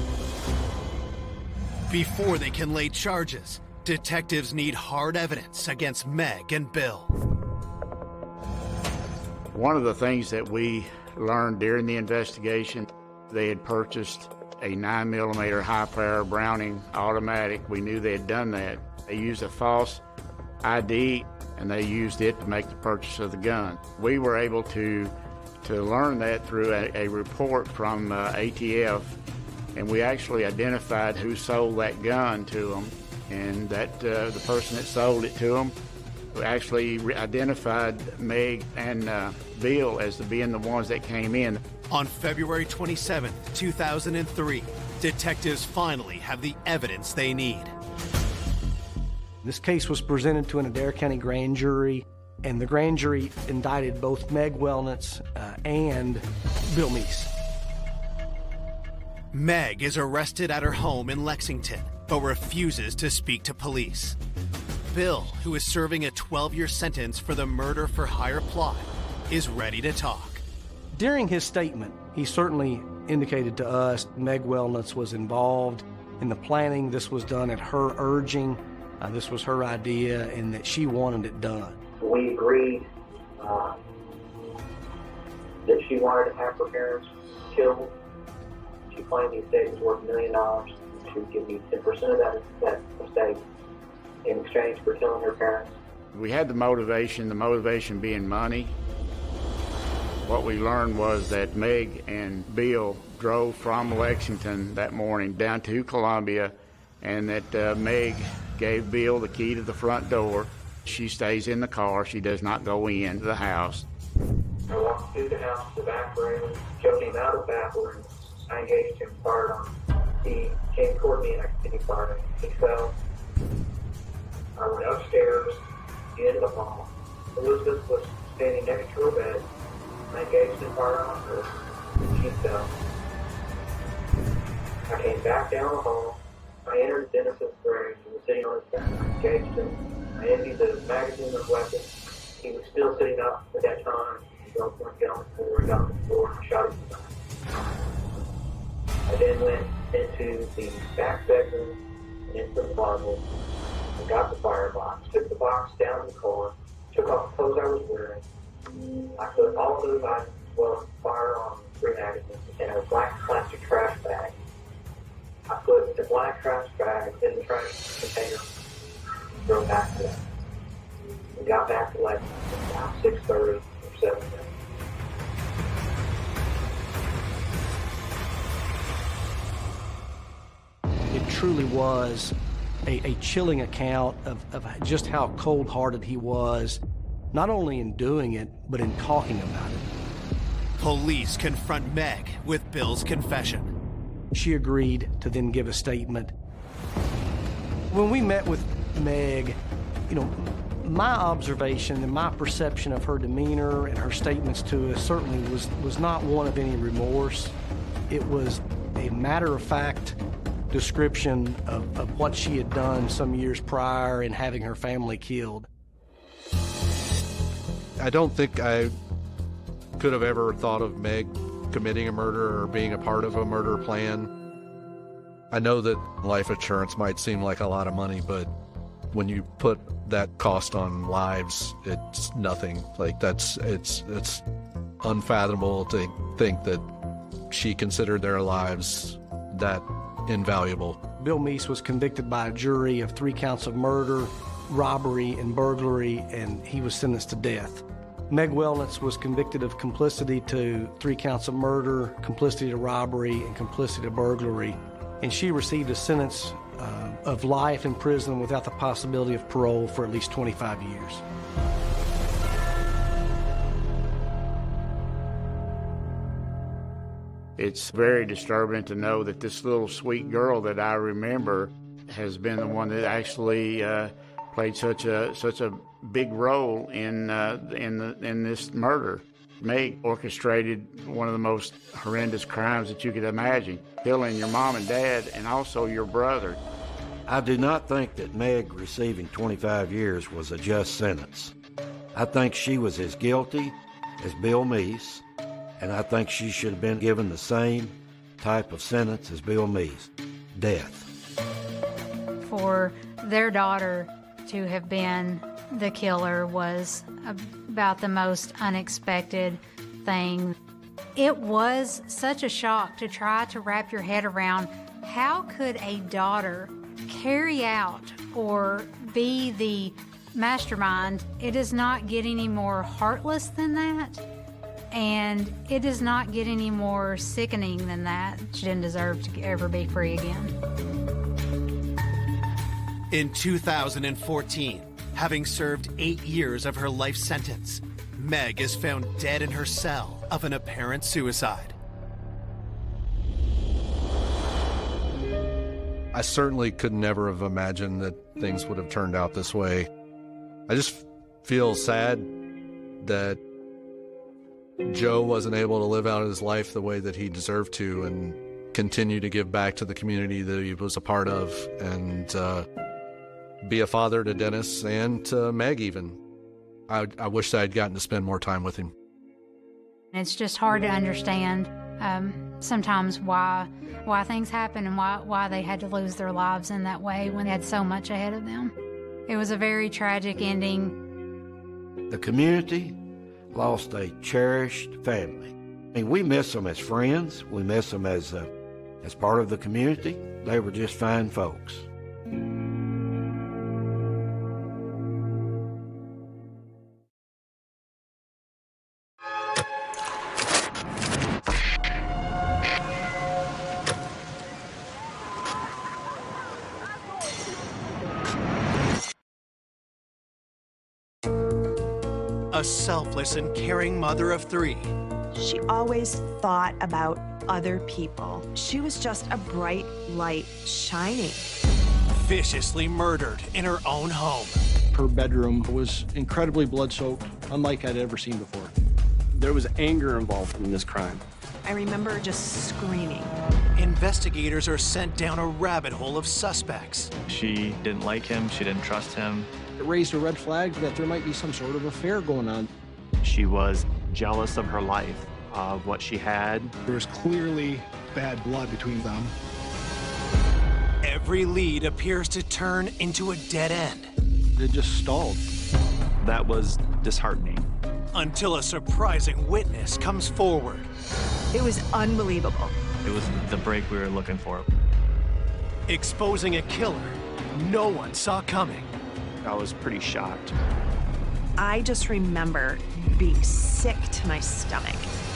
Before they can lay charges, detectives need hard evidence against Meg and Bill. One of the things that we learned during the investigation, they had purchased a 9mm high-power Browning automatic. We knew they had done that. They used a false ID, and they used it to make the purchase of the gun. We were able to learn that through a report from ATF, and we actually identified who sold that gun to them, and that the person that sold it to them actually identified Meg and Bill as being the ones that came in. On February 27, 2003, detectives finally have the evidence they need. This case was presented to an Adair County grand jury, and the grand jury indicted both Meg Wellnitz and Bill Meese. Meg is arrested at her home in Lexington, but refuses to speak to police. Bill, who is serving a 12-year sentence for the murder-for-hire plot, is ready to talk. During his statement, he certainly indicated to us Meg Wellnitz was involved in the planning. This was done at her urging. This was her idea, and that she wanted it done. We agreed that she wanted to have her parents killed. She claimed the estate was worth $1 million. She would give me 10% of that estate in exchange for killing her parents. We had the motivation being money. What we learned was that Meg and Bill drove from Lexington that morning down to Columbia, and that Meg gave Bill the key to the front door. She stays in the car. She does not go into the house. I walked through the house, the back room, showed him out of the back room. I engaged him, fired on him. He came toward me and I continued firing. He fell. I went upstairs, into the hall. Elizabeth was standing next to her bed. I engaged and fired on her. She fell. I came back down the hall. I entered Dennis's grave. He was sitting on his back. I engaged him. I emptied the magazine of weapons. He was still sitting up at that time. He broke one down the floor, and shot him in the back. I then went into the back bedroom and into the closet and got the firebox, took the box down the car, took off the clothes I was wearing. I put all of those items as well as firearm 3 magazines in a black plastic trash bag. I put the black trash bag in the trash container and drove back to that. We got back to Lexington about 6:30 or 7:30. It truly was a chilling account of just how cold-hearted he was, not only in doing it, but in talking about it. Police confront Meg with Bill's confession. She agreed to then give a statement. When we met with Meg, my observation and my perception of her demeanor and her statements to us certainly was not one of any remorse. It was a matter-of-fact description of what she had done some years prior in having her family killed. I don't think I could have ever thought of Meg committing a murder or being a part of a murder plan. I know that life insurance might seem like a lot of money, but when you put that cost on lives, it's nothing. It's unfathomable to think that she considered their lives that invaluable. Bill Meese was convicted by a jury of 3 counts of murder, robbery, and burglary, and he was sentenced to death. Meg Wellnitz was convicted of complicity to 3 counts of murder, complicity to robbery, and complicity to burglary, and she received a sentence of life in prison without the possibility of parole for at least 25 years. It's very disturbing to know that this little sweet girl that I remember has been the one that actually played such a big role in this murder. Meg orchestrated one of the most horrendous crimes that you could imagine, killing your mom and dad and also your brother. I do not think that Meg receiving 25 years was a just sentence. I think she was as guilty as Bill Meese, and I think she should have been given the same type of sentence as Bill Meese, death. For their daughter to have been the killer was about the most unexpected thing. It was such a shock to try to wrap your head around how could a daughter carry out or be the mastermind. It does not get any more heartless than that, and it does not get any more sickening than that. She didn't deserve to ever be free again. In 2014, having served 8 years of her life sentence, Meg is found dead in her cell of an apparent suicide. I certainly could never have imagined that things would have turned out this way. I just feel sad that Joe wasn't able to live out his life the way that he deserved to and continue to give back to the community that he was a part of, and be a father to Dennis and to Meg even. I wish I had gotten to spend more time with him. It's just hard to understand sometimes why things happen and why they had to lose their lives in that way when they had so much ahead of them. It was a very tragic ending. The community lost a cherished family. I mean, we miss them as friends. We miss them as part of the community. They were just fine folks. A selfless and caring mother of 3. She always thought about other people. She was just a bright light shining. Viciously murdered in her own home. Her bedroom was incredibly blood-soaked, unlike I'd ever seen before. There was anger involved in this crime. I remember just screaming. Investigators are sent down a rabbit hole of suspects. She didn't like him, she didn't trust him. It raised a red flag that there might be some sort of affair going on. She was jealous of her life, of what she had. There was clearly bad blood between them. Every lead appears to turn into a dead end. It just stalled. That was disheartening. Until a surprising witness comes forward. It was unbelievable. It was the break we were looking for. Exposing a killer no one saw coming. I was pretty shocked. I just remember being sick to my stomach.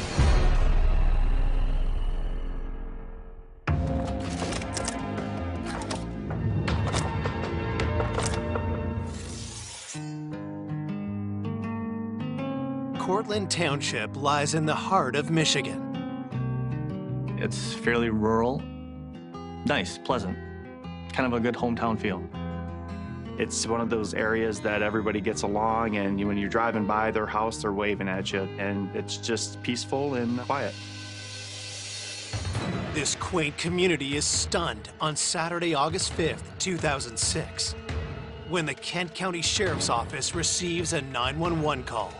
Cortland Township lies in the heart of Michigan. It's fairly rural, nice, pleasant, kind of a good hometown feel. It's one of those areas that everybody gets along, and when you're driving by their house, they're waving at you, and it's just peaceful and quiet. This quaint community is stunned on Saturday, August 5th, 2006, when the Kent County Sheriff's Office receives a 911 call.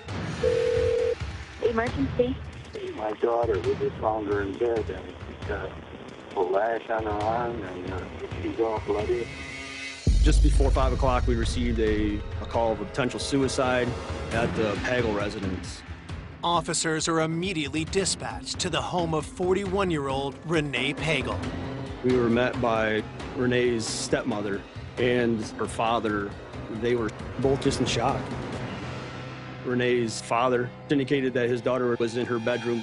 Emergency. My daughter, we just found her in bed, and she's got a lash on her arm, and she's all bloody. Just before 5 o'clock, we received a call of a potential suicide at the Pagel residence. Officers are immediately dispatched to the home of 41-year-old Renee Pagel. We were met by Renee's stepmother and her father. They were both just in shock. Renee's father indicated that his daughter was in her bedroom.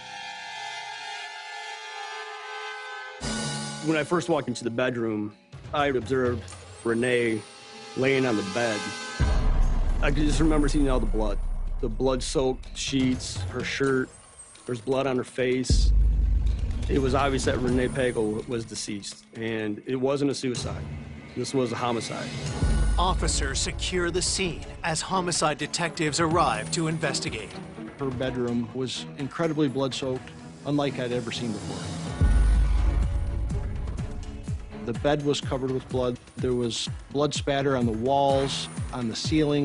When I first walked into the bedroom, I observed Renee laying on the bed. I could just remember seeing all the blood-soaked sheets, her shirt. There's blood on her face. It was obvious that Renee Pagel was deceased, and it wasn't a suicide. This was a homicide. Officers secure the scene as homicide detectives arrive to investigate. Her bedroom was incredibly blood-soaked, unlike I'd ever seen before. The bed was covered with blood. There was blood spatter on the walls, on the ceiling.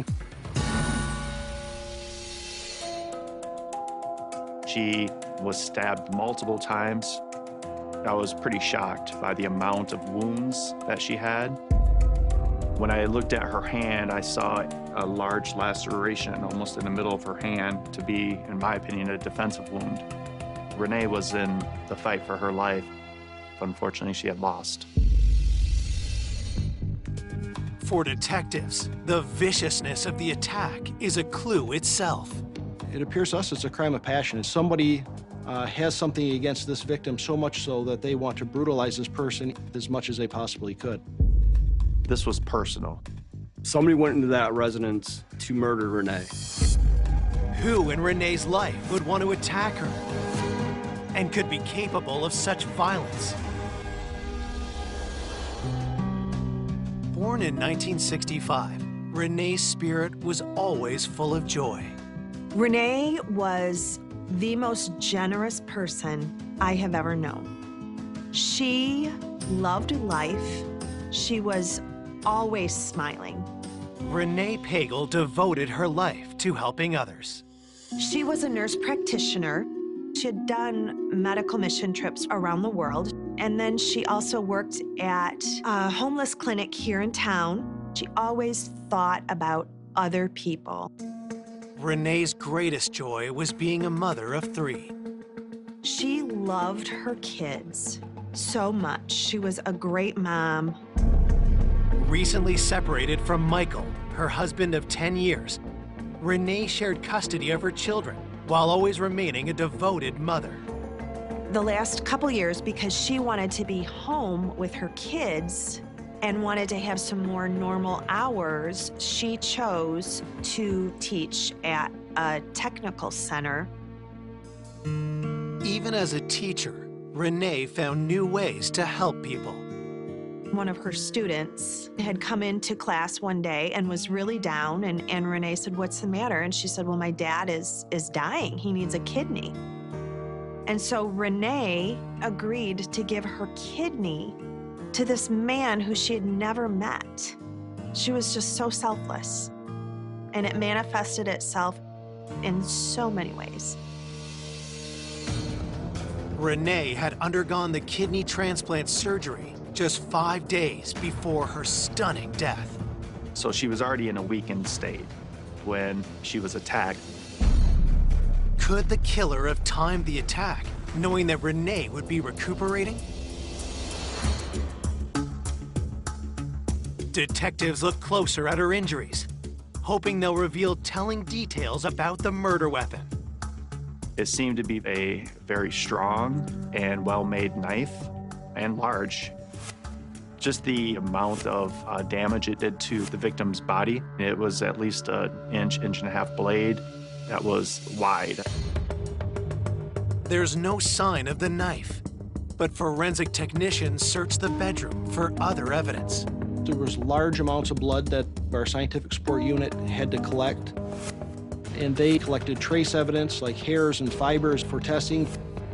She was stabbed multiple times. I was pretty shocked by the amount of wounds that she had. When I looked at her hand, I saw a large laceration almost in the middle of her hand to be, in my opinion, a defensive wound. Renee was in the fight for her life. Unfortunately, she had lost. For detectives, the viciousness of the attack is a clue itself. It appears to us it's a crime of passion. Somebody has something against this victim, so much so that they want to brutalize this person as much as they possibly could. This was personal. Somebody went into that residence to murder Renee. Who in Renee's life would want to attack her and could be capable of such violence? Born in 1965, Renee's spirit was always full of joy. Renee was the most generous person I have ever known. She loved life. She was always smiling. Renee Pagel devoted her life to helping others. She was a nurse practitioner. She had done medical mission trips around the world, and then she also worked at a homeless clinic here in town. She always thought about other people. Renee's greatest joy was being a mother of 3. She loved her kids so much. She was a great mom. Recently separated from Michael, her husband of 10 years, Renee shared custody of her children while always remaining a devoted mother. The last couple years, because she wanted to be home with her kids and wanted to have some more normal hours, she chose to teach at a technical center. Even as a teacher, Renee found new ways to help people. One of her students had come into class one day and was really down, and Renee said, "What's the matter?" And she said, "Well, my dad is dying. He needs a kidney." And so Renee agreed to give her kidney to this man who she had never met. She was just so selfless. And it manifested itself in so many ways. Renee had undergone the kidney transplant surgery just 5 days before her stunning death. So she was already in a weakened state when she was attacked. Could the killer have timed the attack, knowing that Renee would be recuperating? Detectives look closer at her injuries, hoping they'll reveal telling details about the murder weapon. It seemed to be a very strong and well-made knife, and large. Just the amount of damage it did to the victim's body, it was at least an inch and a half blade that was wide. There's no sign of the knife, but forensic technicians searched the bedroom for other evidence. There was large amounts of blood that our scientific support unit had to collect, and they collected trace evidence like hairs and fibers for testing.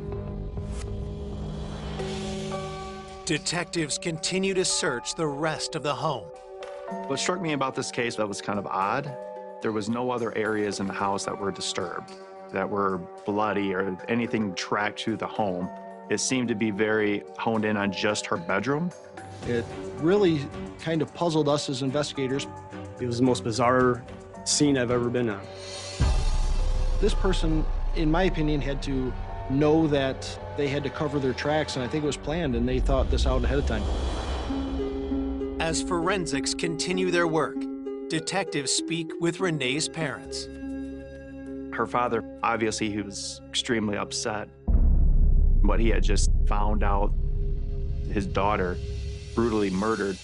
Detectives continue to search the rest of the home. What struck me about this case that was kind of odd, there was no other areas in the house that were disturbed, that were bloody or anything tracked to the home. It seemed to be very honed in on just her bedroom. It really kind of puzzled us as investigators. It was the most bizarre scene I've ever been on. This person, in my opinion, had to know that they had to cover their tracks, and I think it was planned, and they thought this out ahead of time. As forensics continue their work, detectives speak with Renee's parents. Her father, obviously, he was extremely upset. What he had just found out, his daughter brutally murdered.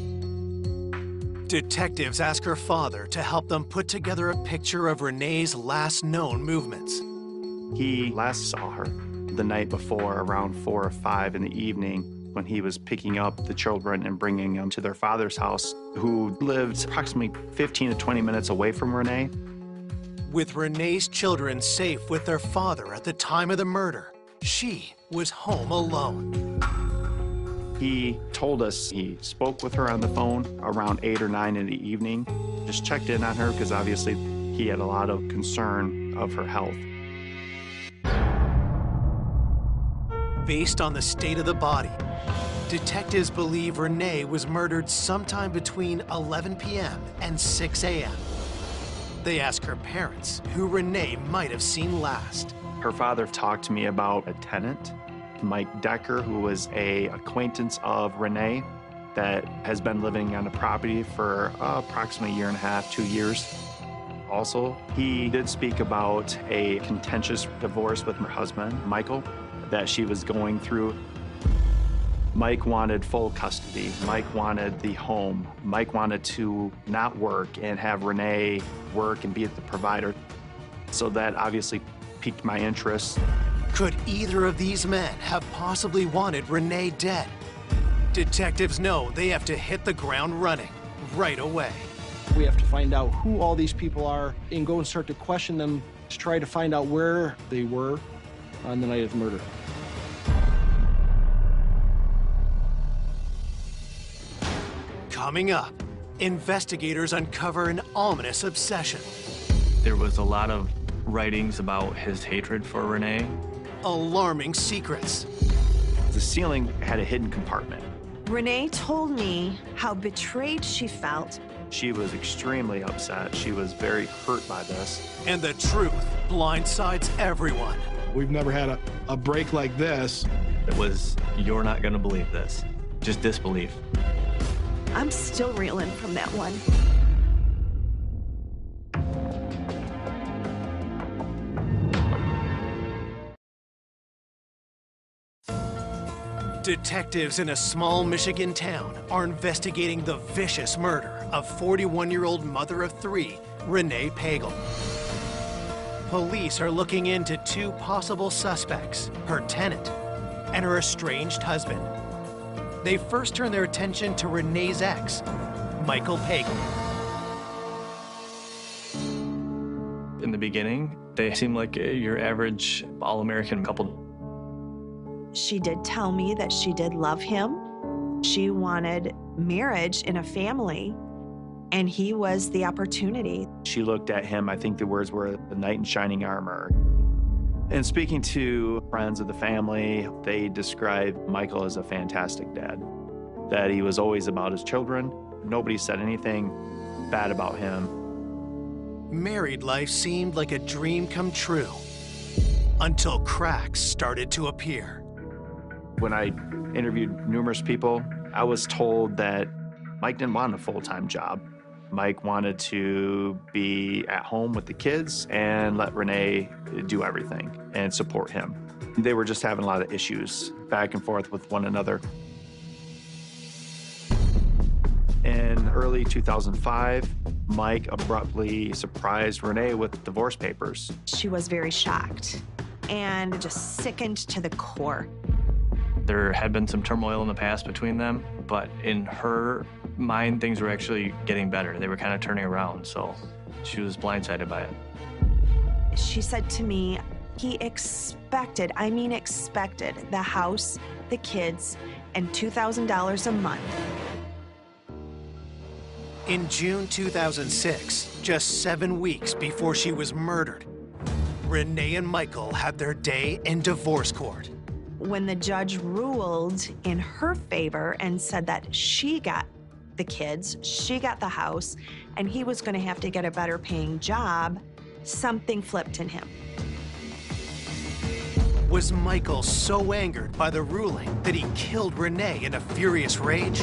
Detectives ask her father to help them put together a picture of Renee's last known movements. He last saw her the night before around 4 or 5 in the evening when he was picking up the children and bringing them to their father's house, who lived approximately 15 to 20 minutes away from Renee. With Renee's children safe with their father at the time of the murder, she was home alone. He told us he spoke with her on the phone around 8 or 9 in the evening, just checked in on her because obviously he had a lot of concern of her health. Based on the state of the body, detectives believe Renee was murdered sometime between 11 p.m. and 6 a.m. They ask her parents who Renee might have seen last. Her father talked to me about a tenant, Mike Decker, who was an acquaintance of Renee that has been living on the property for approximately a year and a half, 2 years. Also, he did speak about a contentious divorce with her husband, Michael, that she was going through. Mike wanted full custody. Mike wanted the home. Mike wanted to not work and have Renee work and be the provider. So that obviously piqued my interest. Could either of these men have possibly wanted Renee dead? Detectives know they have to hit the ground running right away. We have to find out who all these people are and go and start to question them to try to find out where they were on the night of the murder. Coming up, investigators uncover an ominous obsession. There was a lot of writings about his hatred for Renee. Alarming secrets. The ceiling had a hidden compartment. Renee told me how betrayed she felt. She was extremely upset. She was very hurt by this. And the truth blindsides everyone. We've never had a break like this. It was, you're not gonna believe this. Just disbelief. I'm still reeling from that one. Detectives in a small Michigan town are investigating the vicious murder of 41-year-old mother of 3, Renee Pagel. Police are looking into 2 possible suspects, her tenant and her estranged husband. They first turn their attention to Renee's ex, Michael Pagel. In the beginning, they seemed like your average all-American couple. She did tell me that she did love him. She wanted marriage in a family, and he was the opportunity. She looked at him, I think the words were the knight in shining armor. And speaking to friends of the family, they described Michael as a fantastic dad, that he was always about his children. Nobody said anything bad about him. Married life seemed like a dream come true until cracks started to appear. When I interviewed numerous people, I was told that Mike didn't want a full-time job. Mike wanted to be at home with the kids and let Renee do everything and support him. They were just having a lot of issues back and forth with one another. In early 2005, Mike abruptly surprised Renee with divorce papers. She was very shocked and just sickened to the core. There had been some turmoil in the past between them, but in her mind, things were actually getting better. They were kind of turning around, so she was blindsided by it. She said to me, he expected, I mean expected, the house, the kids, and $2,000 a month. In June 2006, just 7 weeks before she was murdered, Renee and Michael had their day in divorce court. When the judge ruled in her favor and said that she got the kids, she got the house, and he was going to have to get a better paying job, something flipped in him. Was Michael so angered by the ruling that he killed Renee in a furious rage?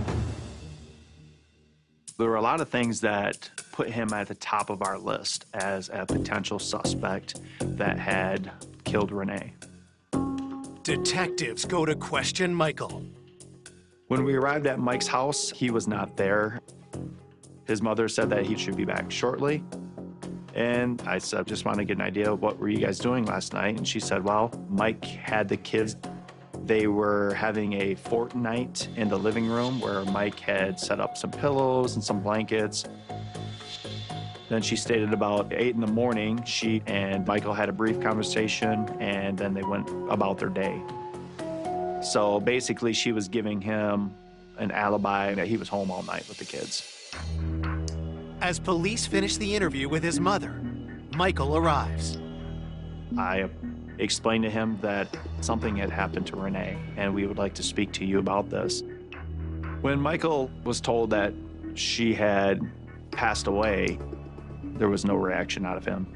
There were a lot of things that put him at the top of our list as a potential suspect that had killed Renee. Detectives go to question Michael. When we arrived at Mike's house, he was not there. His mother said that he should be back shortly. And I said, just want to get an idea of what were you guys doing last night? And she said, well, Mike had the kids. They were having a fortnight in the living room where Mike had set up some pillows and some blankets. Then she stated about 8 in the morning, she and Michael had a brief conversation, and then they went about their day. So basically, she was giving him an alibi that he was home all night with the kids. As police finish the interview with his mother, Michael arrives. I explained to him that something had happened to Renee, and we would like to speak to you about this. When Michael was told that she had passed away, there was no reaction out of him.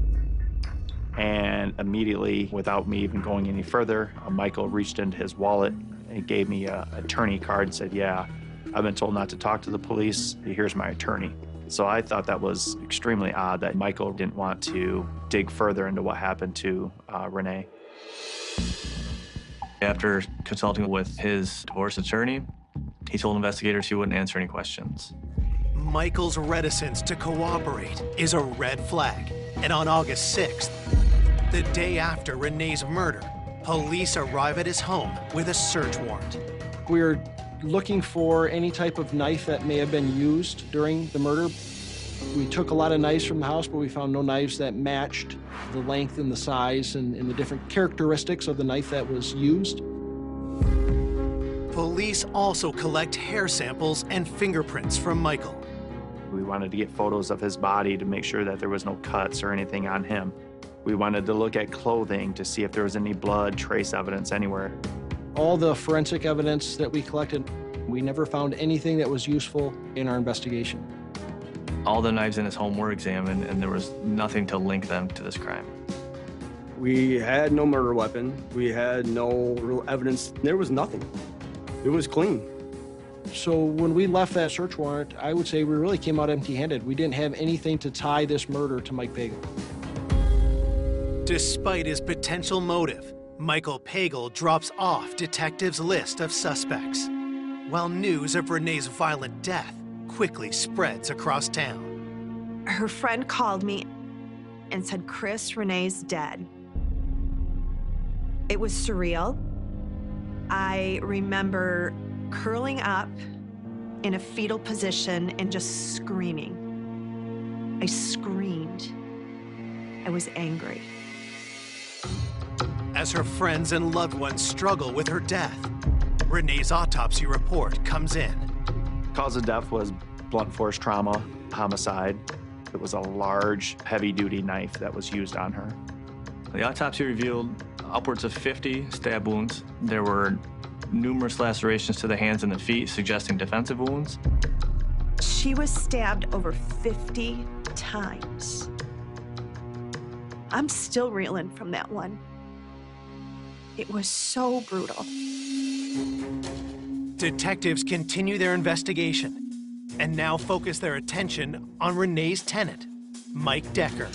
And immediately, without me even going any further, Michael reached into his wallet and gave me an attorney card and said, "Yeah, I've been told not to talk to the police. Here's my attorney." So I thought that was extremely odd that Michael didn't want to dig further into what happened to Renee. After consulting with his divorce attorney, he told investigators he wouldn't answer any questions. Michael's reticence to cooperate is a red flag. And on August 6th, the day after Renee's murder, police arrive at his home with a search warrant. We were looking for any type of knife that may have been used during the murder. We took a lot of knives from the house, but we found no knives that matched the length and the size and the different characteristics of the knife that was used. Police also collect hair samples and fingerprints from Michael. We wanted to get photos of his body to make sure that there was no cuts or anything on him. We wanted to look at clothing to see if there was any blood trace evidence anywhere. All the forensic evidence that we collected, we never found anything that was useful in our investigation. All the knives in his home were examined, and there was nothing to link them to this crime. We had no murder weapon. We had no real evidence. There was nothing. It was clean. So when we left that search warrant, I would say we really came out empty-handed. We didn't have anything to tie this murder to Mike Pagel. Despite his potential motive, Michael Pagel drops off detectives' list of suspects, while news of Renee's violent death quickly spreads across town. Her friend called me and said, "Chris, Renee's dead." It was surreal. I remember curling up in a fetal position and just screaming. I screamed. I was angry. As her friends and loved ones struggle with her death, Renee's autopsy report comes in. Cause of death was blunt force trauma, homicide. It was a large, heavy-duty knife that was used on her. The autopsy revealed upwards of 50 stab wounds. There were numerous lacerations to the hands and the feet, suggesting defensive wounds. She was stabbed over 50 times. I'm still reeling from that one. It was so brutal. Detectives continue their investigation and now focus their attention on Renee's tenant, Mike Decker.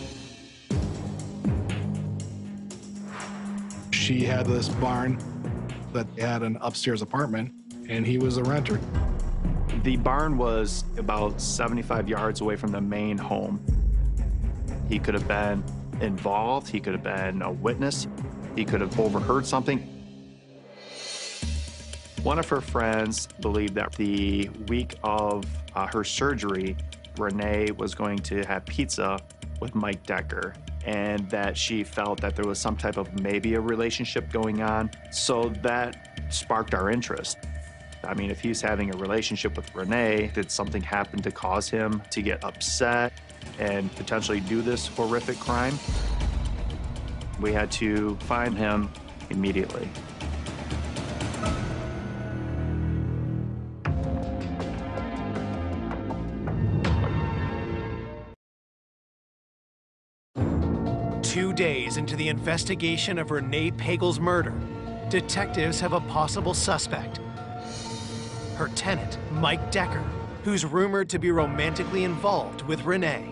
She had this barn that had an upstairs apartment, and he was a renter. The barn was about 75 yards away from the main home. He could have been involved, he could have been a witness, he could have overheard something. One of her friends believed that the week of her surgery, Renee was going to have pizza with Mike Decker, and that she felt that there was some type of maybe a relationship going on. So that sparked our interest. I mean, if he's having a relationship with Renee, did something happen to cause him to get upset and potentially do this horrific crime? We had to find him immediately. Two days into the investigation of Renee Pagel's murder, detectives have a possible suspect. Her tenant, Mike Decker, who's rumored to be romantically involved with Renee.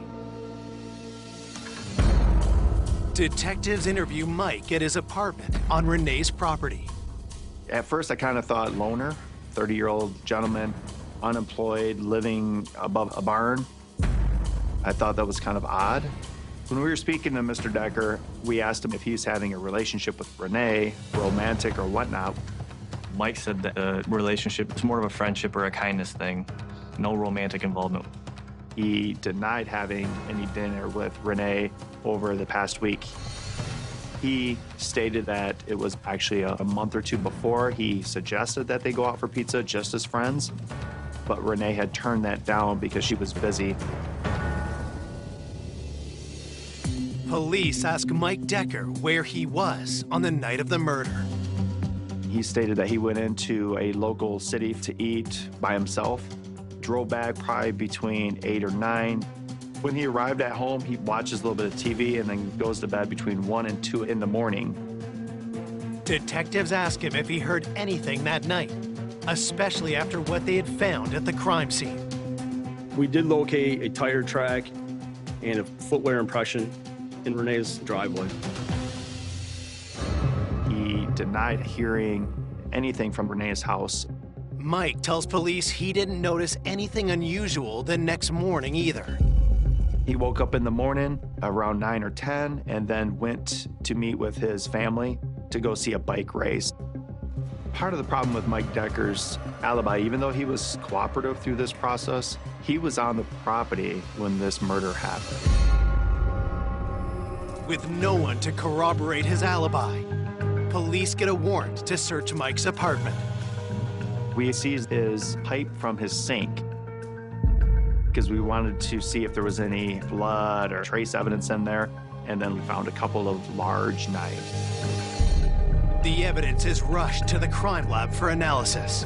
Detectives interview Mike at his apartment on Renee's property. At first, I kind of thought loner, 30-year-old gentleman, unemployed, living above a barn. I thought that was kind of odd. When we were speaking to Mr. Decker, we asked him if he's having a relationship with Renee, romantic or whatnot. Mike said that the relationship is more of a friendship or a kindness thing, no romantic involvement. He denied having any dinner with Renee over the past week. He stated that it was actually a month or two before he suggested that they go out for pizza just as friends, but Renee had turned that down because she was busy. Police ask Mike Decker where he was on the night of the murder. He stated that he went into a local city to eat by himself, drove back probably between 8 or 9. When he arrived at home, he watches a little bit of TV and then goes to bed between 1 and 2 in the morning. Detectives ask him if he heard anything that night, especially after what they had found at the crime scene. We did locate a tire track and a footwear impression in Renee's driveway. He denied hearing anything from Renee's house. Mike tells police he didn't notice anything unusual the next morning either. He woke up in the morning around 9 or 10 and then went to meet with his family to go see a bike race. Part of the problem with Mike Decker's alibi, even though he was cooperative through this process, he was on the property when this murder happened. With no one to corroborate his alibi, police get a warrant to search Mike's apartment. We seized his pipe from his sink because we wanted to see if there was any blood or trace evidence in there, and then we found a couple of large knives. The evidence is rushed to the crime lab for analysis.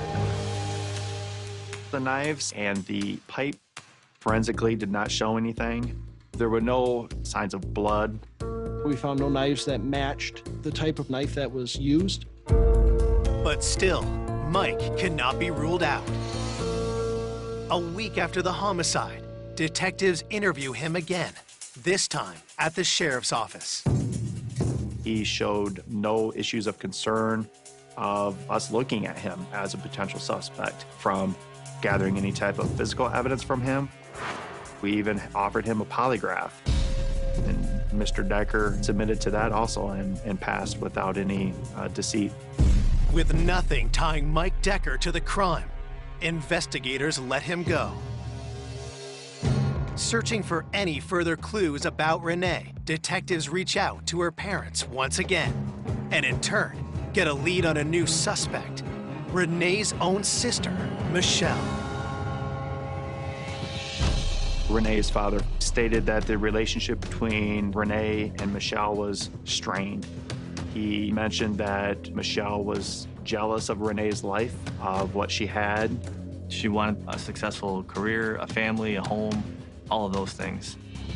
The knives and the pipe forensically did not show anything. There were no signs of blood. We found no knives that matched the type of knife that was used. But still, Mike cannot be ruled out. A week after the homicide, detectives interview him again, this time at the sheriff's office. He showed no issues of concern of us looking at him as a potential suspect, from gathering any type of physical evidence from him. We even offered him a polygraph, and Mr. Decker submitted to that also and passed without any deceit. With nothing tying Mike Decker to the crime, investigators let him go. Searching for any further clues about Renee, detectives reach out to her parents once again, and in turn, get a lead on a new suspect, Renee's own sister, Michelle. Renee's father stated that the relationship between Renee and Michelle was strained. He mentioned that Michelle was jealous of Renee's life, of what she had. She wanted a successful career, a family, a home, all of those things.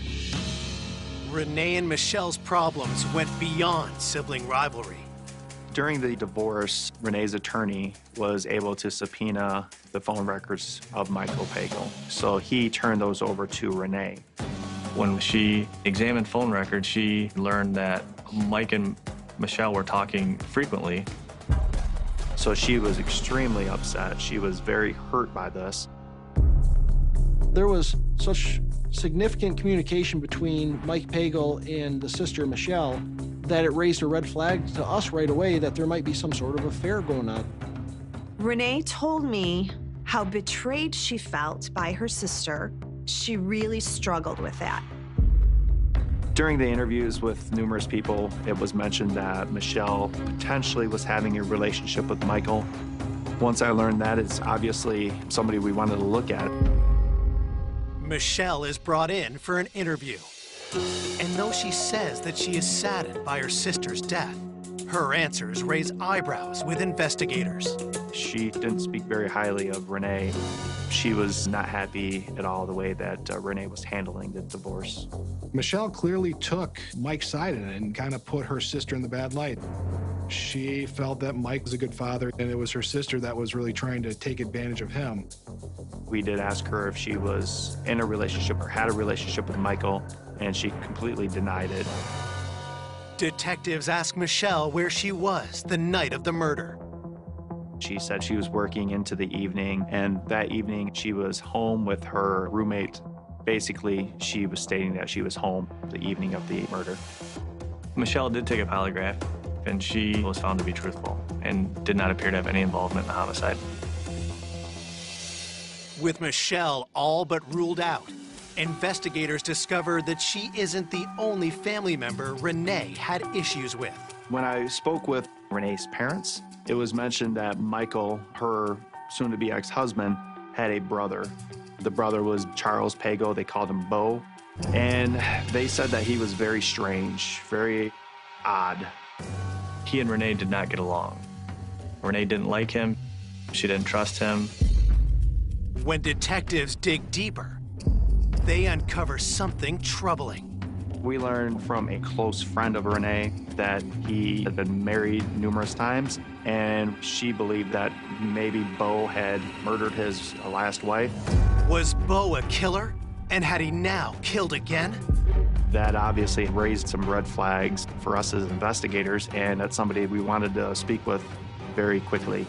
Renee and Michelle's problems went beyond sibling rivalry. During the divorce, Renee's attorney was able to subpoena the phone records of Michael Pagel, so he turned those over to Renee. When she examined phone records, she learned that Mike and Michelle were talking frequently. So she was extremely upset. She was very hurt by this. There was such significant communication between Mike Pagel and the sister Michelle that it raised a red flag to us right away that there might be some sort of affair going on. Renee told me how betrayed she felt by her sister. She really struggled with that. During the interviews with numerous people, it was mentioned that Michelle potentially was having a relationship with Michael. Once I learned that, it's obviously somebody we wanted to look at. Michelle is brought in for an interview. And though she says that she is saddened by her sister's death, her answers raise eyebrows with investigators. She didn't speak very highly of Renee. She was not happy at all the way that Renee was handling the divorce. Michelle clearly took Mike's side in it and kind of put her sister in the bad light. She felt that Mike was a good father, and it was her sister that was really trying to take advantage of him. We did ask her if she was in a relationship or had a relationship with Michael, and she completely denied it. Detectives ask Michelle where she was the night of the murder. She said she was working into the evening, and that evening she was home with her roommate. Basically, she was stating that she was home the evening of the murder. Michelle did take a polygraph, and she was found to be truthful and did not appear to have any involvement in the homicide. With Michelle all but ruled out, investigators discover that she isn't the only family member Renee had issues with. When I spoke with Renee's parents, it was mentioned that Michael, her soon-to-be ex-husband, had a brother. The brother was Charles Pago. They called him Bo. And they said that he was very strange, very odd. He and Renee did not get along. Renee didn't like him. She didn't trust him. When detectives dig deeper, they uncover something troubling. We learned from a close friend of Renee that he had been married numerous times, and she believed that maybe Bo had murdered his last wife. Was Bo a killer? And had he now killed again? That obviously raised some red flags for us as investigators, and that's somebody we wanted to speak with very quickly.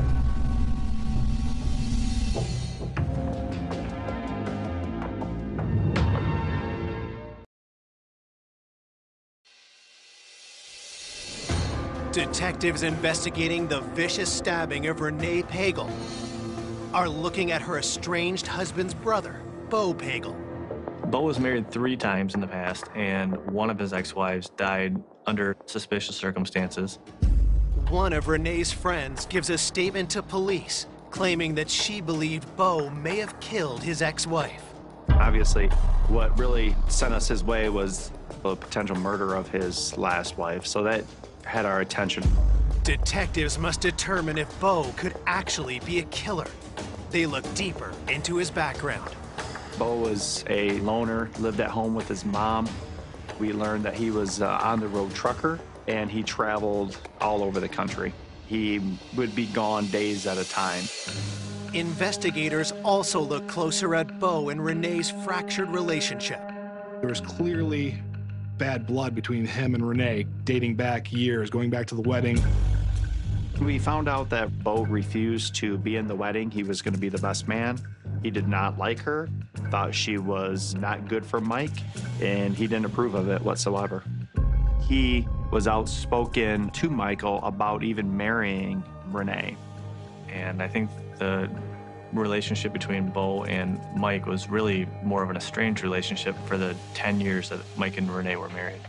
Detectives investigating the vicious stabbing of Renee Pagel are looking at her estranged husband's brother, Bo Pagel. Bo was married 3 times in the past, and one of his ex-wives died under suspicious circumstances. One of Renee's friends gives a statement to police, claiming that she believed Bo may have killed his ex-wife. Obviously, what really sent us his way was the potential murder of his last wife, so that had our attention. Detectives must determine if Bo could actually be a killer. They look deeper into his background. Bo was a loner, lived at home with his mom. We learned that he was on-the-road trucker, and he traveled all over the country. He would be gone days at a time. Investigators also look closer at Bo and Renee's fractured relationship. There was clearly bad blood between him and Renee, dating back years, going back to the wedding. We found out that Bo refused to be in the wedding. He was going to be the best man. He did not like her, thought she was not good for Mike, and he didn't approve of it whatsoever. He was outspoken to Michael about even marrying Renee. And I think the relationship between Bo and Mike was really more of an estranged relationship for the 10 years that Mike and Renee were married.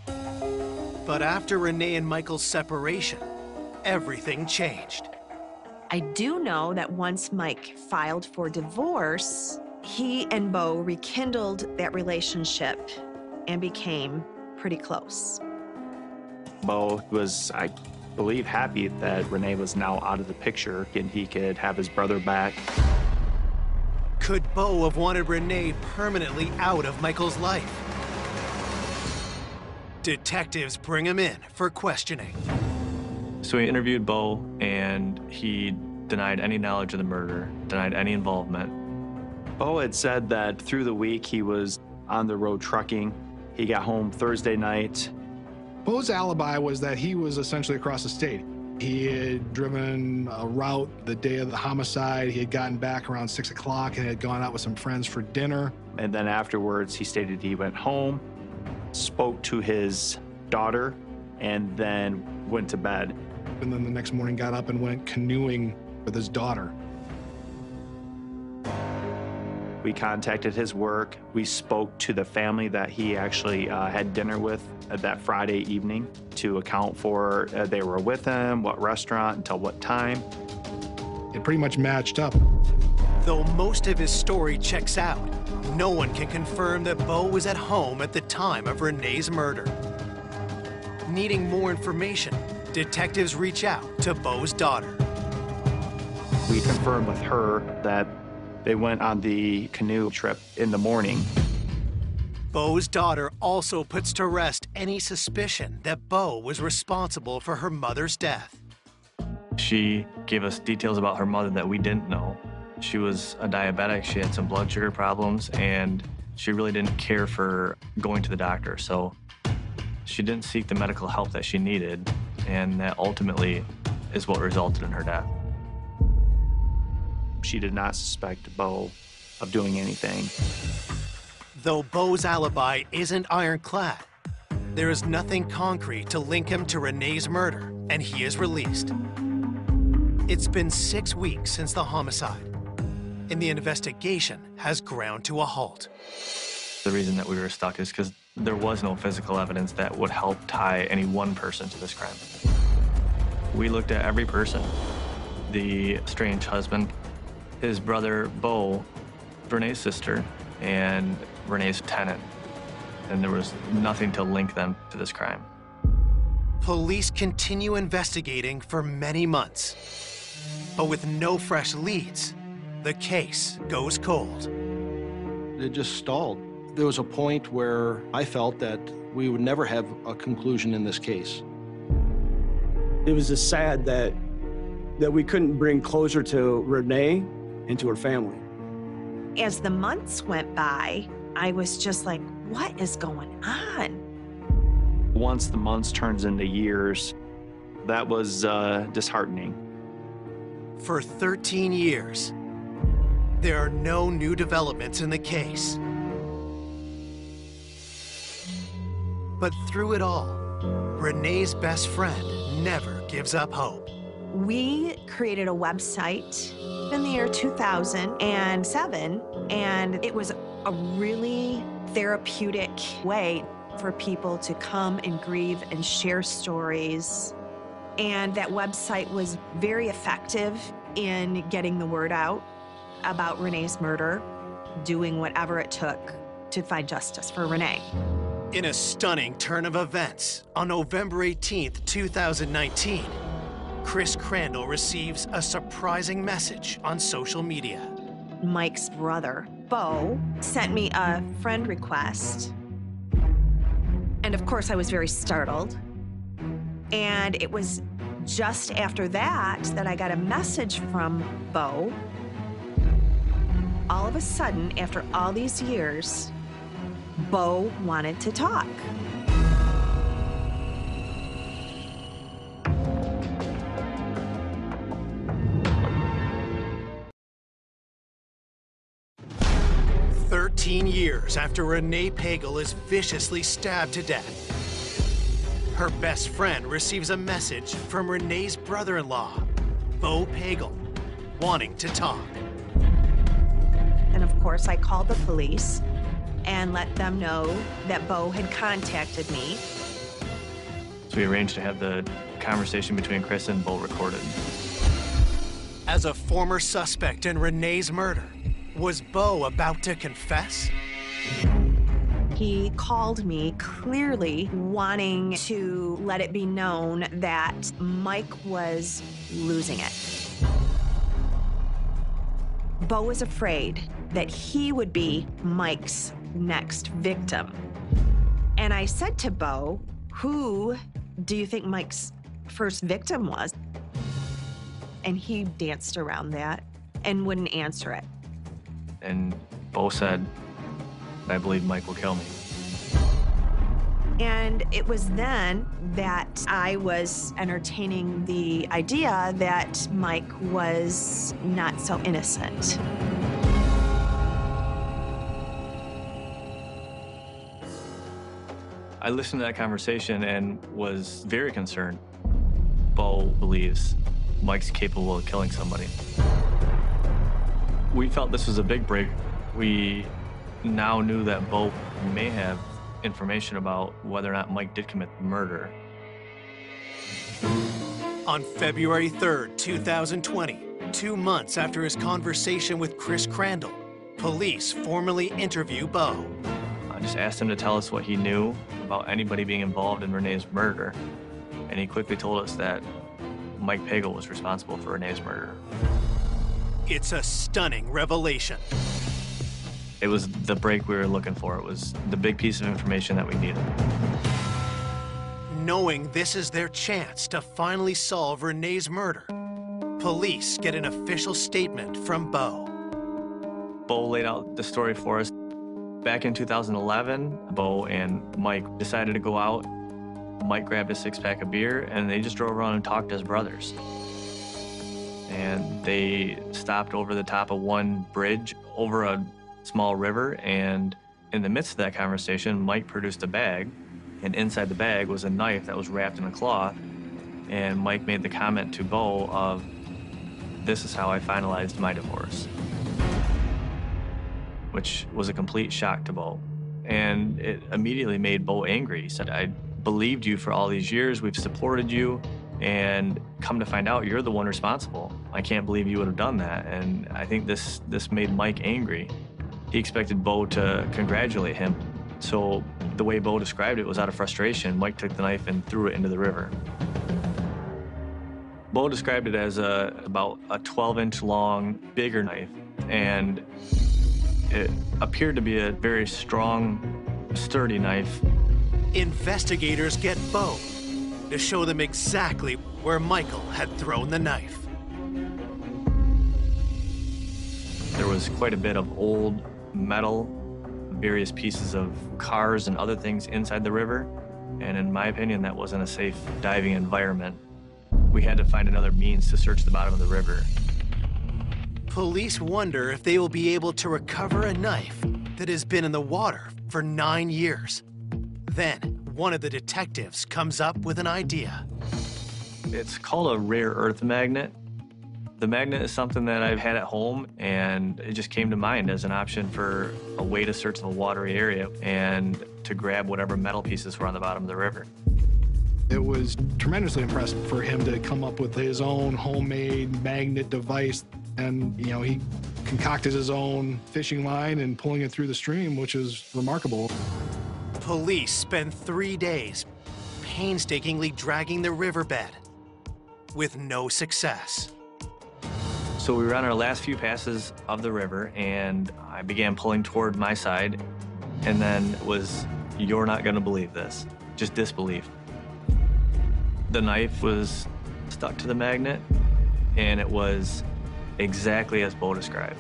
But after Renee and Michael's separation, everything changed. I do know that once Mike filed for divorce, he and Bo rekindled that relationship and became pretty close. Bo was, I believe, happy that Renee was now out of the picture and he could have his brother back. Could Bo have wanted Renee permanently out of Michael's life? Detectives bring him in for questioning. So we interviewed Bo, and he denied any knowledge of the murder, denied any involvement. Bo had said that through the week he was on the road trucking. He got home Thursday night. Bo's alibi was that he was essentially across the state. He had driven a route the day of the homicide. He had gotten back around 6 o'clock and had gone out with some friends for dinner. And then afterwards, he stated he went home, spoke to his daughter, and then went to bed. And then the next morning got up and went canoeing with his daughter. We contacted his work. We spoke to the family that he actually had dinner with that Friday evening to account for they were with him, what restaurant, until what time. It pretty much matched up. Though most of his story checks out, no one can confirm that Bo was at home at the time of Renee's murder. Needing more information, detectives reach out to Bo's daughter. We confirmed with her that they went on the canoe trip in the morning. Bo's daughter also puts to rest any suspicion that Bo was responsible for her mother's death. She gave us details about her mother that we didn't know. She was a diabetic, she had some blood sugar problems, and she really didn't care for going to the doctor. So she didn't seek the medical help that she needed, and that ultimately is what resulted in her death. She did not suspect Bo of doing anything. Though Bo's alibi isn't ironclad, there is nothing concrete to link him to Renee's murder, and he is released. It's been 6 weeks since the homicide. and the investigation has ground to a halt. The reason that we were stuck is because there was no physical evidence that would help tie any one person to this crime. We looked at every person. The estranged husband, his brother, Bo, Renee's sister, and Renee's tenant. And there was nothing to link them to this crime. Police continue investigating for many months. But with no fresh leads, the case goes cold. It just stalled. There was a point where I felt that we would never have a conclusion in this case. It was just sad that we couldn't bring closure to Renee and to her family. As the months went by, I was just like, what is going on? Once the months turns into years, that was disheartening. For 13 years, there are no new developments in the case. But through it all, Renee's best friend never gives up hope. We created a website in the year 2007, and it was a really therapeutic way for people to come and grieve and share stories. And that website was very effective in getting the word out about Renee's murder, doing whatever it took to find justice for Renee. In a stunning turn of events, on November 18th, 2019, Chris Crandall receives a surprising message on social media. Mike's brother, Bo, sent me a friend request. And of course, I was very startled. And it was just after that I got a message from Bo. All of a sudden, after all these years, Bo wanted to talk. Years after Renee Pagel is viciously stabbed to death, her best friend receives a message from Renee's brother-in-law, Bo Pagel, wanting to talk. And of course, I called the police and let them know that Bo had contacted me. So we arranged to have the conversation between Chris and Bo recorded. As a former suspect in Renee's murder, was Bo about to confess? He called me clearly wanting to let it be known that Mike was losing it. Bo was afraid that he would be Mike's next victim. And I said to Bo, who do you think Mike's first victim was? And he danced around that and wouldn't answer it. And Bo said, I believe Mike will kill me. And it was then that I was entertaining the idea that Mike was not so innocent. I listened to that conversation and was very concerned. Bo believes Mike's capable of killing somebody. We felt this was a big break. We now knew that Bo may have information about whether or not Mike did commit the murder. On February 3rd, 2020, 2 months after his conversation with Chris Crandall, police formally interview Bo. I just asked him to tell us what he knew about anybody being involved in Renee's murder, and he quickly told us that Mike Pagel was responsible for Renee's murder. It's a stunning revelation. It was the break we were looking for. It was the big piece of information that we needed. Knowing this is their chance to finally solve Renee's murder, police get an official statement from Bo. Bo laid out the story for us. Back in 2011, Bo and Mike decided to go out. Mike grabbed a 6-pack of beer, and they just drove around and talked as brothers. And they stopped over the top of one bridge over a small river, and in the midst of that conversation, Mike produced a bag, and inside the bag was a knife that was wrapped in a cloth, and Mike made the comment to Bo of, "This is how I finalized my divorce." which was a complete shock to Bo. And it immediately made Bo angry. He said, I believed you for all these years. We've supported you. And come to find out, you're the one responsible. I can't believe you would have done that. And I think this made Mike angry. He expected Bo to congratulate him. So the way Bo described it was out of frustration. Mike took the knife and threw it into the river. Bo described it as about a 12-inch long, bigger knife. And it appeared to be a very strong, sturdy knife. Investigators get Bo to show them exactly where Michael had thrown the knife. There was quite a bit of old metal, various pieces of cars and other things inside the river. And in my opinion, that wasn't a safe diving environment. We had to find another means to search the bottom of the river. Police wonder if they will be able to recover a knife that has been in the water for 9 years. Then, one of the detectives comes up with an idea. It's called a rare earth magnet. The magnet is something that I've had at home, and it just came to mind as an option for a way to search the watery area and to grab whatever metal pieces were on the bottom of the river. It was tremendously impressive for him to come up with his own homemade magnet device. And, you know, he concocted his own fishing line and pulling it through the stream, which is remarkable. Police spend 3 days painstakingly dragging the riverbed with no success. So we were on our last few passes of the river, and I began pulling toward my side, and then it was, you're not gonna believe this, just disbelief. The knife was stuck to the magnet, and it was exactly as Bo described.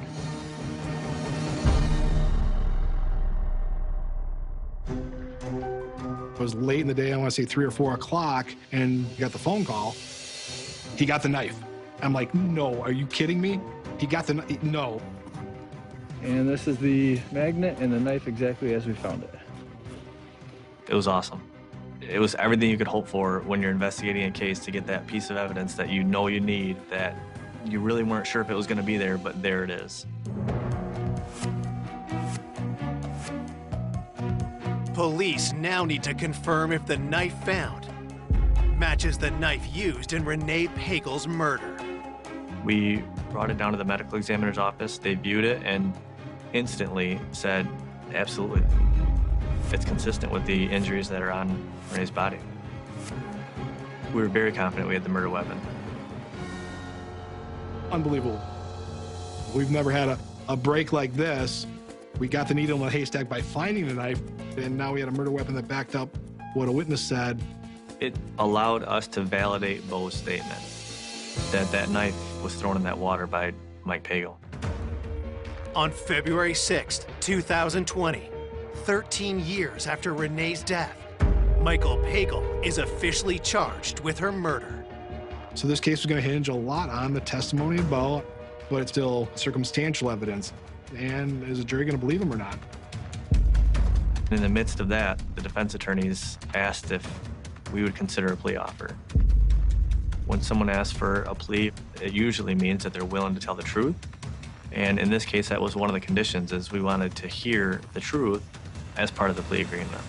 It was late in the day, I want to say 3 or 4 o'clock, and got the phone call. He got the knife. I'm like, no, are you kidding me? He got the knife, no. And this is the magnet and the knife exactly as we found it. It was awesome. It was everything you could hope for when you're investigating a case, to get that piece of evidence that you know you need, that you really weren't sure if it was going to be there, but there it is. Police now need to confirm if the knife found matches the knife used in Renee Pagel's murder. We brought it down to the medical examiner's office. They viewed it and instantly said, absolutely, it's consistent with the injuries that are on Renee's body. We were very confident we had the murder weapon. Unbelievable. We've never had a break like this. We got the needle in the haystack by finding the knife, and now we had a murder weapon that backed up what a witness said. It allowed us to validate Bo's statement that that knife was thrown in that water by Mike Pagel. On February 6th, 2020, 13 years after Renee's death, Michael Pagel is officially charged with her murder. So this case was going to hinge a lot on the testimony of Bo, but it's still circumstantial evidence. And is the jury going to believe him or not? In the midst of that, the defense attorneys asked if we would consider a plea offer. When someone asks for a plea, it usually means that they're willing to tell the truth. And in this case, that was one of the conditions, is we wanted to hear the truth as part of the plea agreement.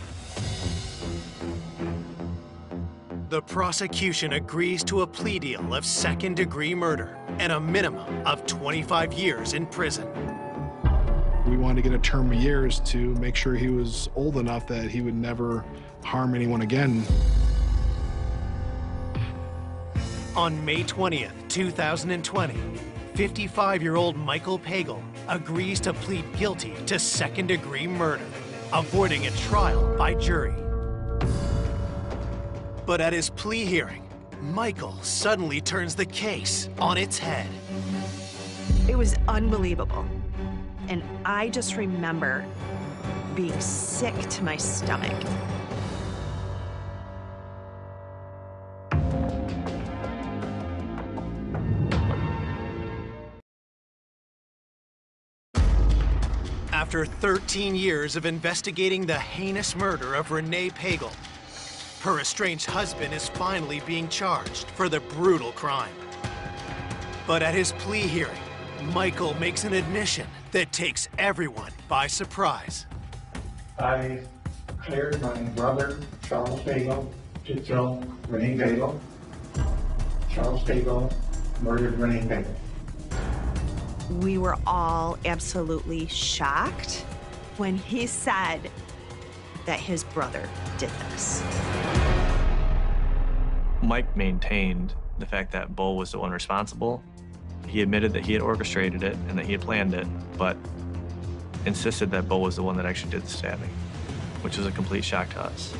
The prosecution agrees to a plea deal of second-degree murder and a minimum of 25 years in prison. We wanted to get a term of years to make sure he was old enough that he would never harm anyone again. On May 20th, 2020, 55-year-old Michael Pagel agrees to plead guilty to second-degree murder, avoiding a trial by jury. But at his plea hearing, Michael suddenly turns the case on its head. It was unbelievable. And I just remember being sick to my stomach. After 13 years of investigating the heinous murder of Renee Pagel, her estranged husband is finally being charged for the brutal crime. But at his plea hearing, Michael makes an admission that takes everyone by surprise. I hired my brother, Charles Pagel, to kill Renee Pagel. Charles Pagel murdered Renee Pagel. We were all absolutely shocked when he said that his brother did this. Mike maintained the fact that Bo was the one responsible. He admitted that he had orchestrated it and that he had planned it, but insisted that Bo was the one that actually did the stabbing, which was a complete shock to us.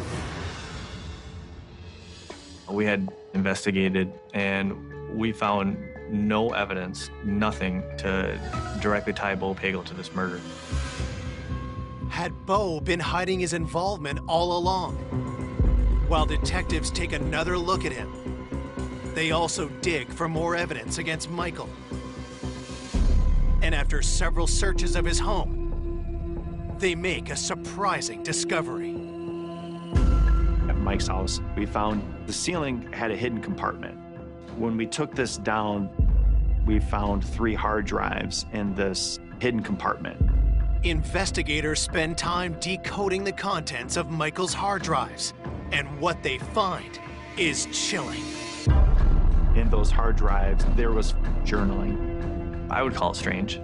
We had investigated and we found no evidence, nothing to directly tie Bo Pagel to this murder. Had Bo been hiding his involvement all along? While detectives take another look at him, they also dig for more evidence against Michael. And after several searches of his home, they make a surprising discovery. At Mike's house, we found the ceiling had a hidden compartment. When we took this down, we found 3 hard drives in this hidden compartment. Investigators spend time decoding the contents of Michael's hard drives, and what they find is chilling. In those hard drives, there was journaling. I would call it strange.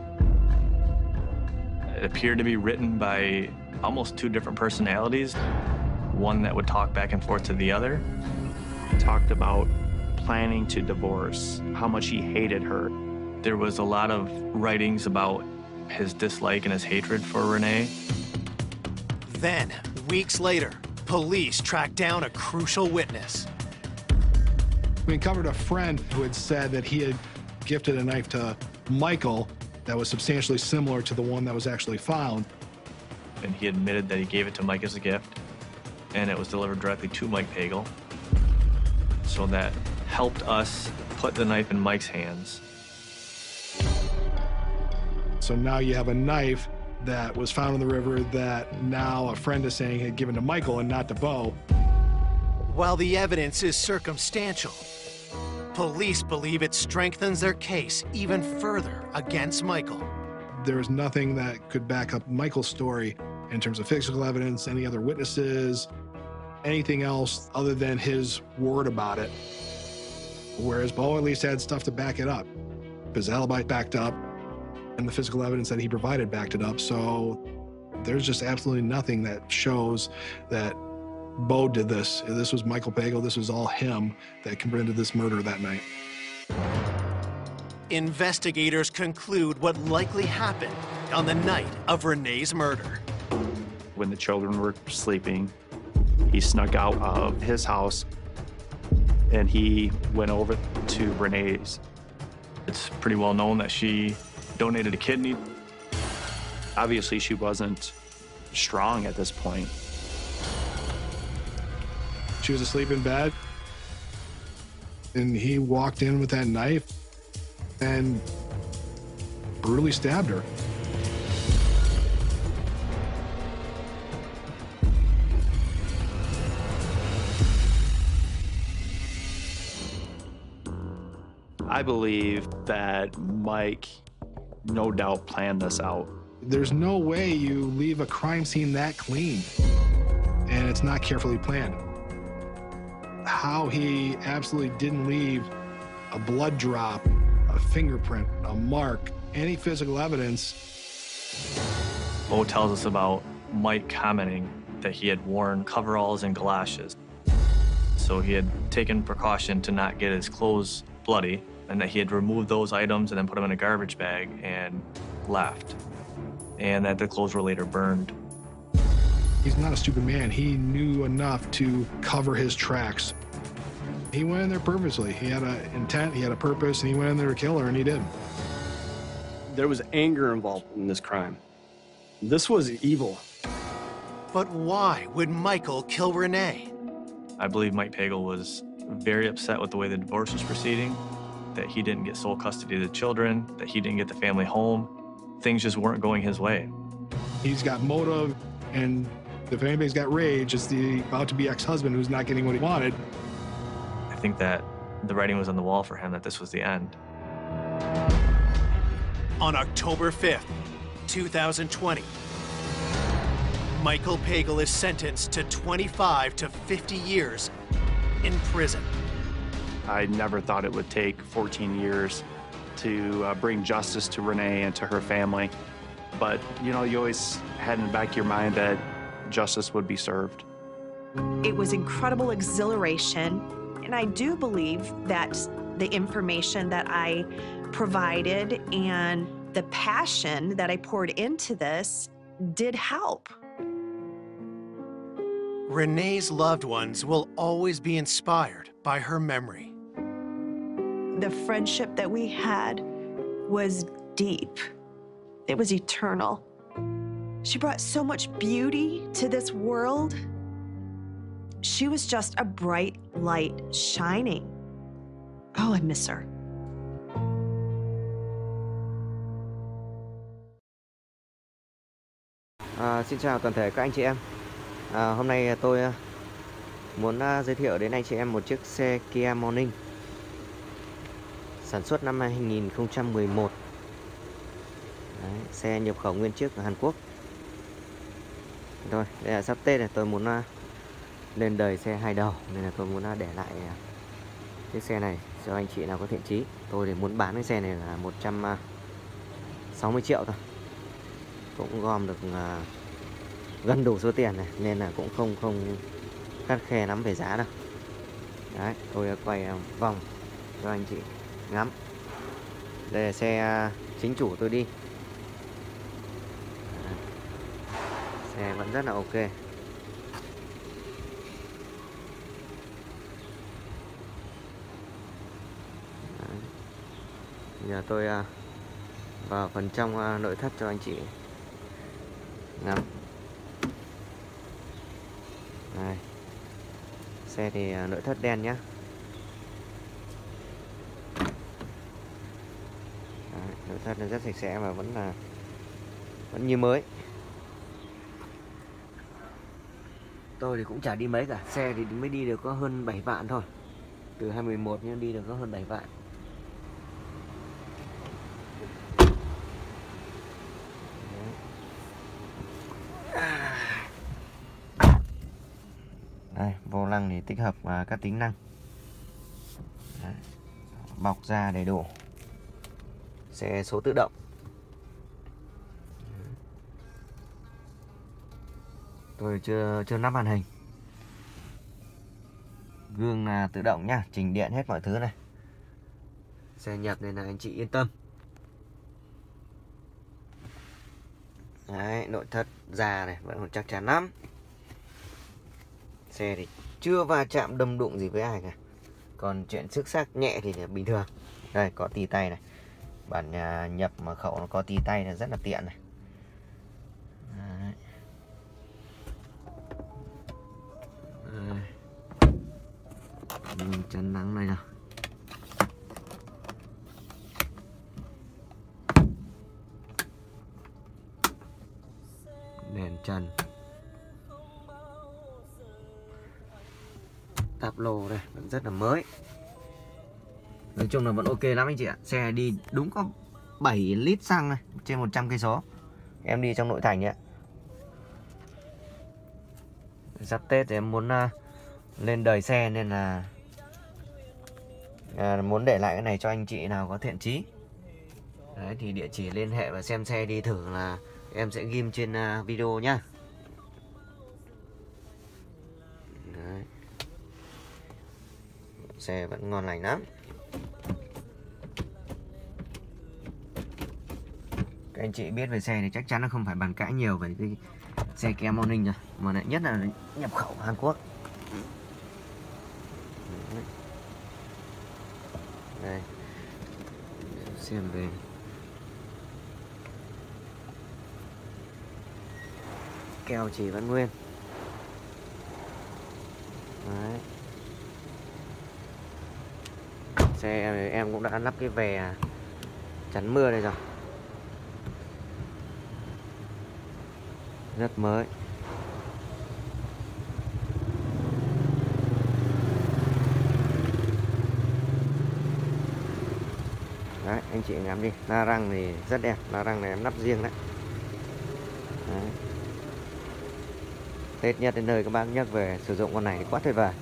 It appeared to be written by almost 2 different personalities, one that would talk back and forth to the other. He talked about planning to divorce, how much he hated her. There was a lot of writings about his dislike and his hatred for Renee. Then, weeks later, police tracked down a crucial witness. We uncovered a friend who had said that he had gifted a knife to Michael that was substantially similar to the one that was actually found. And he admitted that he gave it to Mike as a gift, and it was delivered directly to Mike Pagel. So that helped us put the knife in Mike's hands. So now you have a knife that was found in the river that now a friend is saying had given to Michael and not to Bo. While the evidence is circumstantial, police believe it strengthens their case even further against Michael. There was nothing that could back up Michael's story in terms of physical evidence, any other witnesses, anything else other than his word about it. Whereas Bo at least had stuff to back it up. His alibi backed up, and the physical evidence that he provided backed it up. So there's just absolutely nothing that shows that Bo did this. This was Michael Pagel. This was all him that committed this murder that night. Investigators conclude what likely happened on the night of Renee's murder. When the children were sleeping, he snuck out of his house and he went over to Renee's. It's pretty well known that she donated a kidney. Obviously, she wasn't strong at this point. She was asleep in bed, and he walked in with that knife and brutally stabbed her. I believe that Mike no doubt planned this out. There's no way you leave a crime scene that clean and it's not carefully planned. How he absolutely didn't leave a blood drop, a fingerprint, a mark, any physical evidence. Bo tells us about Mike commenting that he had worn coveralls and galoshes. So he had taken precaution to not get his clothes bloody, and that he had removed those items and then put them in a garbage bag and left, and that the clothes were later burned. He's not a stupid man. He knew enough to cover his tracks. He went in there purposely. He had an intent, he had a purpose, and he went in there to kill her, and he did. There was anger involved in this crime. This was evil. But why would Michael kill Renee? I believe Mike Pagel was very upset with the way the divorce was proceeding, that he didn't get sole custody of the children, that he didn't get the family home. Things just weren't going his way. He's got motive, and if anybody's got rage, it's the about-to-be ex-husband who's not getting what he wanted. I think that the writing was on the wall for him that this was the end. On October 5th, 2020, Michael Pagel is sentenced to 25 to 50 years in prison. I never thought it would take 14 years to bring justice to Renee and to her family. But, you know, you always had in the back of your mind that justice would be served. It was incredible exhilaration, and I do believe that the information that I provided and the passion that I poured into this did help. Renee's loved ones will always be inspired by her memory. The friendship that we had was deep. It was eternal. She brought so much beauty to this world. She was just a bright light shining. Oh, I miss her. Xin chào toàn thể các anh chị em. Hôm nay tôi muốn giới thiệu đến anh chị em một chiếc xe Kia Morning sản xuất năm 2011. Đấy, xe nhập khẩu nguyên chiếc ở Hàn Quốc. Rồi, đây là sắp Tết này, tôi muốn lên đời xe hai đầu nên là tôi muốn để lại chiếc xe này cho anh chị nào có thiện chí. Tôi thì muốn bán cái xe này là 160 triệu thôi. Cũng gom được gần đủ số tiền này nên là cũng không khắt khe lắm về giá đâu. Đấy, tôi quay vòng cho anh chị ngắm. Đây là xe chính chủ tôi đi. Đấy. Xe vẫn rất là ok. Đấy. Giờ tôi vào phần trong nội thất cho anh chị ngắm. Đây. Xe thì nội thất đen nhá. Đấy, nội thất nó rất sạch sẽ và vẫn như mới. Tôi thì cũng chả đi mấy cả. Xe thì mới đi được có hơn 7 vạn thôi. Từ 2011 nhưng đi được có hơn 7 vạn. Đây, vô lăng thì tích hợp các tính năng. Đấy, bọc da đầy đủ. Xe số tự động. Tôi chưa lắp màn hình. Gương là tự động nhá, chỉnh điện hết mọi thứ này. Xe nhập nên là anh chị yên tâm. Đấy, nội thất da này vẫn còn chắc chắn lắm. Xe thì chưa va chạm đâm đụng gì với ai cả. Còn chuyện xước xác nhẹ thì bình thường. Đây có tì tay này. Bản nhập mà khẩu nó có tì tay là rất là tiện này. Đấy. Đây. Chân nắng này nào. Đèn trần. Táp lô đây vẫn rất là mới. Nói chung là vẫn ok lắm anh chị ạ. Xe đi đúng có 7 lít xăng này trên 100 cây số. Em đi trong nội thành ạ. Sắp Tết thì em muốn lên đời xe nên là muốn để lại cái này cho anh chị nào có thiện chí. Đấy thì địa chỉ liên hệ và xem xe đi thử là em sẽ ghim trên video nhá. Đấy. Xe vẫn ngon lành lắm. Các anh chị biết về xe thì chắc chắn là không phải bàn cãi nhiều về cái xe Kia Morning rồi, mà lại nhất là nhập khẩu Hàn Quốc. Đây. Xem về keo chỉ vẫn nguyên. Đấy. Xe em cũng đã lắp cái vè chắn mưa đây rồi. Rất mới. Đấy, Anh chị ngắm đi, la răng thì rất đẹp, la răng này em lắp riêng đấy. Đấy. Tết nhất đến nơi các bác nhắc về sử dụng con này thì quá tuyệt vời.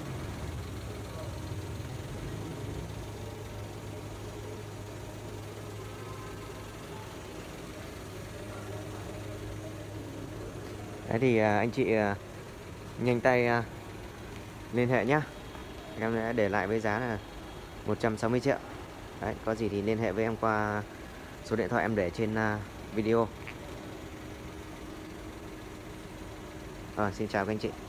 Đấy thì anh chị nhanh tay liên hệ nhá. Em đã để lại với giá là 160 triệu. Đấy, có gì thì liên hệ với em qua số điện thoại em để trên video. Xin chào các anh chị.